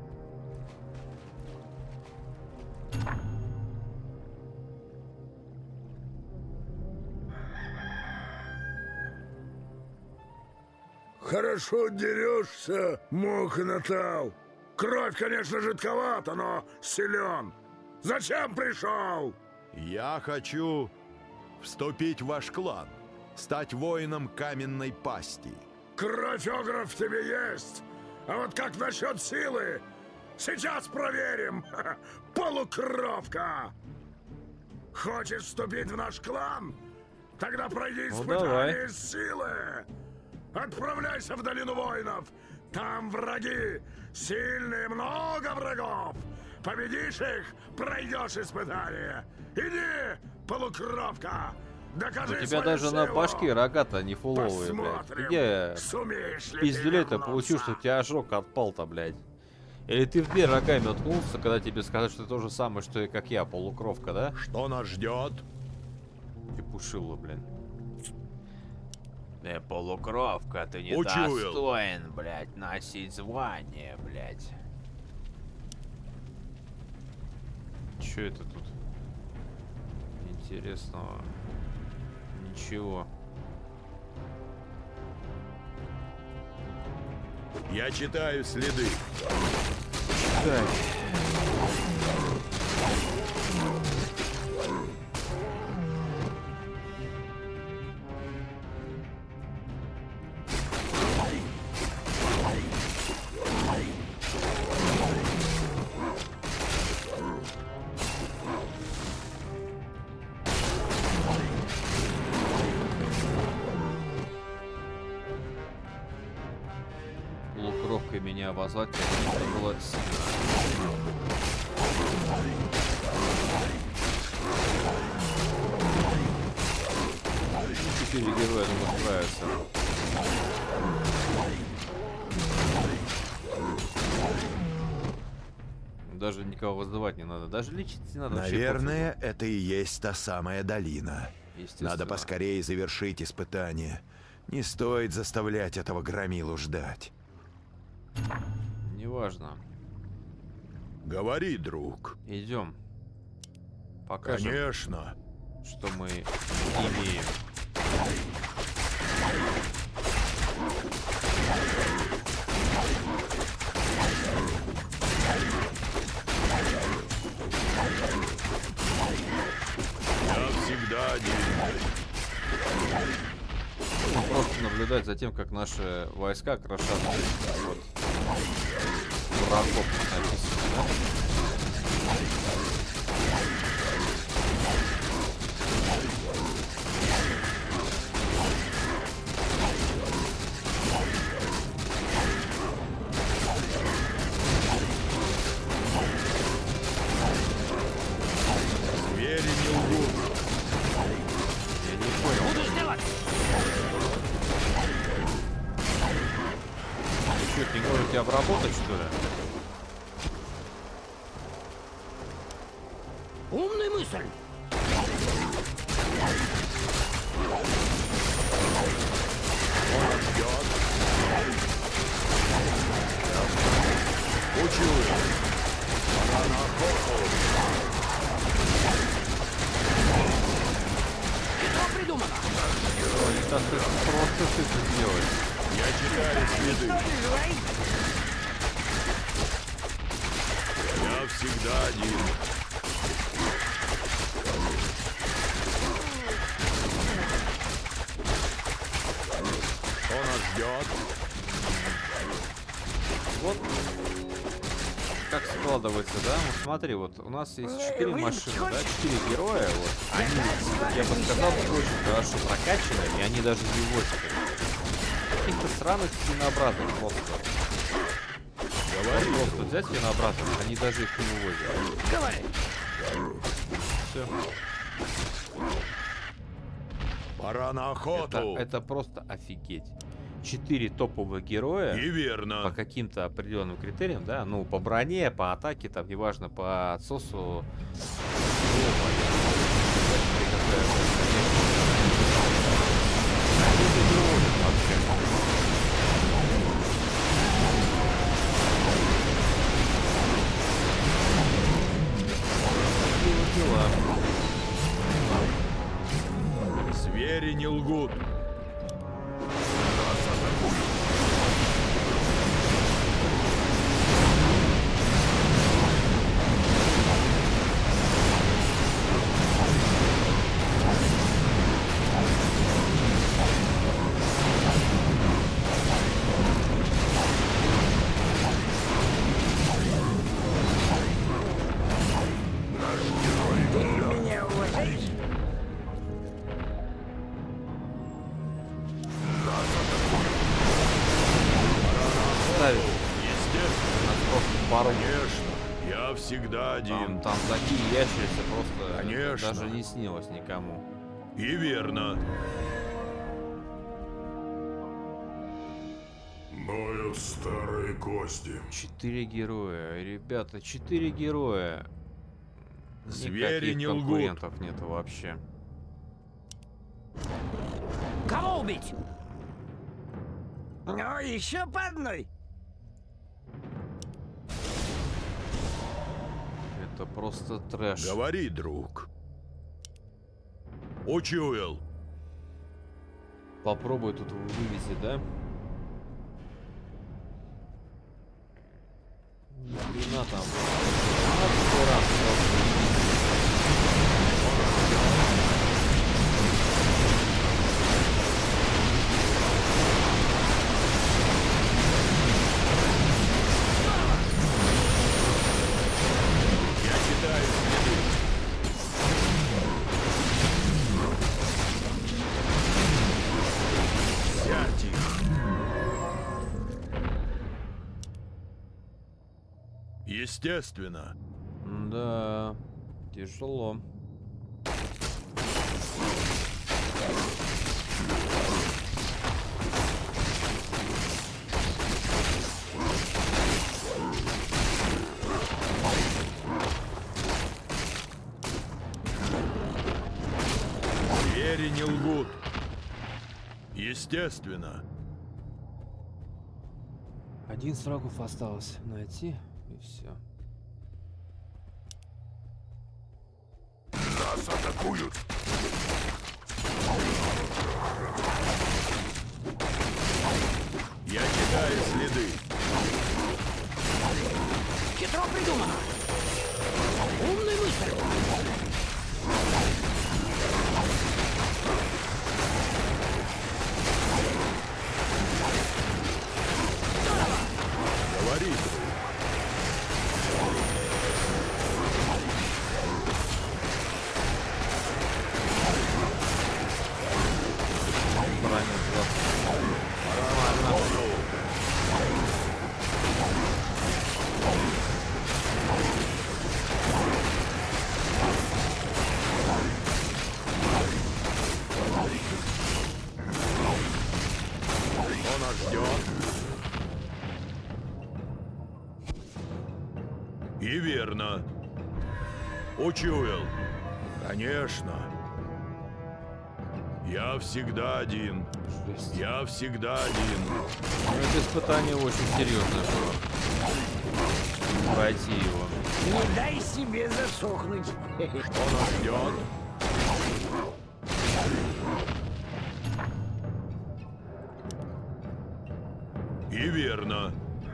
Хорошо дерешься, Мохнатал. Кровь, конечно, жидковата, но силен. Зачем пришел? Я хочу вступить в ваш клан, стать воином каменной пасти. Кровь огров в тебе есть. А вот как насчет силы? Сейчас проверим. Полукровка. Хочешь вступить в наш клан? Тогда пройди испытание силы. Отправляйся в долину воинов. Там враги. Сильные, много врагов. Победишь их, пройдешь испытание. Иди, полукровка. Докажи У тебя даже силу. на башке рога-то не фуловые, блядь. Где пиздюлей-то получил, что у тебя ожог отпал-то, блядь? Или ты в дверь рогами уткнулся, когда тебе сказали, что ты то же самое, что и как я, полукровка, да? Что нас ждет? И пушило, блин. Ты полукровка, ты не Учуял. достоин, блядь, носить звание, блядь. Чё это тут? Интересного. Ничего. Я читаю следы. Так. Полукровкой меня обозвать, это было сильно. Четыре героя, думаю, справятся. Даже никого вызывать не надо, даже лечить не надо. Наверное, это и есть та самая долина. Надо поскорее завершить испытание. Не стоит заставлять этого громилу ждать. Неважно. Говори, друг. Идем. Покажем. Конечно. Что мы имеем. Я всегда один. Ну, просто наблюдать за тем, как наши войска крошат вот дураков написано, да? Звери не лгут. Я не понял. Буду сделать! Ты что, не можете обработать, что ли? Умная мысль! Он ждет. Учую. Пора на охоту. Что придумано? Ой, так ты просто ты это делаешь. Я читаю следы. Что ты говоришь? Я всегда один. Что нас ждет? Вот как складывается, да? Вот смотри, вот у нас есть четыре машины, да, четыре героя, вот. Они, я бы сказал, очень хорошо прокачаны, и они даже не возят каких-то сраных свинообразных монстров. Говори, просто взять свинообразных, они даже их не вывозят. Говори! Все. Пора на охоту. Это, это просто офигеть. Четыре топовых героя. И верно. По каким-то определенным критериям, да, ну, по броне, по атаке, там, неважно, по отсосу. Звери не лгут. пару... Конечно, я всегда один. Там, там такие ящерицы просто Конечно. даже не снилось никому. И верно. Ноют старые кости. Четыре героя, ребята, четыре героя. Звери Никаких не лгут. конкурентов нету вообще. Кого убить? Ну, еще по одной. Это просто трэш. Говори, друг. Учуял. Попробуй тут вывести, да? Ни хрена там. А, сто раз просто. Я читаю следы. Сядь их. Естественно. Да, тяжело. Звери не лгут. Естественно. Один из врагов осталось найти, и все. Нас атакуют. Я читаю следы. Хитро придумано. Умный мысль. Говори, друг. Кто нас ждет? И верно. Учуял. Конечно. Я всегда один. Жесть. Я всегда один. Ну, это испытание очень серьезное было. Пройти его. Не дай себе засохнуть. Кто нас ждет? И верно.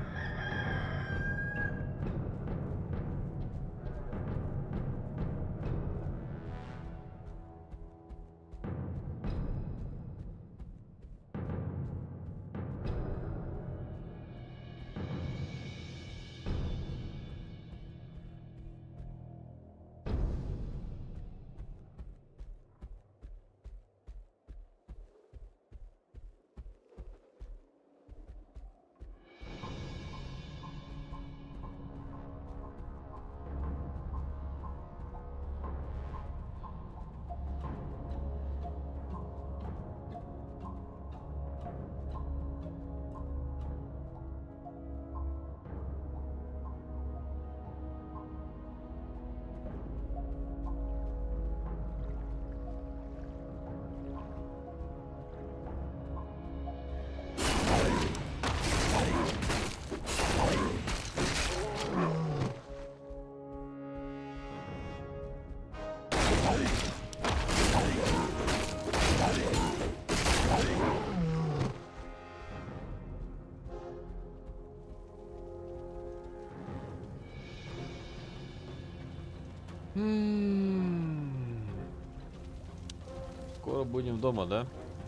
Скоро будем дома, да?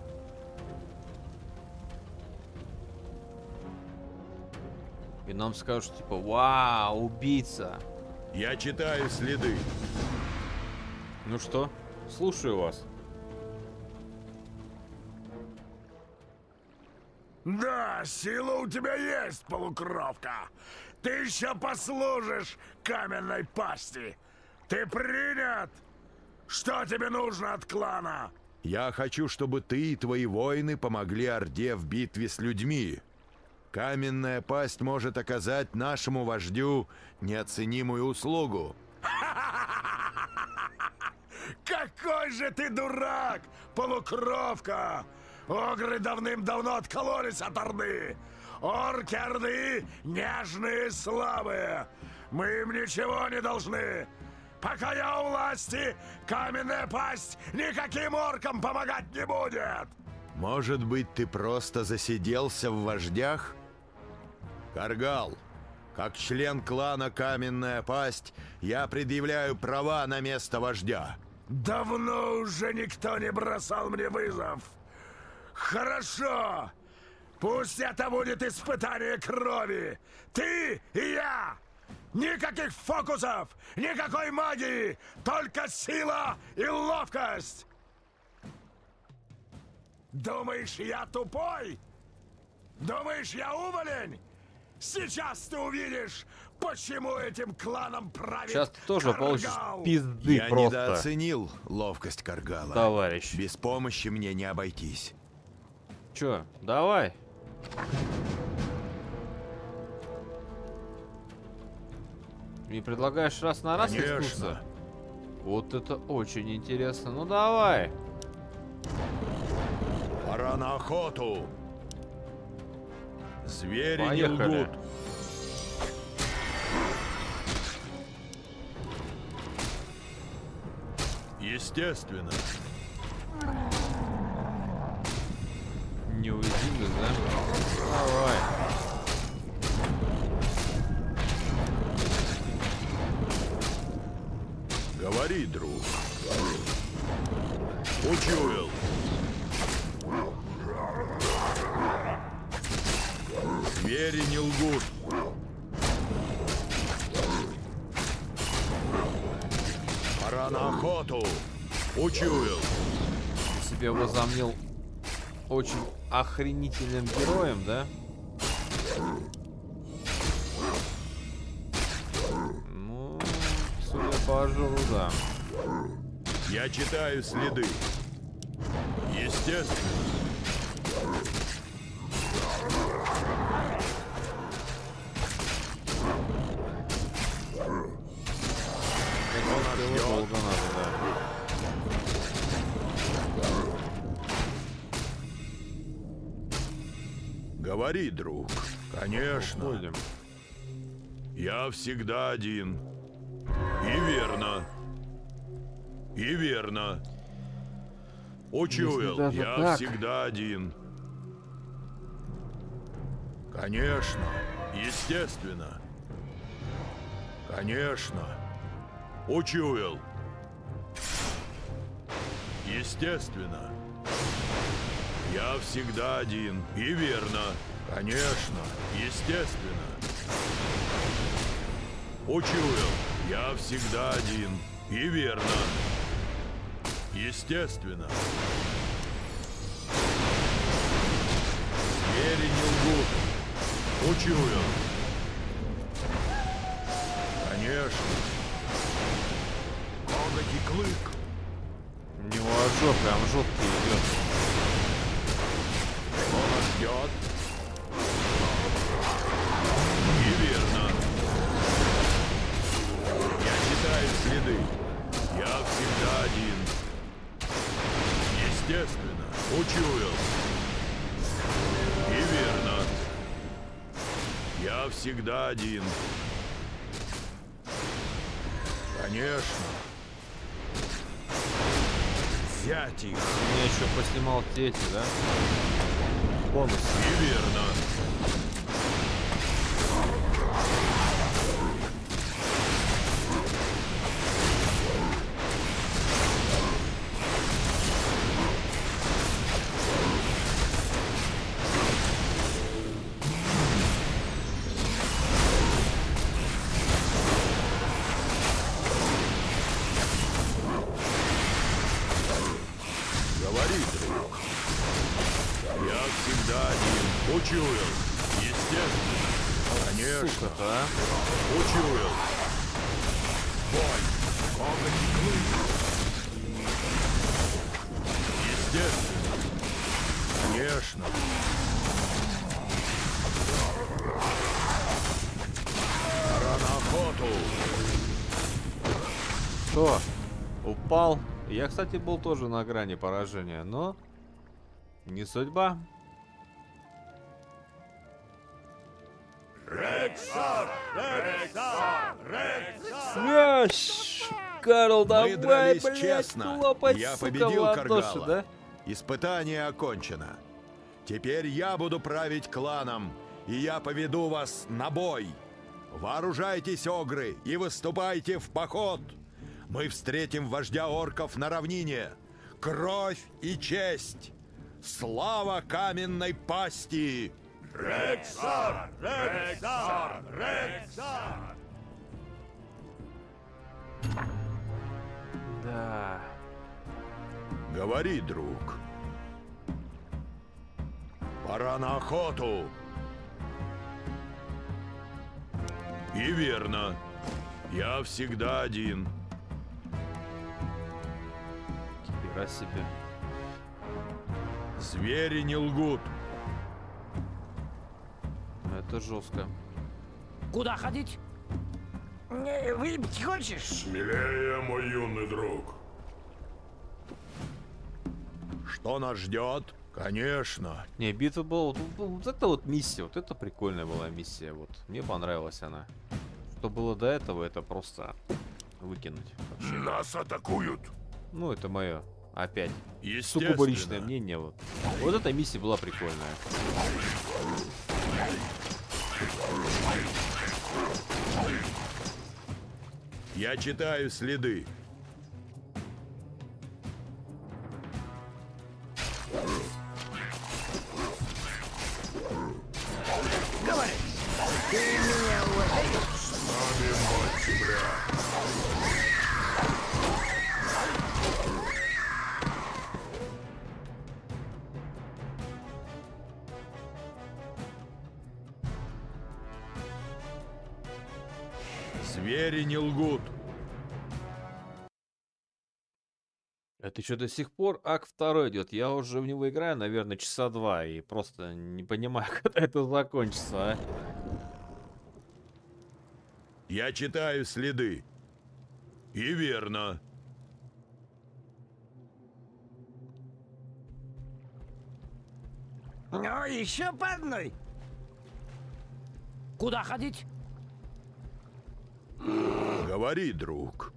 И нам скажут, типа, вау, убийца. Я читаю следы. Ну что, слушаю вас. Да, сила у тебя есть, полукровка. Ты еще послужишь каменной пасти. Ты принят? Что тебе нужно от клана? Я хочу, чтобы ты и твои воины помогли Орде в битве с людьми. Каменная пасть может оказать нашему вождю неоценимую услугу. Какой же ты дурак, полукровка! Огры давным-давно откололись от Орды. Орки Орды нежные и слабые. Мы им ничего не должны. Пока я у власти, каменная пасть никаким оркам помогать не будет. Может быть, ты просто засиделся в вождях? Каргал, как член клана Каменная Пасть, я предъявляю права на место вождя. Давно уже никто не бросал мне вызов. Хорошо. Пусть это будет испытание крови. Ты и я. Никаких фокусов, никакой магии, только сила и ловкость. Думаешь, я тупой? Думаешь, я уволень? Сейчас ты увидишь, почему этим кланом правит Сейчас ты тоже Каргал. получишь пизды Я просто. недооценил ловкость Каргала. Товарищ. Без помощи мне не обойтись. Чё, давай. Мне предлагаешь раз на раз Конечно. рискнуться? Вот это очень интересно. Ну давай. Пора на охоту. Звери Поехали. не лгут. Естественно. Неуязвимость, да? Давай. Говори, друг. Учуял. Звери не лгут. Пора на охоту. Учуял. Себе возомнил очень охренительным героем, да? Ну, судя по ожогу, да. Я читаю следы. Естественно. Это долго надо, да. Говори, друг. Конечно. Уходим. Я всегда один. И верно. И верно. Учуял, даже я так. всегда один. Конечно. Естественно. Конечно. Учуял. Естественно. Я всегда один. И верно. Конечно. Естественно. Учуял. Я всегда один. И верно. Естественно. Звери не лгут. Учуял. Конечно. Коготь и клык. У него ожог прям жуткий идет. Он нас ждет. И верно. Я читаю следы. Я всегда один. Естественно. Учуял. И верно. Я всегда один. Конечно. Взять их. Я еще поснимал те эти, да? Бонус. И верно. Говори, друг. Я всегда один. Учуял. Естественно. Конечно. Сука-то, а? Учуял. Бой. Огонь клык. Естественно. Конечно. Пора на охоту. Что? Упал. Я, кстати, был тоже на грани поражения, но не судьба. Рексар! Рексар! Рексар! Смящ! Карл, давай, Мы дрались блядь, честно. хлопать, Я сука, победил в ладоши, Каргала. да? Испытание окончено. Теперь я буду править кланом, и я поведу вас на бой. Вооружайтесь, огры, и выступайте в поход. Мы встретим вождя орков на равнине. Кровь и честь. Слава каменной пасти! Рексар! Рексар! Рексар! Да. Говори, друг. Пора на охоту. И верно. Я всегда один. Хера себе. Звери не лгут. Это жестко. Куда ходить? Не, выпить хочешь? Смелее, мой юный друг. Что нас ждет? Конечно. Не, битва была... Вот, вот это вот миссия, вот это прикольная была миссия. Вот. Мне понравилась она. Что было до этого, это просто выкинуть. Вообще. Нас атакуют. Ну, это мое. Опять. Естественно. Сугубо личное мнение. Вот. Вот эта миссия была прикольная. Я читаю следы. Говори. Ты меня уважаешь? С нами мать тебя. Звери не лгут. Это что, до сих пор акт второй идет. Я уже в него играю, наверное, часа два. И просто не понимаю, когда это закончится, а. Я читаю следы. И верно. Ну, еще по одной. Куда ходить? Говори, друг.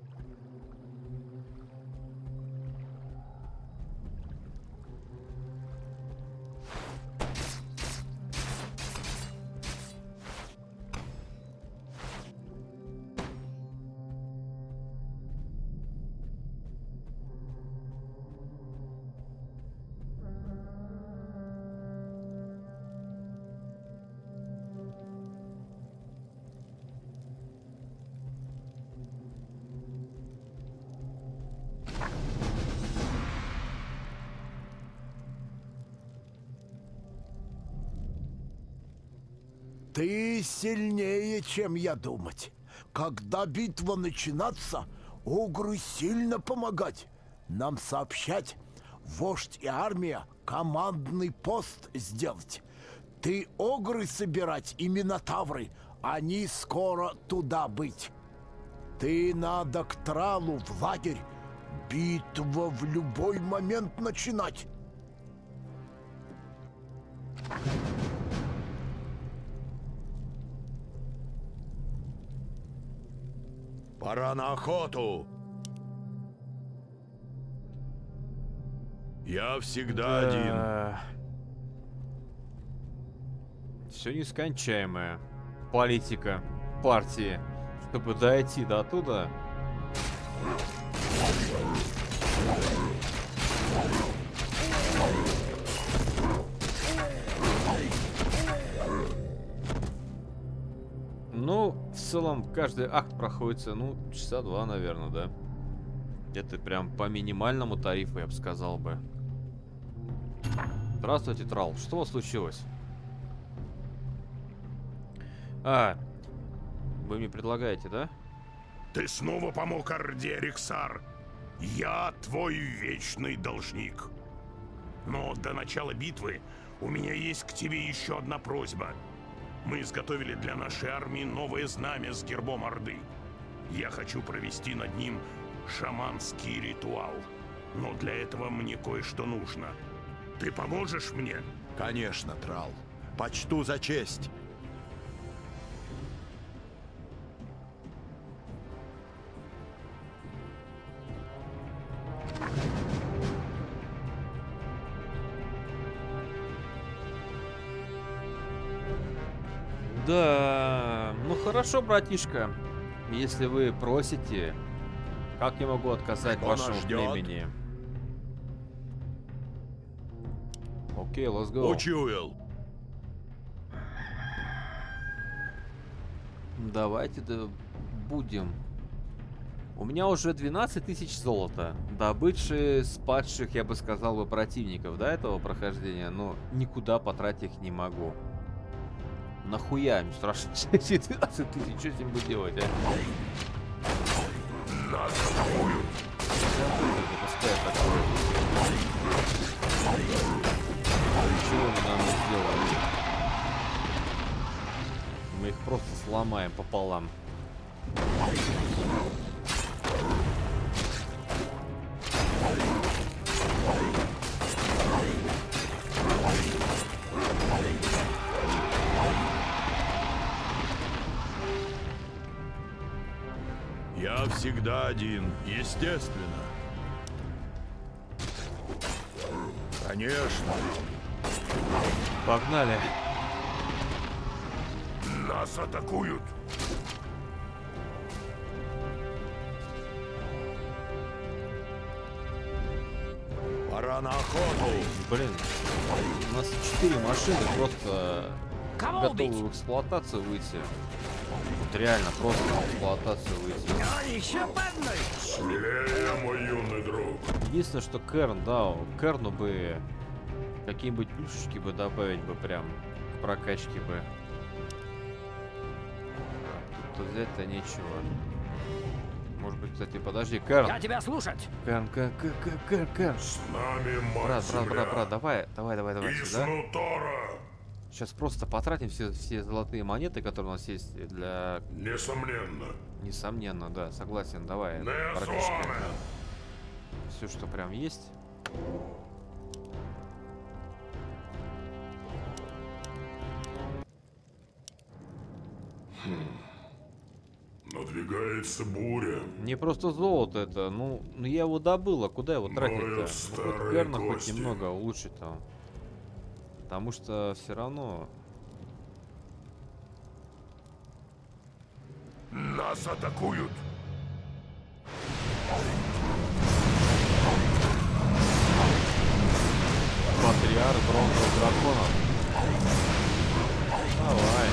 Ты сильнее, чем я думать. Когда битва начинаться, огры сильно помогать. Нам сообщать, вождь и армия командный пост сделать. Ты огры собирать и минотавры, они скоро туда быть. Ты надо к Тралу в лагерь. Битва в любой момент начинать. Пора на охоту. Я всегда один. Все нескончаемая политика партии, чтобы дойти до туда. Ну, в целом, каждый акт проходится, ну, часа два, наверное, да? Это прям по минимальному тарифу, я бы сказал бы. Здравствуйте, Трал. Что у вас случилось? А, вы мне предлагаете, да? Ты снова помог Орде, Рексар. Я твой вечный должник. Но до начала битвы у меня есть к тебе еще одна просьба. Мы изготовили для нашей армии новое знамя с гербом Орды. Я хочу провести над ним шаманский ритуал. Но для этого мне кое-что нужно. Ты поможешь мне? Конечно, Трал. Почту за честь. Да, ну хорошо, братишка. Если вы просите, как я могу отказать Что вашему нас ждет? племени? Окей, let's go. Учуял. Давайте да будем. У меня уже двенадцать тысяч золота, добывшие с падших, я бы сказал, бы противников до этого прохождения, но никуда потратить их не могу. Нахуя им страшно двенадцать тысяч, что с ним будет делать, а? Нас атакуют. Ничего не нам не сделали. Мы их просто сломаем пополам. Я всегда один, естественно. Конечно. Погнали. Нас атакуют. Пора на охоту. Блин, у нас четыре машины просто Кого готовы убить? в эксплуатацию выйти. Вот реально просто в эксплуатацию выйти. А еще по одной. Смелее, мой юный друг. Единственное, что Керн, да, Керну бы какие-нибудь плюшечки бы добавить бы прям к прокачке бы. Тут взять-то нечего. Может быть, кстати, подожди, Керн. Я тебя слушать. Керн, Керн, Керн, Керн, Керн, Керн. С нами мать Брат, брат, земля. брат, брат, давай, давай, давай, давай сюда. Иснутора. Сейчас просто потратим все, все золотые монеты, которые у нас есть для... Несомненно. Несомненно, да, согласен, давай. Несомненно. Все, что прям есть. Надвигается буря. Не просто золото это, ну, ну я его добыл, а куда его тратить-то? Ноют Ну, хоть старые Керна хоть кости. немного улучшить там. Потому что все равно... Нас атакуют. Патриарх бронзовых драконов. Давай.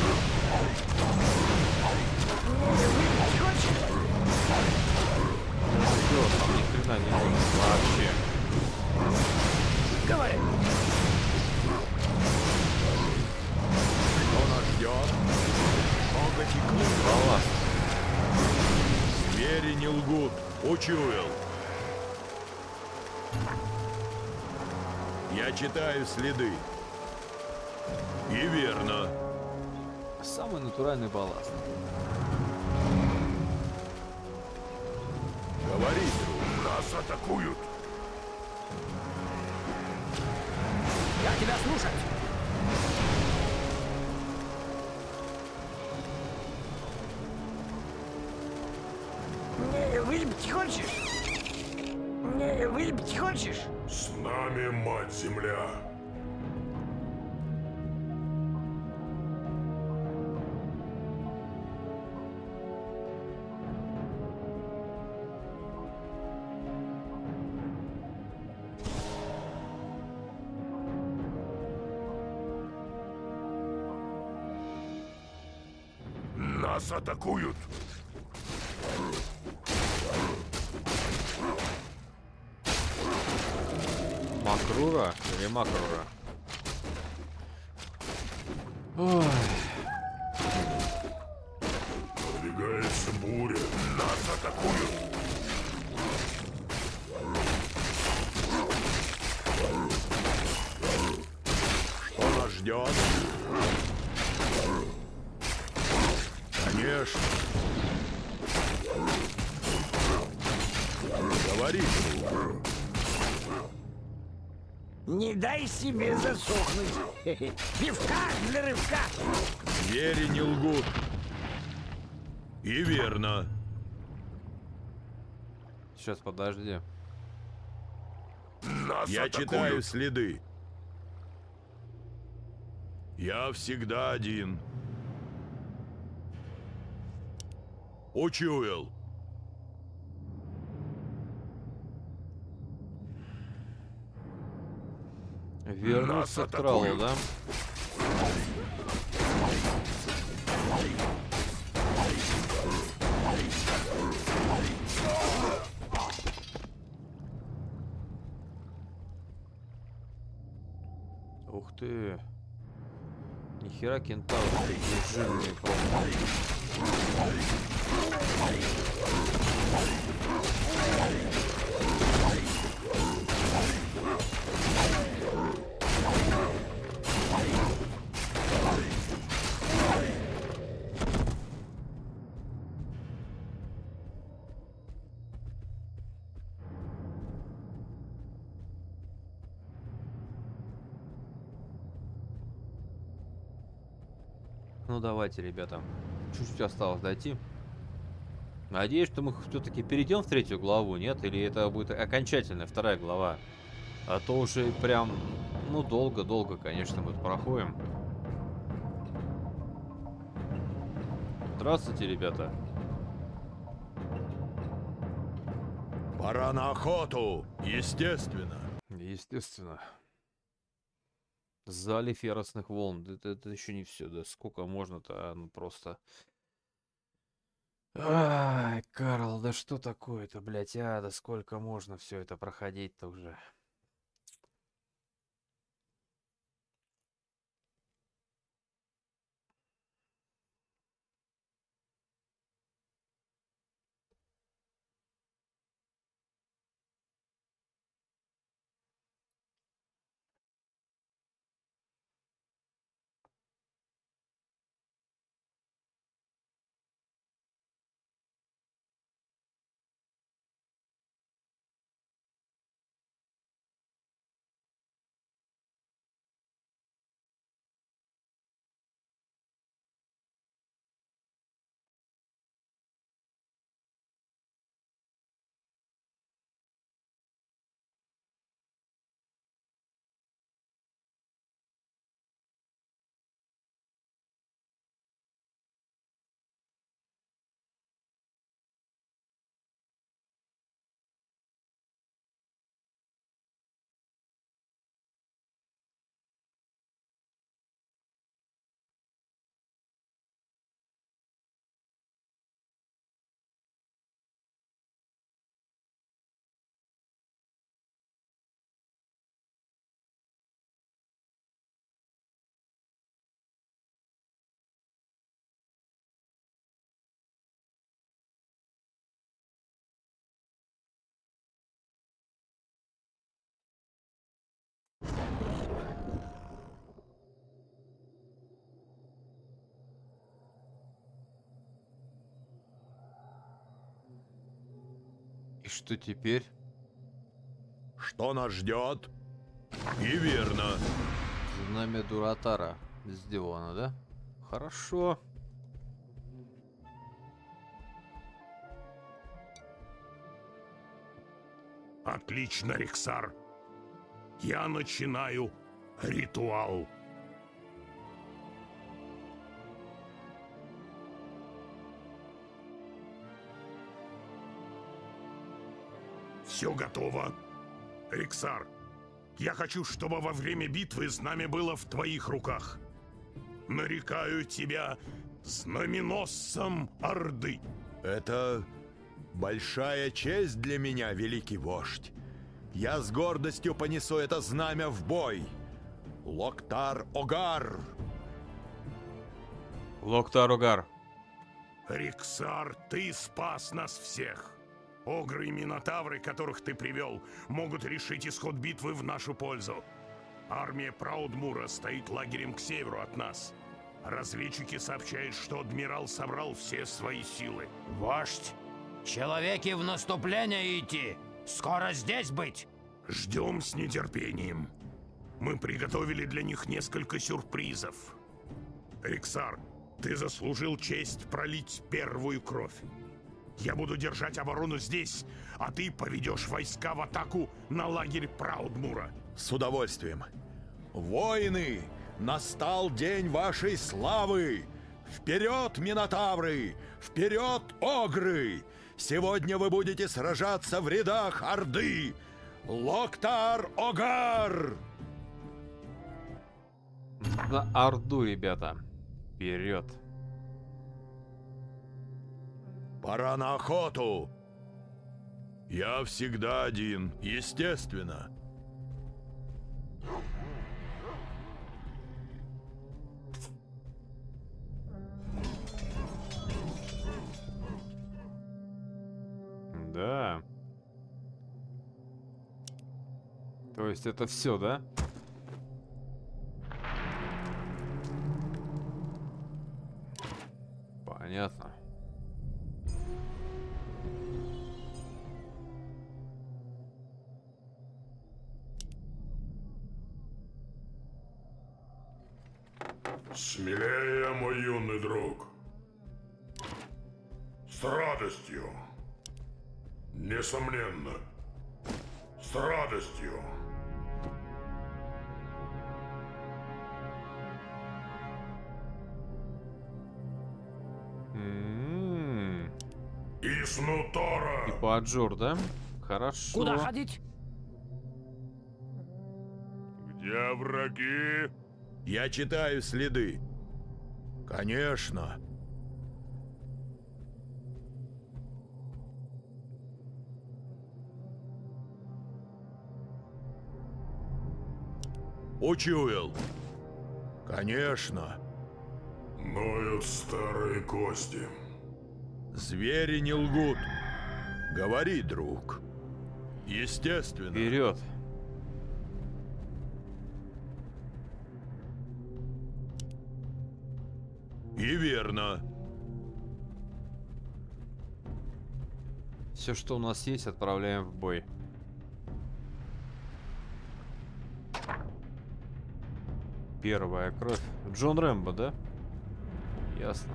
Все, там ни хрена не нужно вообще. Говори. Что нас ждет? Коготь и клык. Балласт. Звери не лгут. Учуял. Я читаю следы. И верно. Самый натуральный балласт. Говори, друг. Нас атакуют. Я тебя слушать. Не, выпить хочешь? Не, выпить хочешь? С нами мать земля. Нас атакуют. Макрура или Макрура? Ой. Конечно. Говори. Не дай себе засохнуть. Пивка для рывка. Звери не лгут. И верно. Сейчас, подожди. Нас Я атакуют. читаю следы. Я всегда один. Учуял. Вернулся к тралу, да? Ух ты. Нихера кентавры такие жирные просто. Ну давайте, ребята. Чуть-чуть осталось дойти. Надеюсь, что мы все-таки перейдем в третью главу, нет? Или это будет окончательная вторая глава? А то уже прям, ну, долго-долго, конечно, мы проходим. Здравствуйте, ребята. Пора на охоту, естественно. Естественно. Залив яростных волн. Это, это еще не все, да? Сколько можно-то? А, ну просто... Ай, Карл, да что такое-то, блядь, а? Да сколько можно все это проходить-то уже? И что теперь? Что нас ждет? И верно. Знамя Дуратара сделано, да? Хорошо. Отлично, Рексар. Я начинаю ритуал. Все готово. Рексар, я хочу, чтобы во время битвы знамя было в твоих руках. Нарекаю тебя знаменосцем Орды. Это большая честь для меня, великий вождь. Я с гордостью понесу это знамя в бой. Локтар-Огар. Локтар-Огар. Рексар, ты спас нас всех. Огры и минотавры, которых ты привел, могут решить исход битвы в нашу пользу. Армия Праудмура стоит лагерем к северу от нас. Разведчики сообщают, что адмирал собрал все свои силы. Вождь, человеки в наступление идти. Скоро здесь быть. Ждем с нетерпением. Мы приготовили для них несколько сюрпризов. Риксар, ты заслужил честь пролить первую кровь. Я буду держать оборону здесь, а ты поведешь войска в атаку на лагерь Праудмура. С удовольствием. Воины, настал день вашей славы! Вперед, Минотавры! Вперед, Огры! Сегодня вы будете сражаться в рядах Орды! Локтар-Огар! За Орду, ребята. Вперед. Пора на охоту. Я всегда один, естественно. Да. То есть это все, да? Понятно. Смелее, мой юный друг. С радостью. Несомненно. С радостью. М-м-м. Иснутора. Типа Аджур, да? Хорошо. Куда ходить? Где враги? Я читаю следы. Конечно. Учуял. Конечно. Ноют старые кости. Звери не лгут. Говори, друг. Естественно. Вперед. И верно. Все, что у нас есть, отправляем в бой. Первая кровь. Джон Рэмбо, да? Ясно.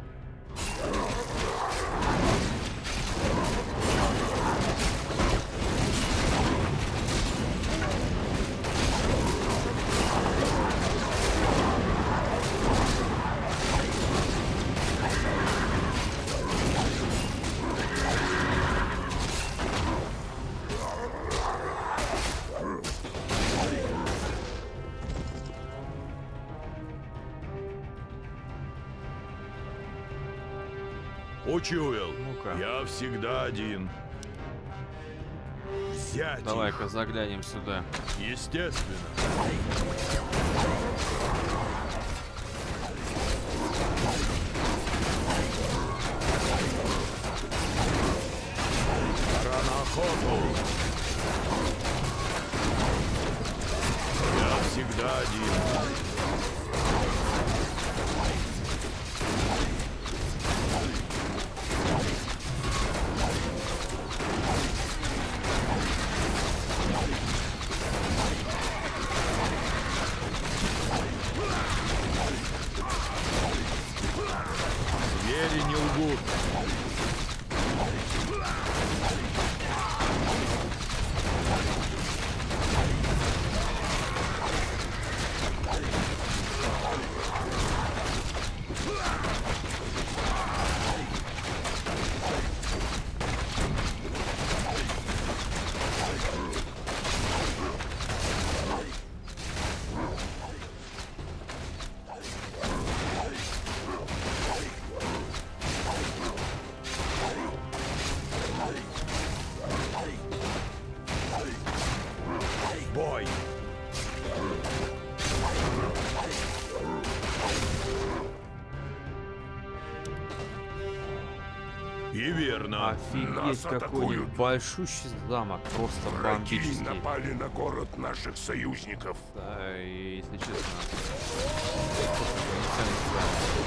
Учуял. Ну-ка. Я всегда один. Взять Давай-ка их. заглянем сюда. Естественно. Пора на охоту. Я всегда один. Звери не лгут. Бой! И верно. Офигеть, Нас какой атакуют. большущий замок. Просто Враги бомбический. напали на город наших союзников. Да, и если честно... не тянет туда.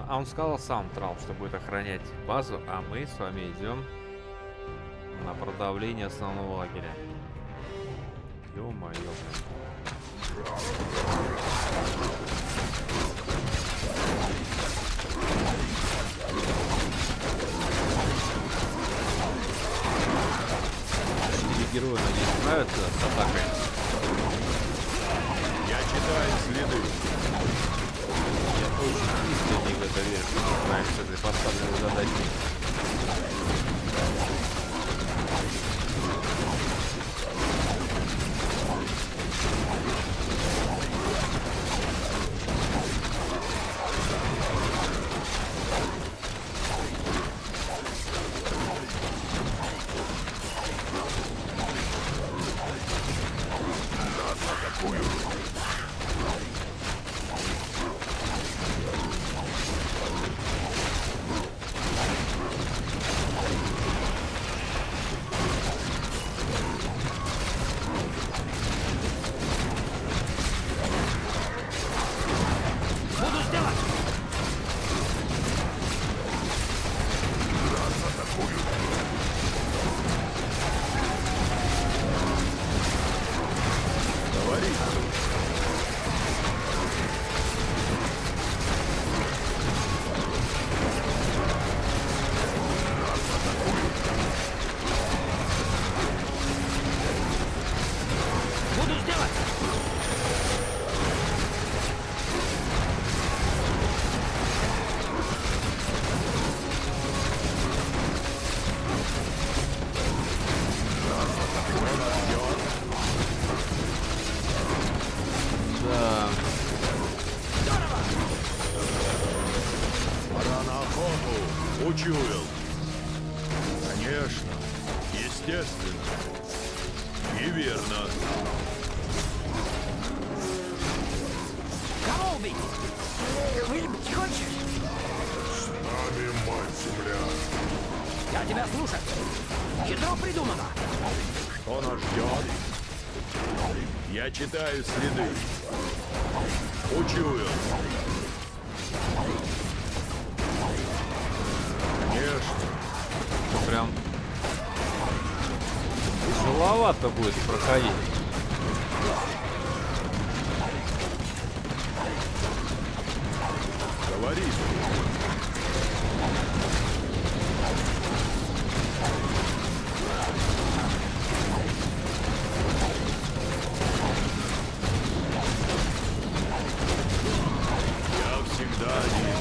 а он сказал сам, Трал, что будет охранять базу, а мы с вами идем на продавление основного лагеря. Ё-моё. Герои, надеюсь, справятся с атакой. Я читаю следы. Я очень искренне в это верю, что мы справимся с этой поставленной задачей. Учуял. Конечно. Естественно. И верно. Кого убить? Вылепить хочешь? С нами, мать земля. Я тебя слушаю. Хитро придумано. Что нас ждет? Я читаю следы. Учуял. Ну, прям тяжеловато будет проходить. Говори. Я всегда один.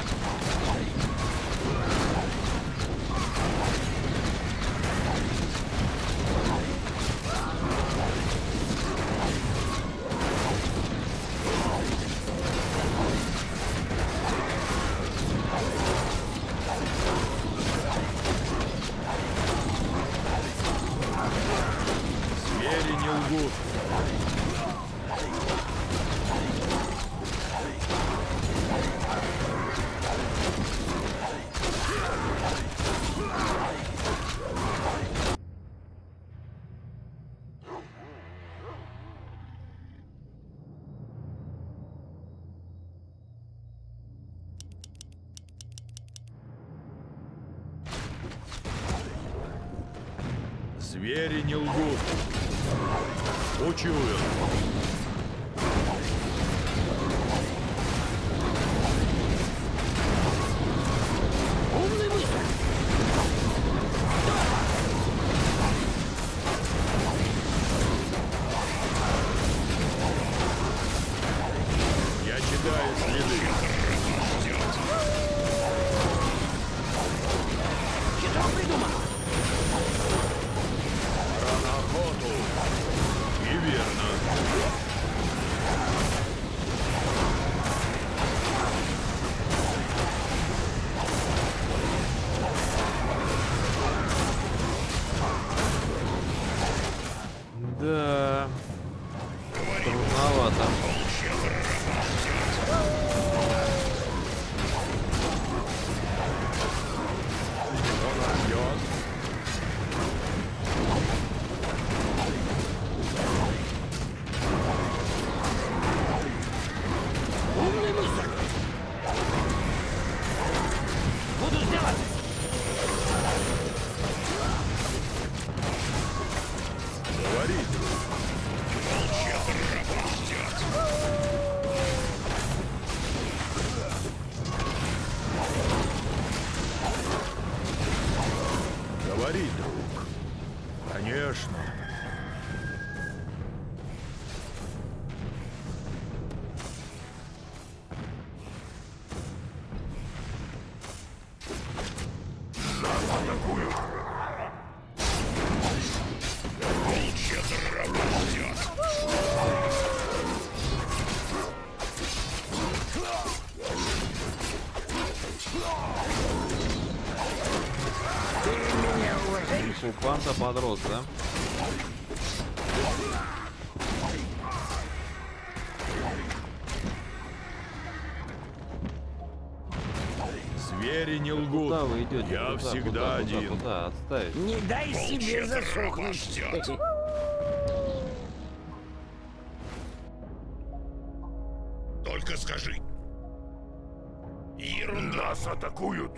Звери не лгут. Учуял. Умный мысль. Я читаю следы. Хитро придумано. Пора на охоту. И верно. Конечно. Нас атакуют. Волчья трава ждет. Панта подрос, да? Звери не лгут. Куда вы идете? Я Куда, всегда куда, один. Куда, куда? Отставить. Не дай себе засохнуть. Только скажи. Ерунда. Нас атакуют.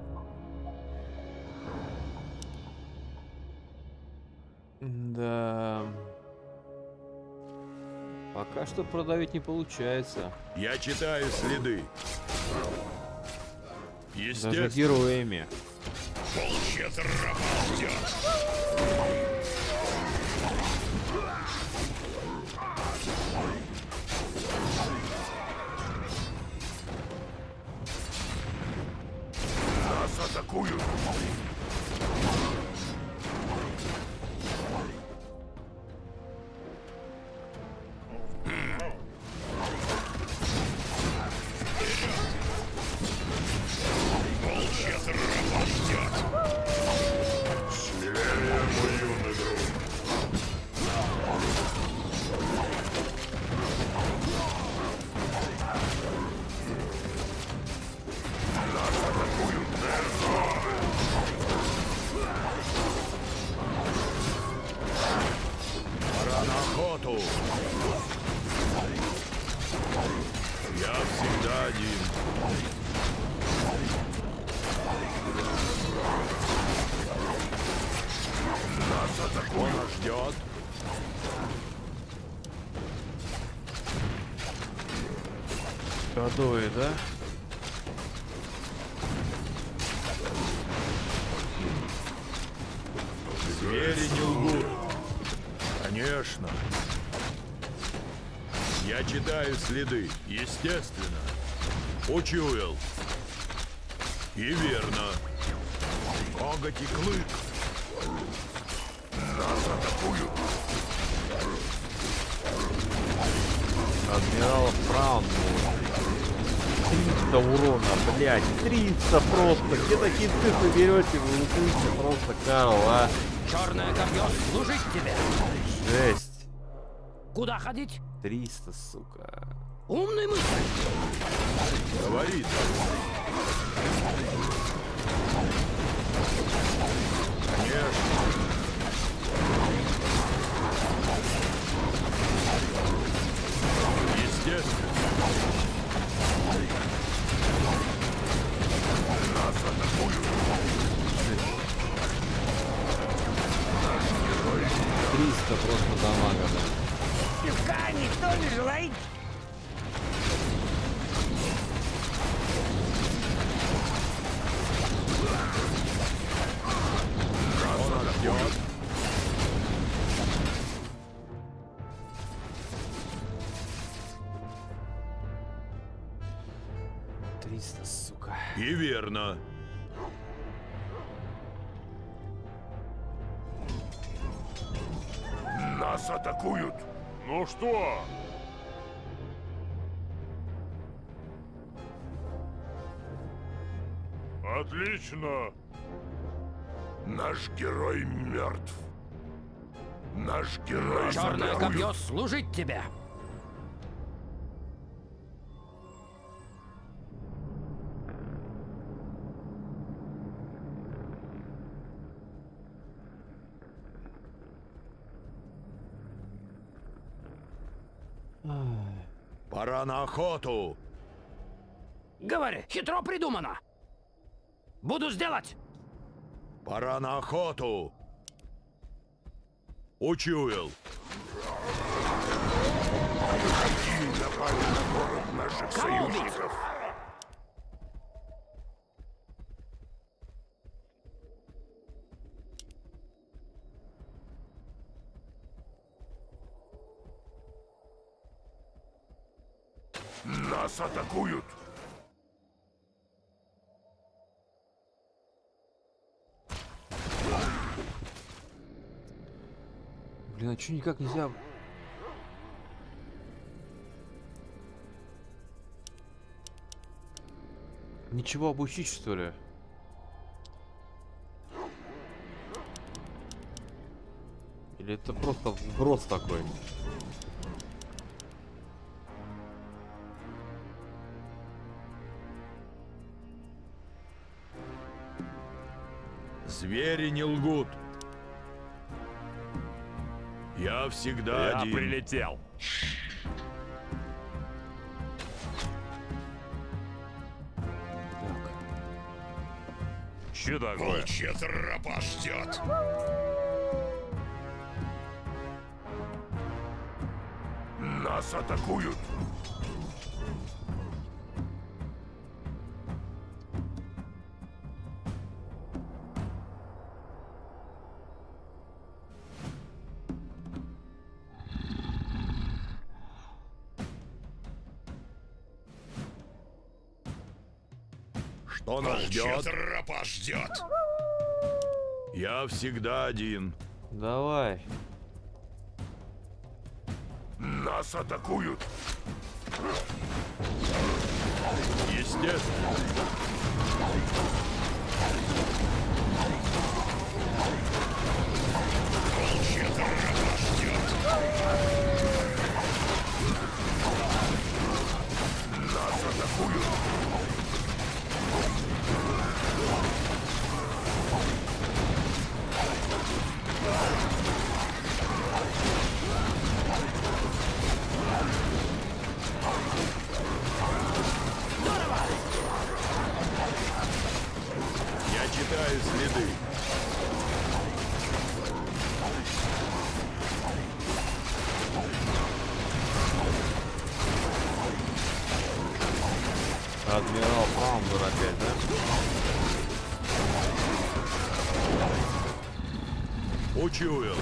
Да. Пока что продавить не получается. Я читаю следы. Даже героями. Волчья трава ждет. Нас атакуют. Волчья трава ждет. Смелее, мой юный друг. Нас атакуют. Пора на охоту. Я всегда один. Нас атакуют. Он ждет. Кадои, да? Звери не лгут. Конечно. Я читаю следы, естественно. Учуял. И верно. Коготь и клык. Нас атакуют. Адмирал Фраун. триста урона, блядь. триста просто. Где такие цифры берете? Вы упустите просто, Карл, а? Черное копье служить тебе. Жесть. Куда ходить? триста, сука. Умный мысль. Говорит. Конечно. Естественно. Нас атакуют. триста просто дамага, да. Пивка никто не желает. Он ждет. триста, сука. И верно. Нас атакуют. Ну что? Отлично. Наш герой мертв. Наш герой Черное атакуют. копье служить тебе. Пора на охоту. Говори, хитро придумано. Буду сделать. Пора на охоту. Учуял. Какие напали на город наших союзников? Нас атакуют! Блин, а чё никак нельзя... Ничего обучить, что ли? Или это просто вброс такой? Звери не лгут. Я всегда Я один. прилетел. Че такое? Волчья тропа ждет. Нас атакуют. Что нас ждет? Тропа ждет. Я всегда один. Давай. Нас атакуют. Естественно. Волчья тропа ждет. Нас атакуют. Я читаю следы. Адмирал Фраундер опять, да? Учуял.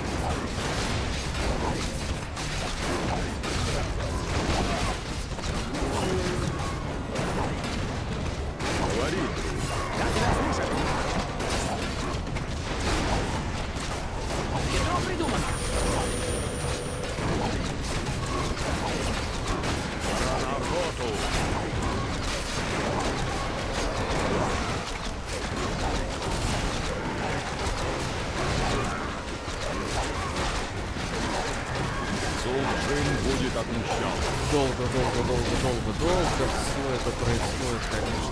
Говори. Я тебя слушаю. Хитро придумано. Пора на охоту. Зулджин будет отмщен. Долго, долго, долго, долго, долго все это происходит, конечно.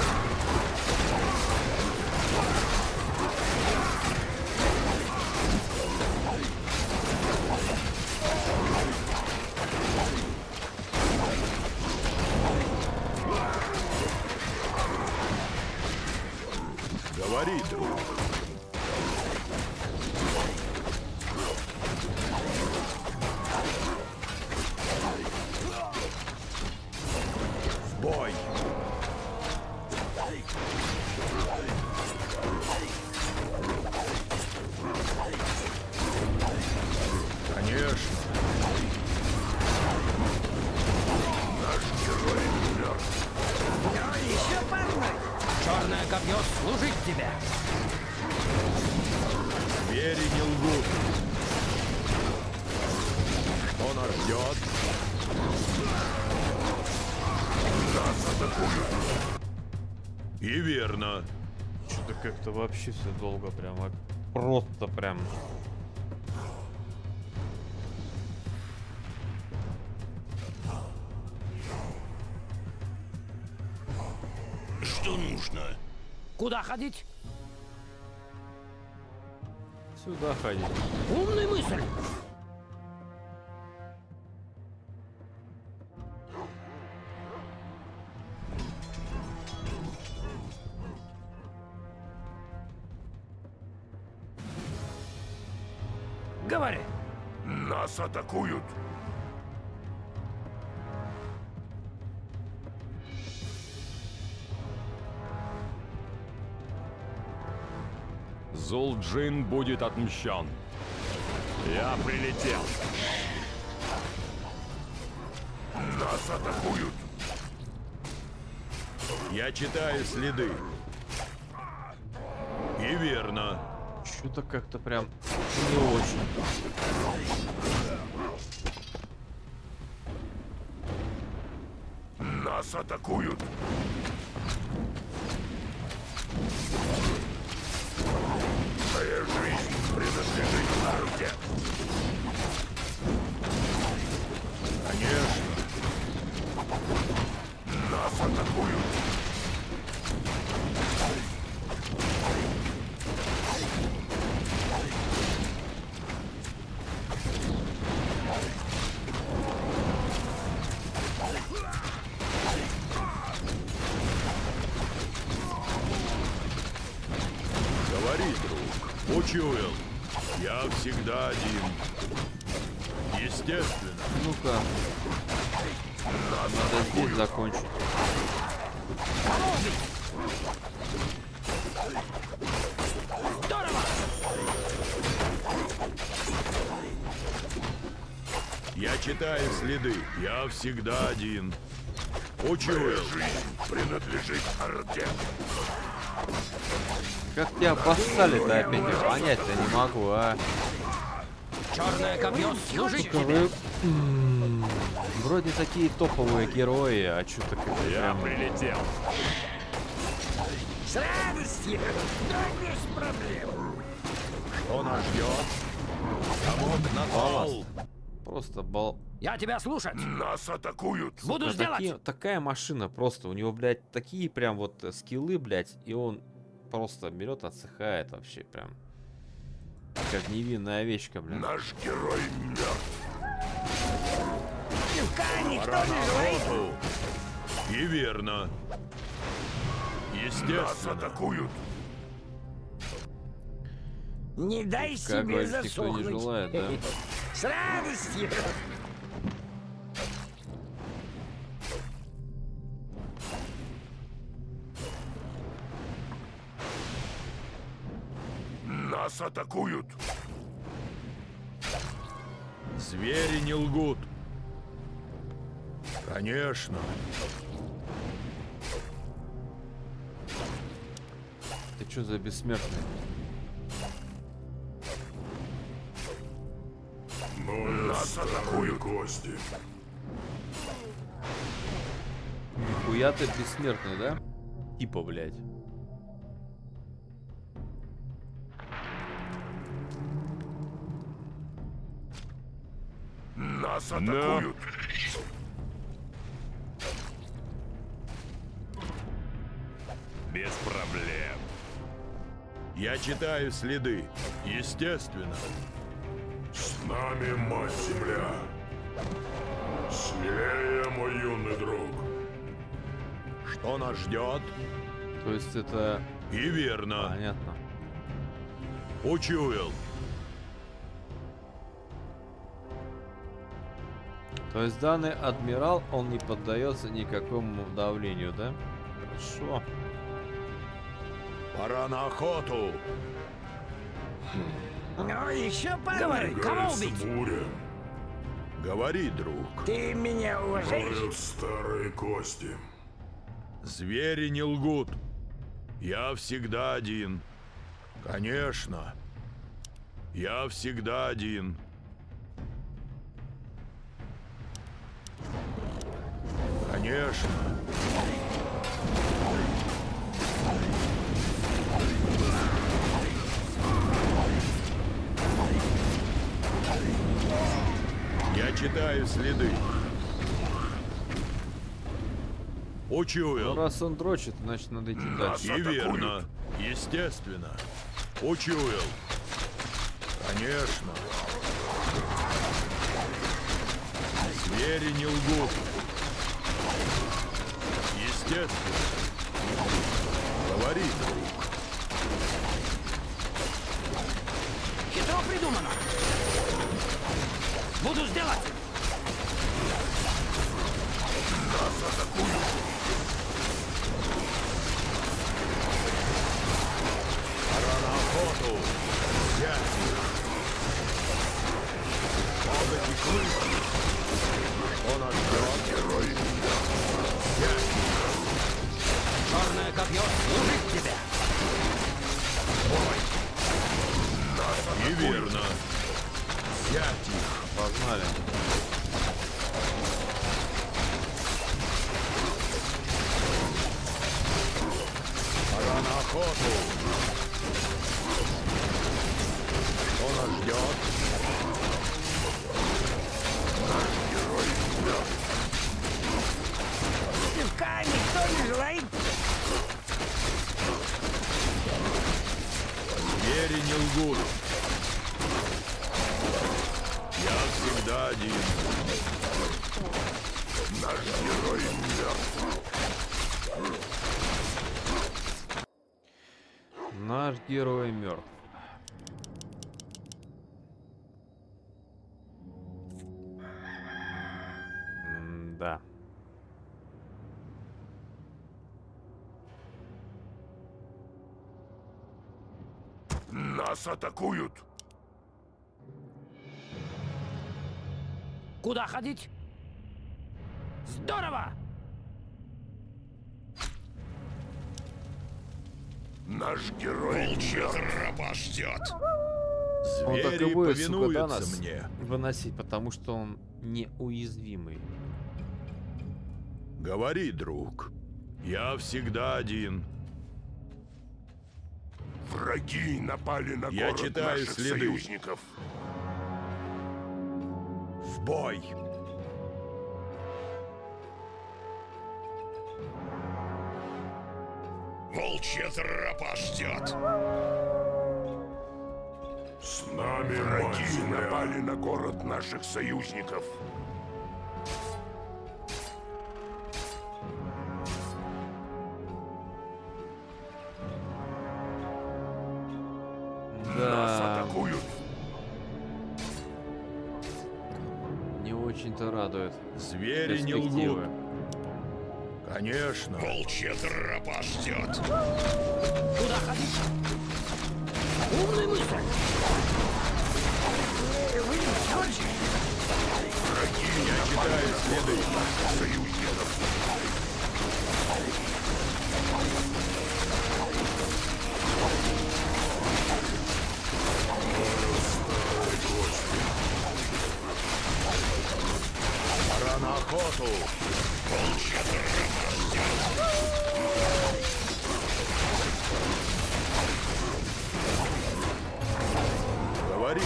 Говори, друг. В бой. Конечно. Наш герой мертв. Ну, еще парной. Черное копье служить тебе. Звери не лгут. Что нас ждет? Нас атакуют. И верно. Что-то как-то вообще все долго прям. а Просто прям. Что нужно? Куда ходить? Сюда ходить. Умная мысль. Говори. Нас атакуют. Зулджин будет отмщен. Я прилетел. Нас атакуют. Я читаю следы. И верно. Что-то как-то прям не очень. Нас атакуют. Моя жизнь принадлежит Арде. Конечно. Нас атакуют. Говори, друг. Учуял. Я всегда один. Естественно. Ну-ка. Надо здесь закончить. Здорово! Я читаю следы. Я всегда один. Учуял. Жизнь принадлежит Орде. Как тебя обоссали-то опять? Я понять-то не могу, а. Черное копье служить Сука, тебе. вы... М-м-м. Вроде такие топовые герои, а что-то как-то Я прям... прилетел. С радостью. Да без проблем. Что нас ждет? Замок на Балласт. Просто бал... Я тебя слушать. Нас атакуют. Буду Сука, сделать. такие- такая машина просто. У него, блядь, такие прям вот э, скиллы, блядь, и он просто берет, отсыхает вообще прям. Как невинная овечка, блядь. Наш герой мертв. Пивка никто Пора не на желает. охоту. И верно. Нас Естественно. атакуют. Не дай Как себе говорится, никто не засохнуть. желает, да? С радостью. Нас атакуют. Звери не лгут. Конечно. Ты что за бессмертный? Нас атакуют гости. Нихуя ты бессмертный, да? Типа, блядь. Нас атакуют. Без проблем. Я читаю следы. Естественно. С нами мать земля. Смелее, мой юный друг. Что нас ждет? То есть это... И верно. Понятно. Учуял. То есть данный адмирал, он не поддается никакому давлению, да? Хорошо. Пора на охоту. Ну, еще пару. Кого убить? Буря. Говори, друг. Ты меня уважаешь? Говорят старые кости. Звери не лгут. Я всегда один. Конечно. Я всегда один. Конечно. Я читаю следы. Ну, Учуял. раз он дрочит, значит надо идти дальше. И верно. Естественно. Учуял. Конечно. Звери не лгут. Естественно. Говори, друг. Хитро придумано. Буду сделать. Нас атакуют. Пора на охоту. Ясно. Надо текли. Он отжёт. Герой. Ясно. копье служит тебе. Неверно. Взять их. Погнали. Пора на охоту. Что нас ждет? Наш герой мертв. Пивка никто не желает. Звери не лгут. Я всегда один. Наш герой мертв. Наш герой мертв. Да. Нас атакуют. Куда ходить? Здорово! Наш герой волчья тропа ждет. Он так и Звери будет, сука, до повинуются нас мне. выносить, потому что он неуязвимый. Говори, друг. Я всегда один. Враги напали на Я город читаю наших следы. союзников. В бой! Волчья тропа ждет. С нами враги напали на город наших союзников. Нас Да, атакуют. не очень-то радует. Звери не Перспективы. лгут. Конечно. Волчья тропа ждет. Куда ходить? Умная мысль. Вы не точно? Враги Я читаю следы. наших союзников. Пора на охоту. Волчья тропа ждет. Говори.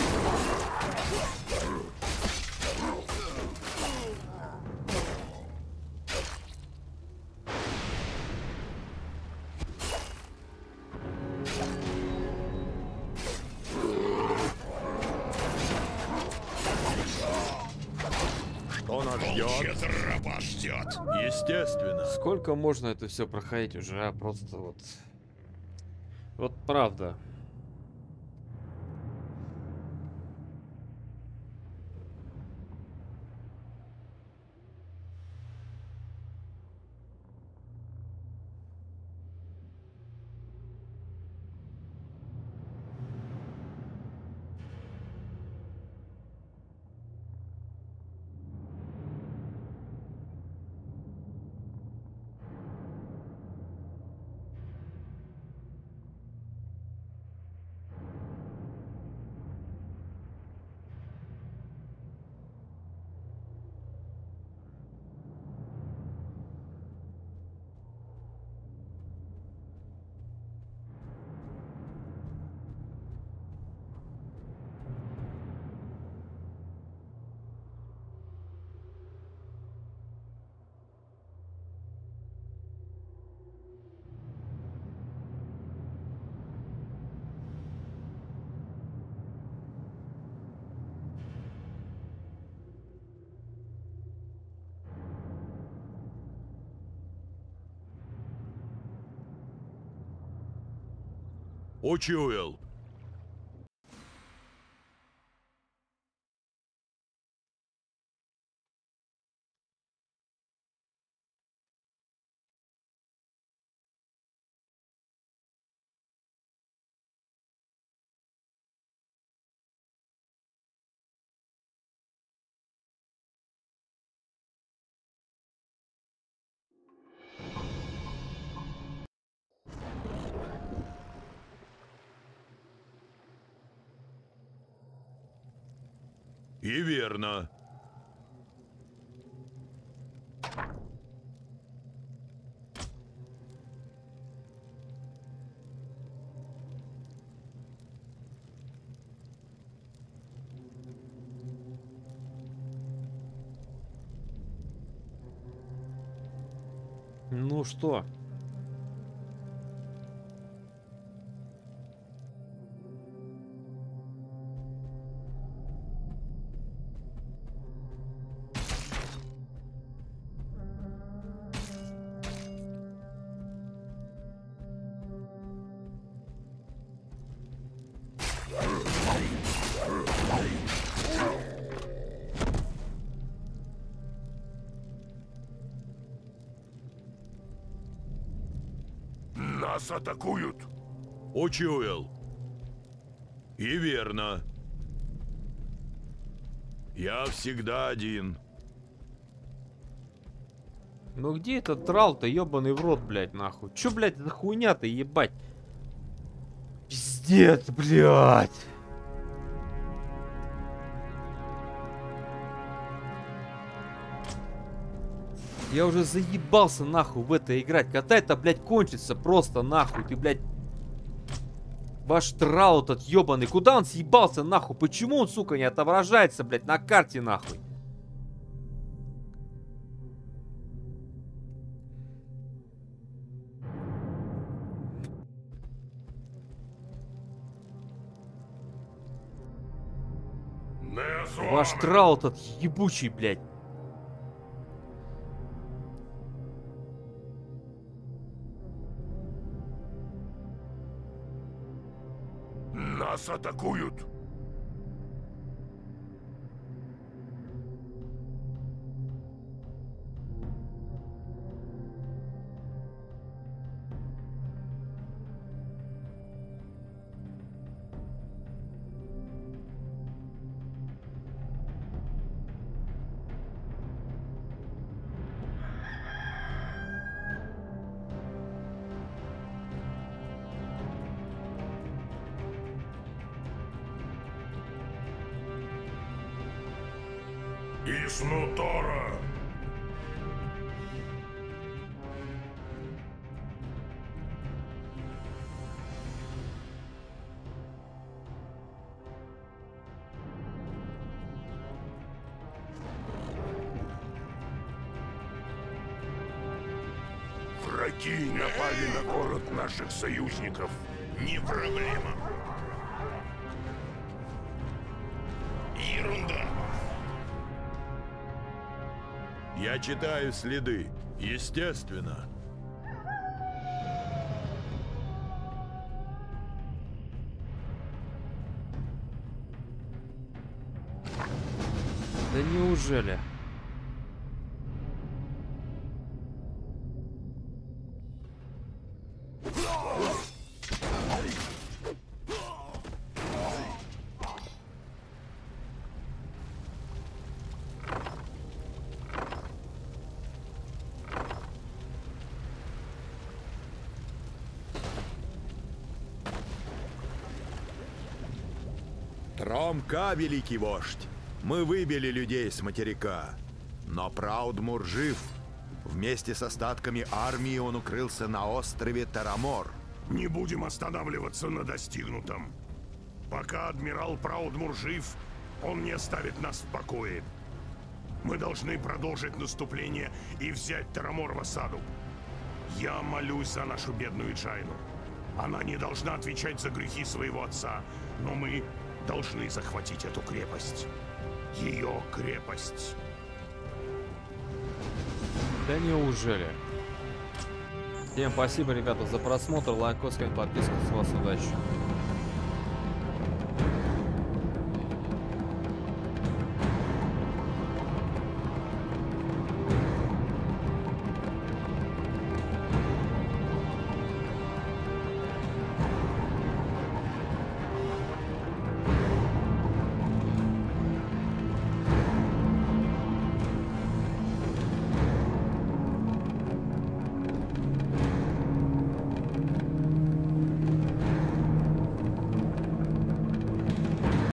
Что нас Волчья ждет? тропа ждет. Естественно. Сколько можно это все проходить уже, а? Просто вот... Вот правда. Учуял. И верно. Ну что? Нас атакуют. Учуял. И верно. Я всегда один. Ну где этот трал-то, ебаный в рот, блядь, нахуй? Чё, блядь, за хуйня-то, ебать? Пиздец, блядь. Я уже заебался нахуй в это играть. Когда это, блядь, кончится просто нахуй? Ты, блядь, ваш трал этот ебаный. Куда он съебался нахуй? Почему он, сука, не отображается, блядь, на карте нахуй? Ваш трал этот ебучий, блядь. Нас атакуют. Иснутора. Враги напали на город наших союзников. Не проблема. Ерунда. Я читаю следы. Естественно. Да неужели? Тромка, великий вождь. Мы выбили людей с материка. Но Праудмур жив. Вместе с остатками армии он укрылся на острове Тарамор. Не будем останавливаться на достигнутом. Пока адмирал Праудмур жив, он не оставит нас в покое. Мы должны продолжить наступление и взять Тарамор в осаду. Я молюсь за нашу бедную Джайну. Она не должна отвечать за грехи своего отца, но мы должны захватить эту крепость. Ее крепость. Да неужели? Всем спасибо, ребята, за просмотр, лайк, коммент, подписка. С вас удачи.